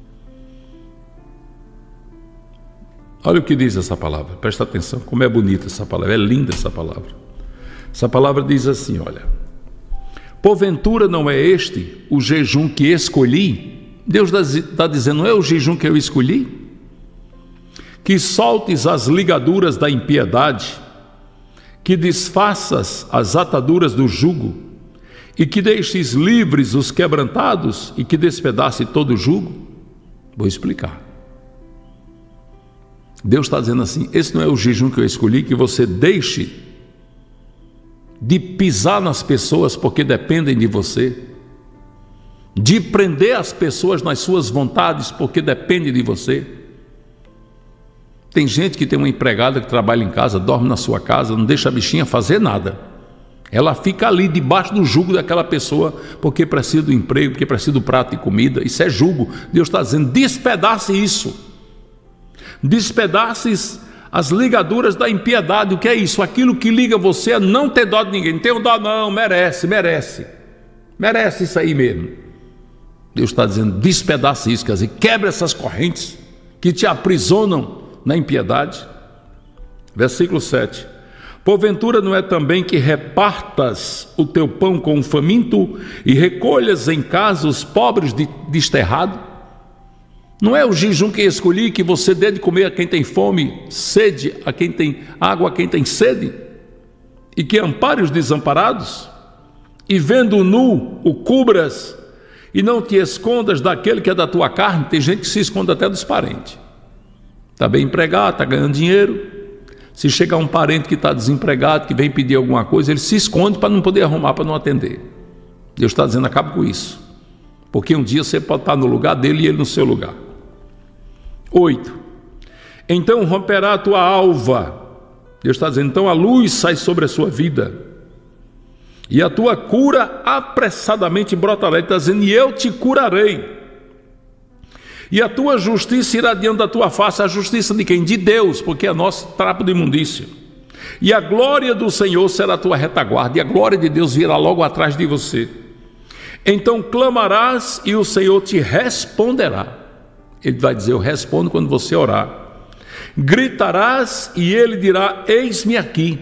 Olha o que diz essa palavra, presta atenção, como é bonita essa palavra, é linda essa palavra. Essa palavra diz assim, olha: porventura não é este o jejum que escolhi? Deus está dizendo, não é o jejum que eu escolhi? Que soltes as ligaduras da impiedade, que desfaças as ataduras do jugo, e que deixes livres os quebrantados, e que despedace todo o jugo? Vou explicar. Deus está dizendo assim, esse não é o jejum que eu escolhi, que você deixe de pisar nas pessoas porque dependem de você, de prender as pessoas nas suas vontades porque dependem de você. Tem gente que tem uma empregada que trabalha em casa, dorme na sua casa, não deixa a bichinha fazer nada. Ela fica ali debaixo do jugo daquela pessoa porque precisa do emprego, porque precisa do prato de comida. Isso é jugo. Deus está dizendo, despedace isso. Despedaces as ligaduras da impiedade. O que é isso? Aquilo que liga você a não ter dó de ninguém. Não tem dó não, merece, merece. Merece isso aí mesmo. Deus está dizendo, despedace isso, quer dizer, quebra essas correntes que te aprisionam na impiedade. Versículo sete. Porventura não é também que repartas o teu pão com o faminto e recolhas em casa os pobres desterrados? Não é o jejum que escolhi, que você dê de comer a quem tem fome, sede a quem tem água, a quem tem sede, e que ampare os desamparados, e vendo nu o cubras, e não te escondas daquele que é da tua carne? Tem gente que se esconde até dos parentes. Está bem empregado, está ganhando dinheiro. Se chegar um parente que está desempregado, que vem pedir alguma coisa, ele se esconde para não poder arrumar, para não atender. Deus está dizendo, acaba com isso, porque um dia você pode estar no lugar dele e ele no seu lugar. Oito. Então romperá a tua alva. Deus está dizendo, então a luz sai sobre a sua vida, e a tua cura apressadamente brotará. Ele está dizendo, e eu te curarei, e a tua justiça irá diante da tua face. A justiça de quem? De Deus, porque é nosso trapo de imundícia. E a glória do Senhor será a tua retaguarda, e a glória de Deus virá logo atrás de você. Então clamarás e o Senhor te responderá. Ele vai dizer, eu respondo quando você orar. Gritarás e ele dirá, eis-me aqui.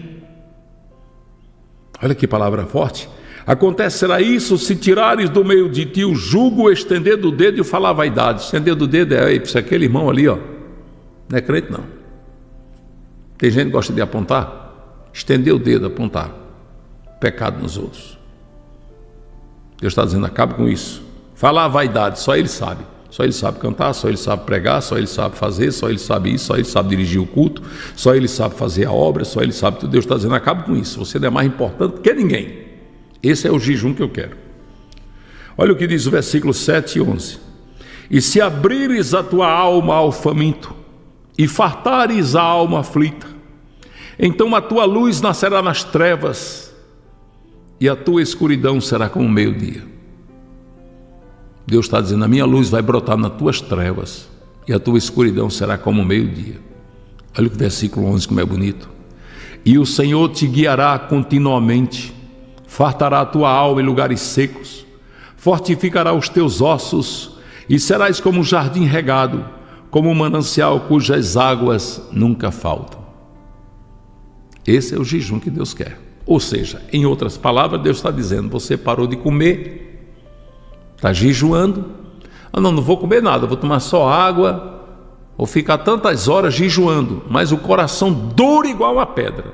Olha que palavra forte. Acontecerá isso se tirares do meio de ti o jugo, estender do dedo e falar vaidade. Estender do dedo é, é aquele irmão ali, ó, não é crente não. Tem gente que gosta de apontar. Estender o dedo, apontar pecado nos outros. Deus está dizendo, acabe com isso. Falar vaidade, só ele sabe. Só ele sabe cantar, só ele sabe pregar, só ele sabe fazer, só ele sabe isso, só ele sabe dirigir o culto, só ele sabe fazer a obra, só ele sabe tudo. Deus está dizendo, acabe com isso. Você não é mais importante que ninguém. Esse é o jejum que eu quero. Olha o que diz o versículo sete e onze. E se abrires a tua alma ao faminto, e fartares a alma aflita, então a tua luz nascerá nas trevas, e a tua escuridão será como o meio-dia. Deus está dizendo, a minha luz vai brotar nas tuas trevas, e a tua escuridão será como o meio-dia. Olha o versículo onze, como é bonito. E o Senhor te guiará continuamente, fartará a tua alma em lugares secos, fortificará os teus ossos, e serás como um jardim regado, como um manancial cujas águas nunca faltam. Esse é o jejum que Deus quer. Ou seja, em outras palavras, Deus está dizendo, você parou de comer, está jejuando. Ah não, não vou comer nada, vou tomar só água, vou ficar tantas horas jejuando, mas o coração duro igual uma pedra.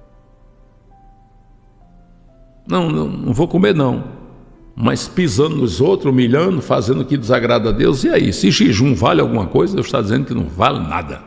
Não, não, não vou comer não, mas pisando nos outros, humilhando, fazendo o que desagrada a Deus. E aí, se jejum vale alguma coisa? Deus está dizendo que não vale nada.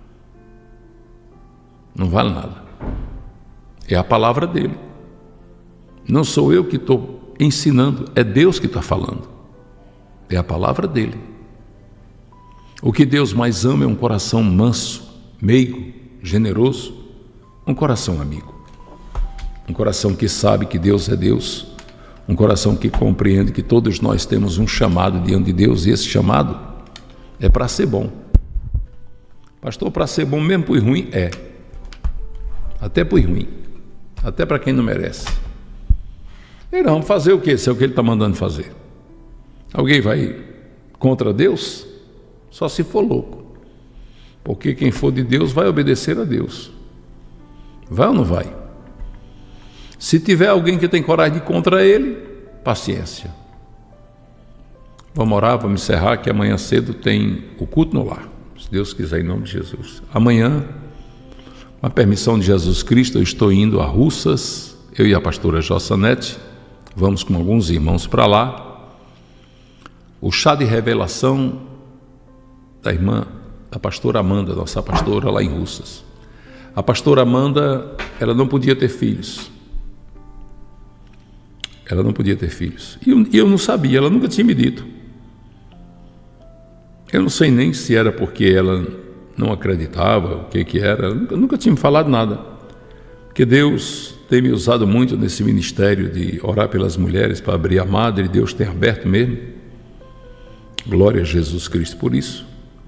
Não vale nada. É a palavra dele. Não sou eu que estou ensinando, é Deus que está falando. É a palavra dele. O que Deus mais ama é um coração manso, meigo, generoso, um coração amigo. Um coração que sabe que Deus é Deus, um coração que compreende que todos nós temos um chamado diante de Deus, e esse chamado é para ser bom. Pastor, para ser bom mesmo por ruim? É. Até por ruim. Até para quem não merece. E não, vamos fazer o quê? Se é o que ele está mandando fazer. Alguém vai contra Deus? Só se for louco. Porque quem for de Deus vai obedecer a Deus. Vai ou não vai? Se tiver alguém que tem coragem de ir contra ele, paciência. Vamos orar, vamos encerrar, que amanhã cedo tem o culto no lar, se Deus quiser, em nome de Jesus. Amanhã, com a permissão de Jesus Cristo, eu estou indo a Russas, eu e a pastora Jossanete, vamos com alguns irmãos para lá. O chá de revelação da irmã, da pastora Amanda, nossa pastora lá em Russas. A pastora Amanda, ela não podia ter filhos. Ela não podia ter filhos. E eu, eu não sabia, ela nunca tinha me dito. Eu não sei nem se era porque ela não acreditava, o que que era, ela nunca, nunca tinha me falado nada. Porque Deus tem me usado muito nesse ministério de orar pelas mulheres para abrir a madre, Deus tem aberto mesmo. Glória a Jesus Cristo por isso.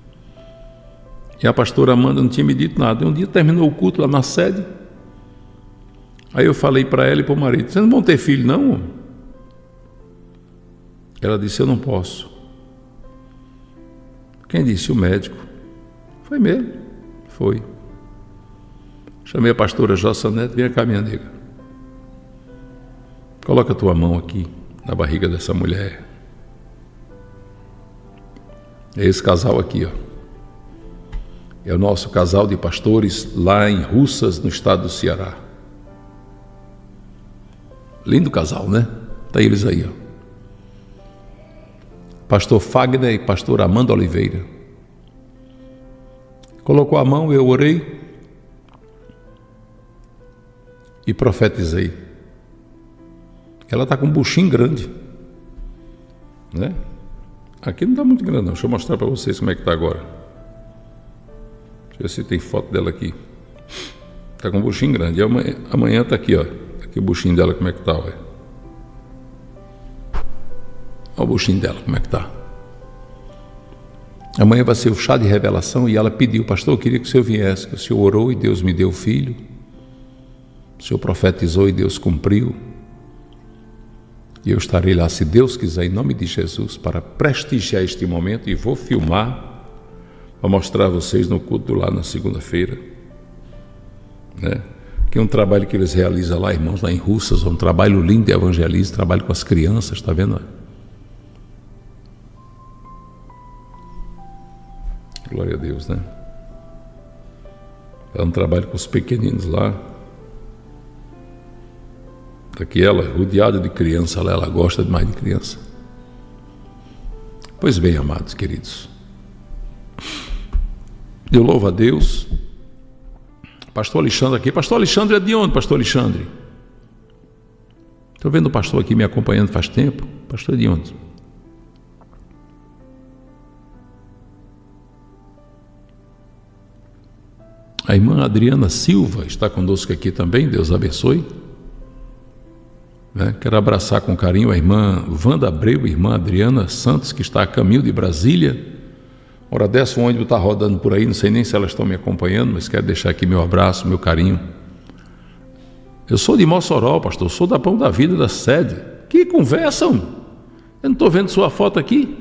E a pastora Amanda não tinha me dito nada. E um dia terminou o culto lá na sede. Aí eu falei para ela e para o marido: vocês não vão ter filho, não? Ela disse: eu não posso. Quem disse? O médico. Foi mesmo? Foi. Chamei a pastora Jossanete: vem cá, minha nega. Coloca a tua mão aqui na barriga dessa mulher. É esse casal aqui, ó. É o nosso casal de pastores lá em Russas, no estado do Ceará. Lindo casal, né? Tá eles aí, ó. Pastor Fagner e pastor Amanda Oliveira. Colocou a mão, eu orei e profetizei. Ela está com um buchinho grande, né? Aqui não está muito grande não. Deixa eu mostrar para vocês como é que está agora. Deixa eu ver se tem foto dela aqui. Está com um buchinho grande. E amanhã está aqui, ó. Aqui o buchinho dela, como é que está, ó. Olha o buchinho dela, como é que está. Amanhã vai ser o chá de revelação e ela pediu: pastor, eu queria que o senhor viesse, que o senhor orou e Deus me deu filho. O senhor profetizou e Deus cumpriu. E eu estarei lá, se Deus quiser, em nome de Jesus, para prestigiar este momento, e vou filmar para mostrar a vocês no culto lá na segunda-feira, né? Que é um trabalho que eles realizam lá, irmãos, lá em Russas, um trabalho lindo de evangelismo, trabalho com as crianças, está vendo? Glória a Deus, né? É um trabalho com os pequeninos lá. Aqui ela, rodeada de criança, ela, ela gosta demais de criança. Pois bem, amados, queridos, eu louvo a Deus. Pastor Alexandre aqui. Pastor Alexandre é de onde, pastor Alexandre? Estou vendo o pastor aqui me acompanhando faz tempo. Pastor é de onde? A irmã Adriana Silva está conosco aqui também, Deus abençoe. Né? Quero abraçar com carinho a irmã Wanda Abreu, irmã Adriana Santos, que está a caminho de Brasília. Hora dessa o ônibus está rodando por aí, não sei nem se elas estão me acompanhando, mas quero deixar aqui meu abraço, meu carinho. Eu sou de Mossoró, pastor, sou da Pão da Vida, da sede. Que conversam? Eu não estou vendo sua foto aqui.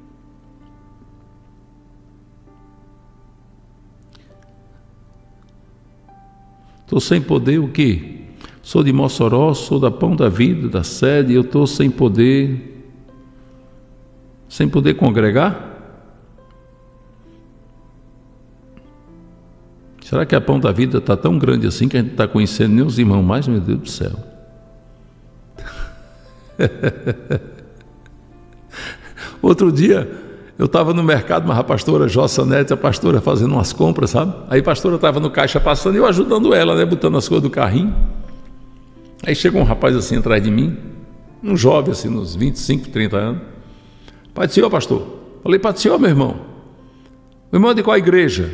Estou sem poder o quê? Sou de Mossoró, sou da Pão da Vida, da sede, eu estou sem poder, sem poder congregar? Será que a Pão da Vida está tão grande assim que a gente não está conhecendo nem os irmãos mais? Meu Deus do céu. Outro dia, eu estava no mercado, mas a pastora Jossanete, a pastora fazendo umas compras, sabe? Aí a pastora estava no caixa passando e eu ajudando ela, né? Botando as coisas do carrinho. Aí chegou um rapaz assim atrás de mim, um jovem assim, nos vinte e cinco, trinta anos. Pai do Senhor, pastor. Falei: Pai do Senhor, meu irmão. Meu irmão é de qual igreja?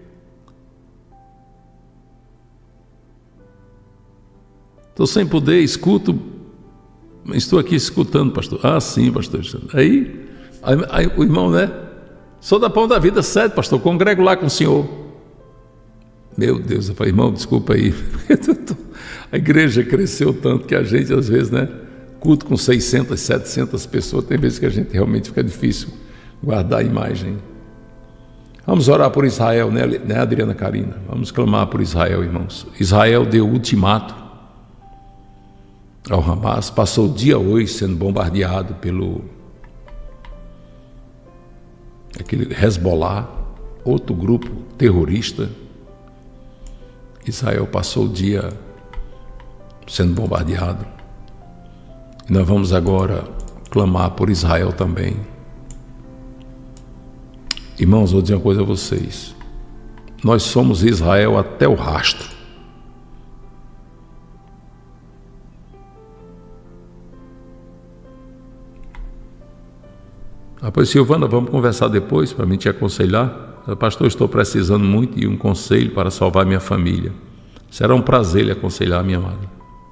Estou sem poder, escuto, estou aqui escutando, pastor. Ah, sim, pastor. Aí, aí, aí o irmão, né? Sou da Pão da Vida, sede, pastor, congrego lá com o senhor. Meu Deus, eu falei: irmão, desculpa aí. A igreja cresceu tanto que a gente, às vezes, né? Culto com seiscentas, setecentas pessoas, tem vezes que a gente realmente fica difícil guardar a imagem. Vamos orar por Israel, né, né Adriana Carina? Vamos clamar por Israel, irmãos. Israel deu ultimato ao Hamas, passou o dia hoje sendo bombardeado pelo, aquele Hezbollah, outro grupo terrorista. Israel passou o dia sendo bombardeado. E nós vamos agora clamar por Israel também. Irmãos, vou dizer uma coisa a vocês. Nós somos Israel até o rastro. Ah, pois, Silvana, vamos conversar depois para mim te aconselhar. Pastor, estou precisando muito de um conselho para salvar minha família. Será um prazer lhe aconselhar, minha amada.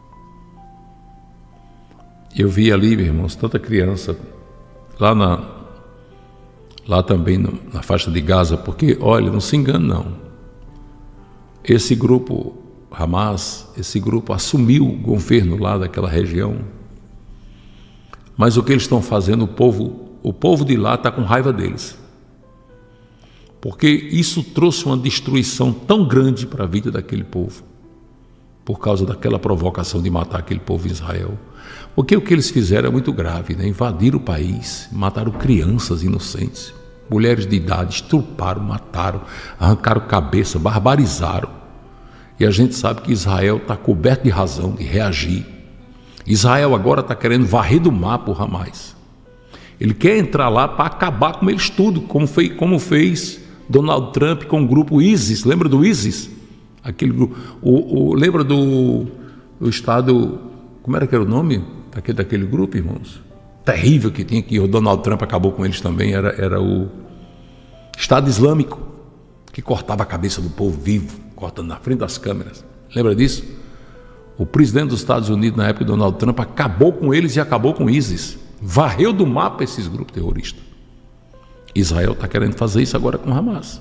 Eu vi ali, meus irmãos, tanta criança lá, na, lá também no, na faixa de Gaza, porque, olha, não se engane não. Esse grupo Hamas, esse grupo assumiu o governo lá daquela região. Mas o que eles estão fazendo, o povo, o povo de lá está com raiva deles. Porque isso trouxe uma destruição tão grande para a vida daquele povo, por causa daquela provocação de matar aquele povo de Israel. Porque o que eles fizeram é muito grave, né? Invadiram o país, mataram crianças inocentes, mulheres de idade, estruparam, mataram, arrancaram cabeça, barbarizaram. E a gente sabe que Israel está coberto de razão de reagir. Israel agora está querendo varrer do mapa o Hamas. Ele quer entrar lá para acabar com eles tudo, como fez, como fez Donald Trump com o grupo ISIS. Lembra do ISIS? Aquele grupo. O, o, lembra do, do Estado, como era que era o nome daquele, daquele grupo, irmãos? Terrível que tinha, que o Donald Trump acabou com eles também, era, era o Estado Islâmico, que cortava a cabeça do povo vivo, cortando na frente das câmeras. Lembra disso? O presidente dos Estados Unidos, na época de Donald Trump, acabou com eles e acabou com o ISIS. Varreu do mapa esses grupos terroristas. Israel está querendo fazer isso agora com Hamas.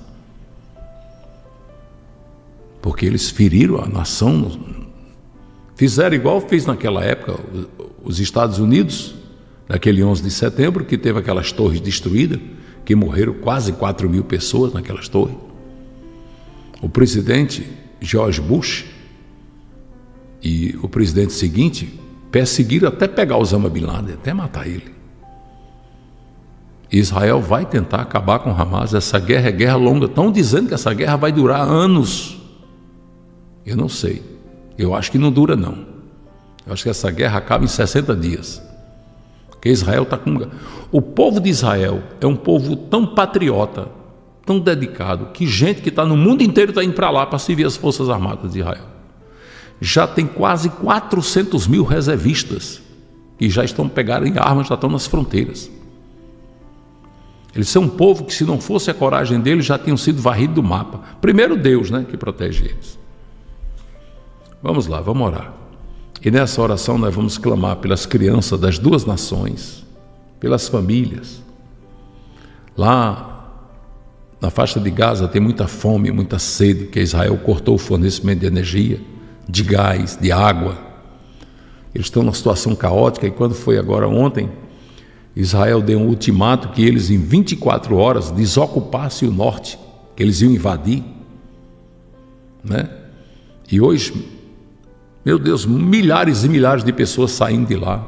Porque eles feriram a nação. Fizeram igual fez naquela época os Estados Unidos, naquele onze de setembro, que teve aquelas torres destruídas, que morreram quase quatro mil pessoas naquelas torres. O presidente George Bush e o presidente seguinte perseguiram até pegar Osama Bin Laden, até matar ele. Israel vai tentar acabar com Hamas. Essa guerra é guerra longa. Estão dizendo que essa guerra vai durar anos. Eu não sei. Eu acho que não dura, não. Eu acho que essa guerra acaba em sessenta dias. Porque Israel está com... O povo de Israel é um povo tão patriota, tão dedicado, que gente que está no mundo inteiro está indo para lá para servir as Forças Armadas de Israel. Já tem quase quatrocentos mil reservistas que já estão pegando em armas, já estão nas fronteiras. Eles são um povo que, se não fosse a coragem deles, já tinham sido varridos do mapa. Primeiro Deus, né, que protege eles. Vamos lá, vamos orar. E nessa oração nós vamos clamar pelas crianças das duas nações, pelas famílias. Lá na faixa de Gaza tem muita fome, muita sede, porque Israel cortou o fornecimento de energia, de gás, de água. Eles estão numa situação caótica. E quando foi agora ontem, Israel deu um ultimato que eles em vinte e quatro horas desocupassem o norte, que eles iam invadir, né? E hoje, meu Deus, milhares e milhares de pessoas saindo de lá,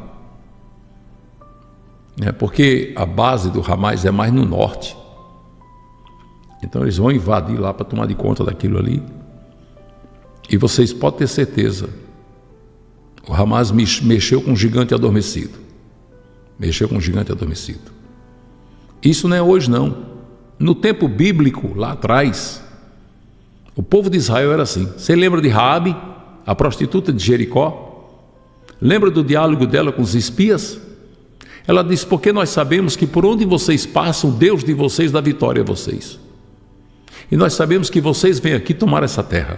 né? Porque a base do Hamas é mais no norte. Então eles vão invadir lá para tomar de conta daquilo ali. E vocês podem ter certeza, o Hamas mexeu com um gigante adormecido. Mexeu com um gigante adormecido. Isso não é hoje, não. No tempo bíblico, lá atrás, o povo de Israel era assim. Você lembra de Raabe, a prostituta de Jericó? Lembra do diálogo dela com os espias? Ela disse: porque nós sabemos que por onde vocês passam, Deus de vocês dá vitória a vocês. E nós sabemos que vocês vêm aqui tomar essa terra.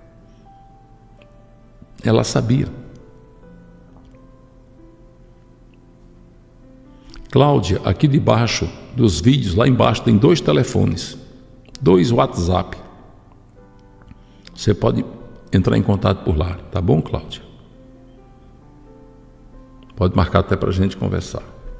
Ela sabia. Cláudia, aqui debaixo dos vídeos, lá embaixo tem dois telefones, dois WhatsApp. Você pode entrar em contato por lá, tá bom, Cláudia? Pode marcar até para a gente conversar.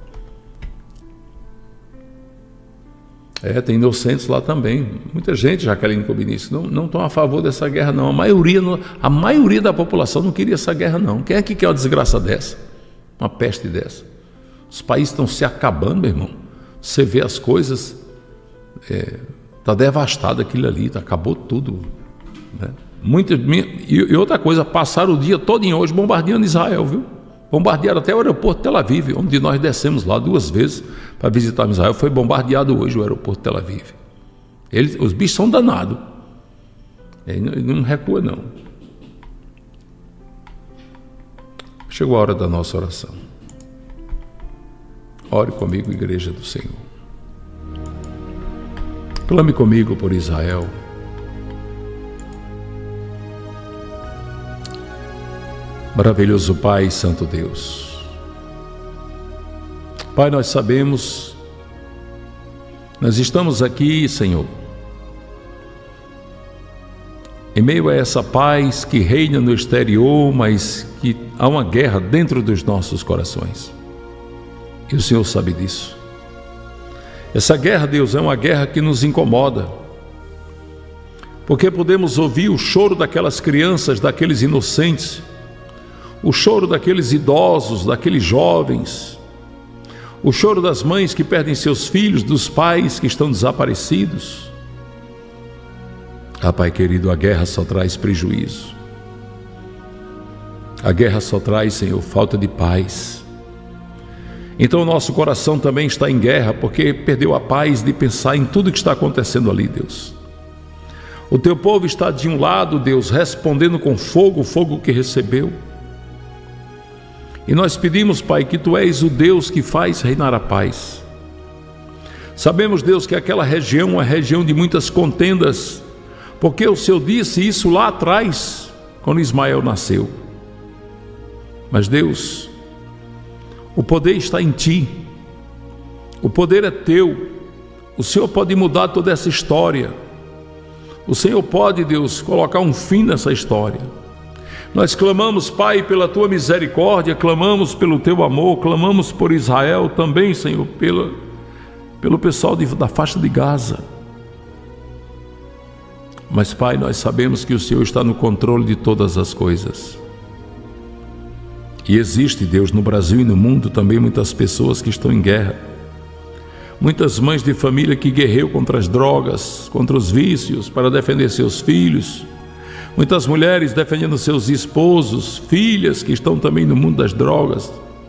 É, tem inocentes lá também. Muita gente, Jaqueline Cobinício, não, não estão a favor dessa guerra, não. A maioria, não, a maioria da população não queria essa guerra, não. Quem é que quer uma desgraça dessa? Uma peste dessa? Os países estão se acabando, meu irmão. Você vê as coisas, Está é, devastado aquilo ali, tá, acabou tudo, né? Muita, e, e outra coisa, passaram o dia todo em hoje bombardeando Israel, viu? Bombardearam até o aeroporto de Tel Aviv, onde nós descemos lá duas vezes para visitar Israel. Foi bombardeado hoje o aeroporto de Tel Aviv. Eles, os bichos são danados. Ele não recua, não. Chegou a hora da nossa oração. Ore comigo, Igreja do Senhor. Clame comigo por Israel. Maravilhoso Pai, Santo Deus. Pai, nós sabemos, nós estamos aqui, Senhor, em meio a essa paz que reina no exterior, mas que há uma guerra dentro dos nossos corações. E o Senhor sabe disso. Essa guerra, Deus, é uma guerra que nos incomoda, porque podemos ouvir o choro daquelas crianças, daqueles inocentes, o choro daqueles idosos, daqueles jovens, o choro das mães que perdem seus filhos, dos pais que estão desaparecidos. Ah, Pai querido, a guerra só traz prejuízo. A guerra só traz, Senhor, falta de paz. Então o nosso coração também está em guerra, porque perdeu a paz de pensar em tudo que está acontecendo ali, Deus. O teu povo está de um lado, Deus, respondendo com fogo, o fogo que recebeu. E nós pedimos, Pai, que Tu és o Deus que faz reinar a paz. Sabemos, Deus, que aquela região é uma região de muitas contendas, porque o Senhor disse isso lá atrás, quando Ismael nasceu. Mas, Deus, o poder está em Ti, o poder é Teu, o Senhor pode mudar toda essa história, o Senhor pode, Deus, colocar um fim nessa história. Nós clamamos, Pai, pela Tua misericórdia, clamamos pelo Teu amor, clamamos por Israel também, Senhor, pela, pelo pessoal de, da faixa de Gaza. Mas, Pai, nós sabemos que o Senhor está no controle de todas as coisas. E existe, Deus, no Brasil e no mundo também muitas pessoas que estão em guerra. Muitas mães de família que guerreiam contra as drogas, contra os vícios, para defender seus filhos. Muitas mulheres defendendo seus esposos, filhas que estão também no mundo das drogas.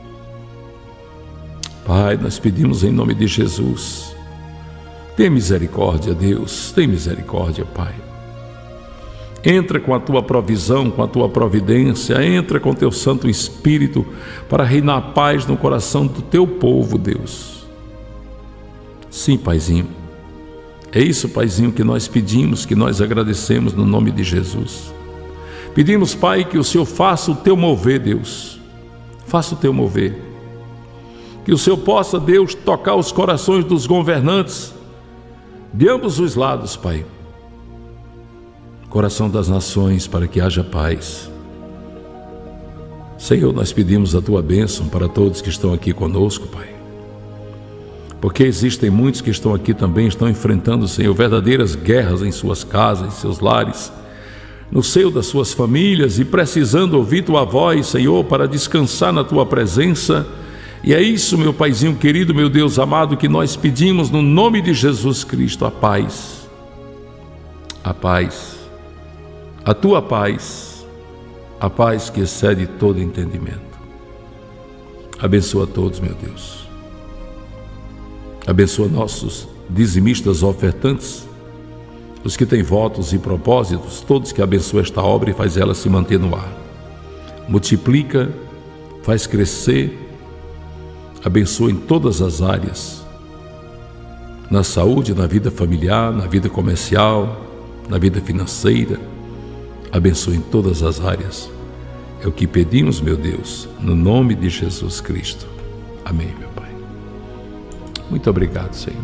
Pai, nós pedimos em nome de Jesus, tem misericórdia, Deus, tem misericórdia, Pai. Entra com a Tua provisão, com a Tua providência, entra com Teu Santo Espírito para reinar a paz no coração do Teu povo, Deus. Sim, Paizinho. É isso, Paizinho, que nós pedimos, que nós agradecemos no nome de Jesus. Pedimos, Pai, que o Senhor faça o Teu mover, Deus. Faça o Teu mover. Que o Senhor possa, Deus, tocar os corações dos governantes de ambos os lados, Pai. Coração das nações, para que haja paz. Senhor, nós pedimos a Tua bênção para todos que estão aqui conosco, Pai. Porque existem muitos que estão aqui também, estão enfrentando, Senhor, verdadeiras guerras em suas casas, em seus lares, no seio das suas famílias, e precisando ouvir Tua voz, Senhor, para descansar na Tua presença. E é isso, meu Paizinho querido, meu Deus amado, que nós pedimos no nome de Jesus Cristo, a paz. A paz. A Tua paz. A paz que excede todo entendimento. Abençoa a todos, meu Deus. Abençoa nossos dizimistas ofertantes, os que têm votos e propósitos, todos que abençoam esta obra e faz ela se manter no ar. Multiplica, faz crescer, abençoa em todas as áreas, na saúde, na vida familiar, na vida comercial, na vida financeira, abençoa em todas as áreas. É o que pedimos, meu Deus, no nome de Jesus Cristo. Amém, meu Pai. Muito obrigado, Senhor.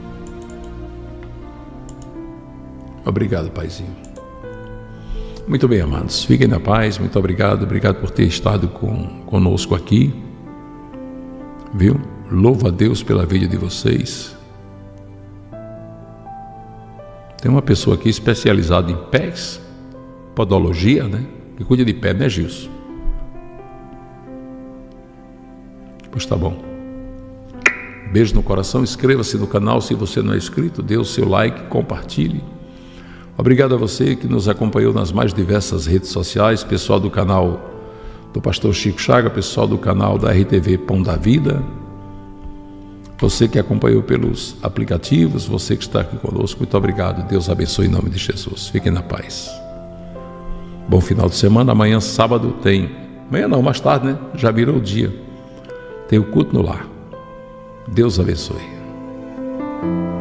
Obrigado, Paizinho. Muito bem, amados. Fiquem na paz. Muito obrigado. Obrigado por ter estado com, conosco aqui. Viu? Louvo a Deus pela vida de vocês. Tem uma pessoa aqui especializada em pés, podologia, né? Que cuida de pé, né, Gilson? Pois tá bom. Beijo no coração, inscreva-se no canal se você não é inscrito, dê o seu like, compartilhe. Obrigado a você que nos acompanhou nas mais diversas redes sociais, pessoal do canal do pastor Chico Chagas, pessoal do canal da R T V Pão da Vida, você que acompanhou pelos aplicativos, você que está aqui conosco, muito obrigado. Deus abençoe em nome de Jesus. Fiquem na paz. Bom final de semana. Amanhã, sábado, tem... Amanhã não, mais tarde, né? Já virou o dia. Tem o culto no lar. Deus abençoe.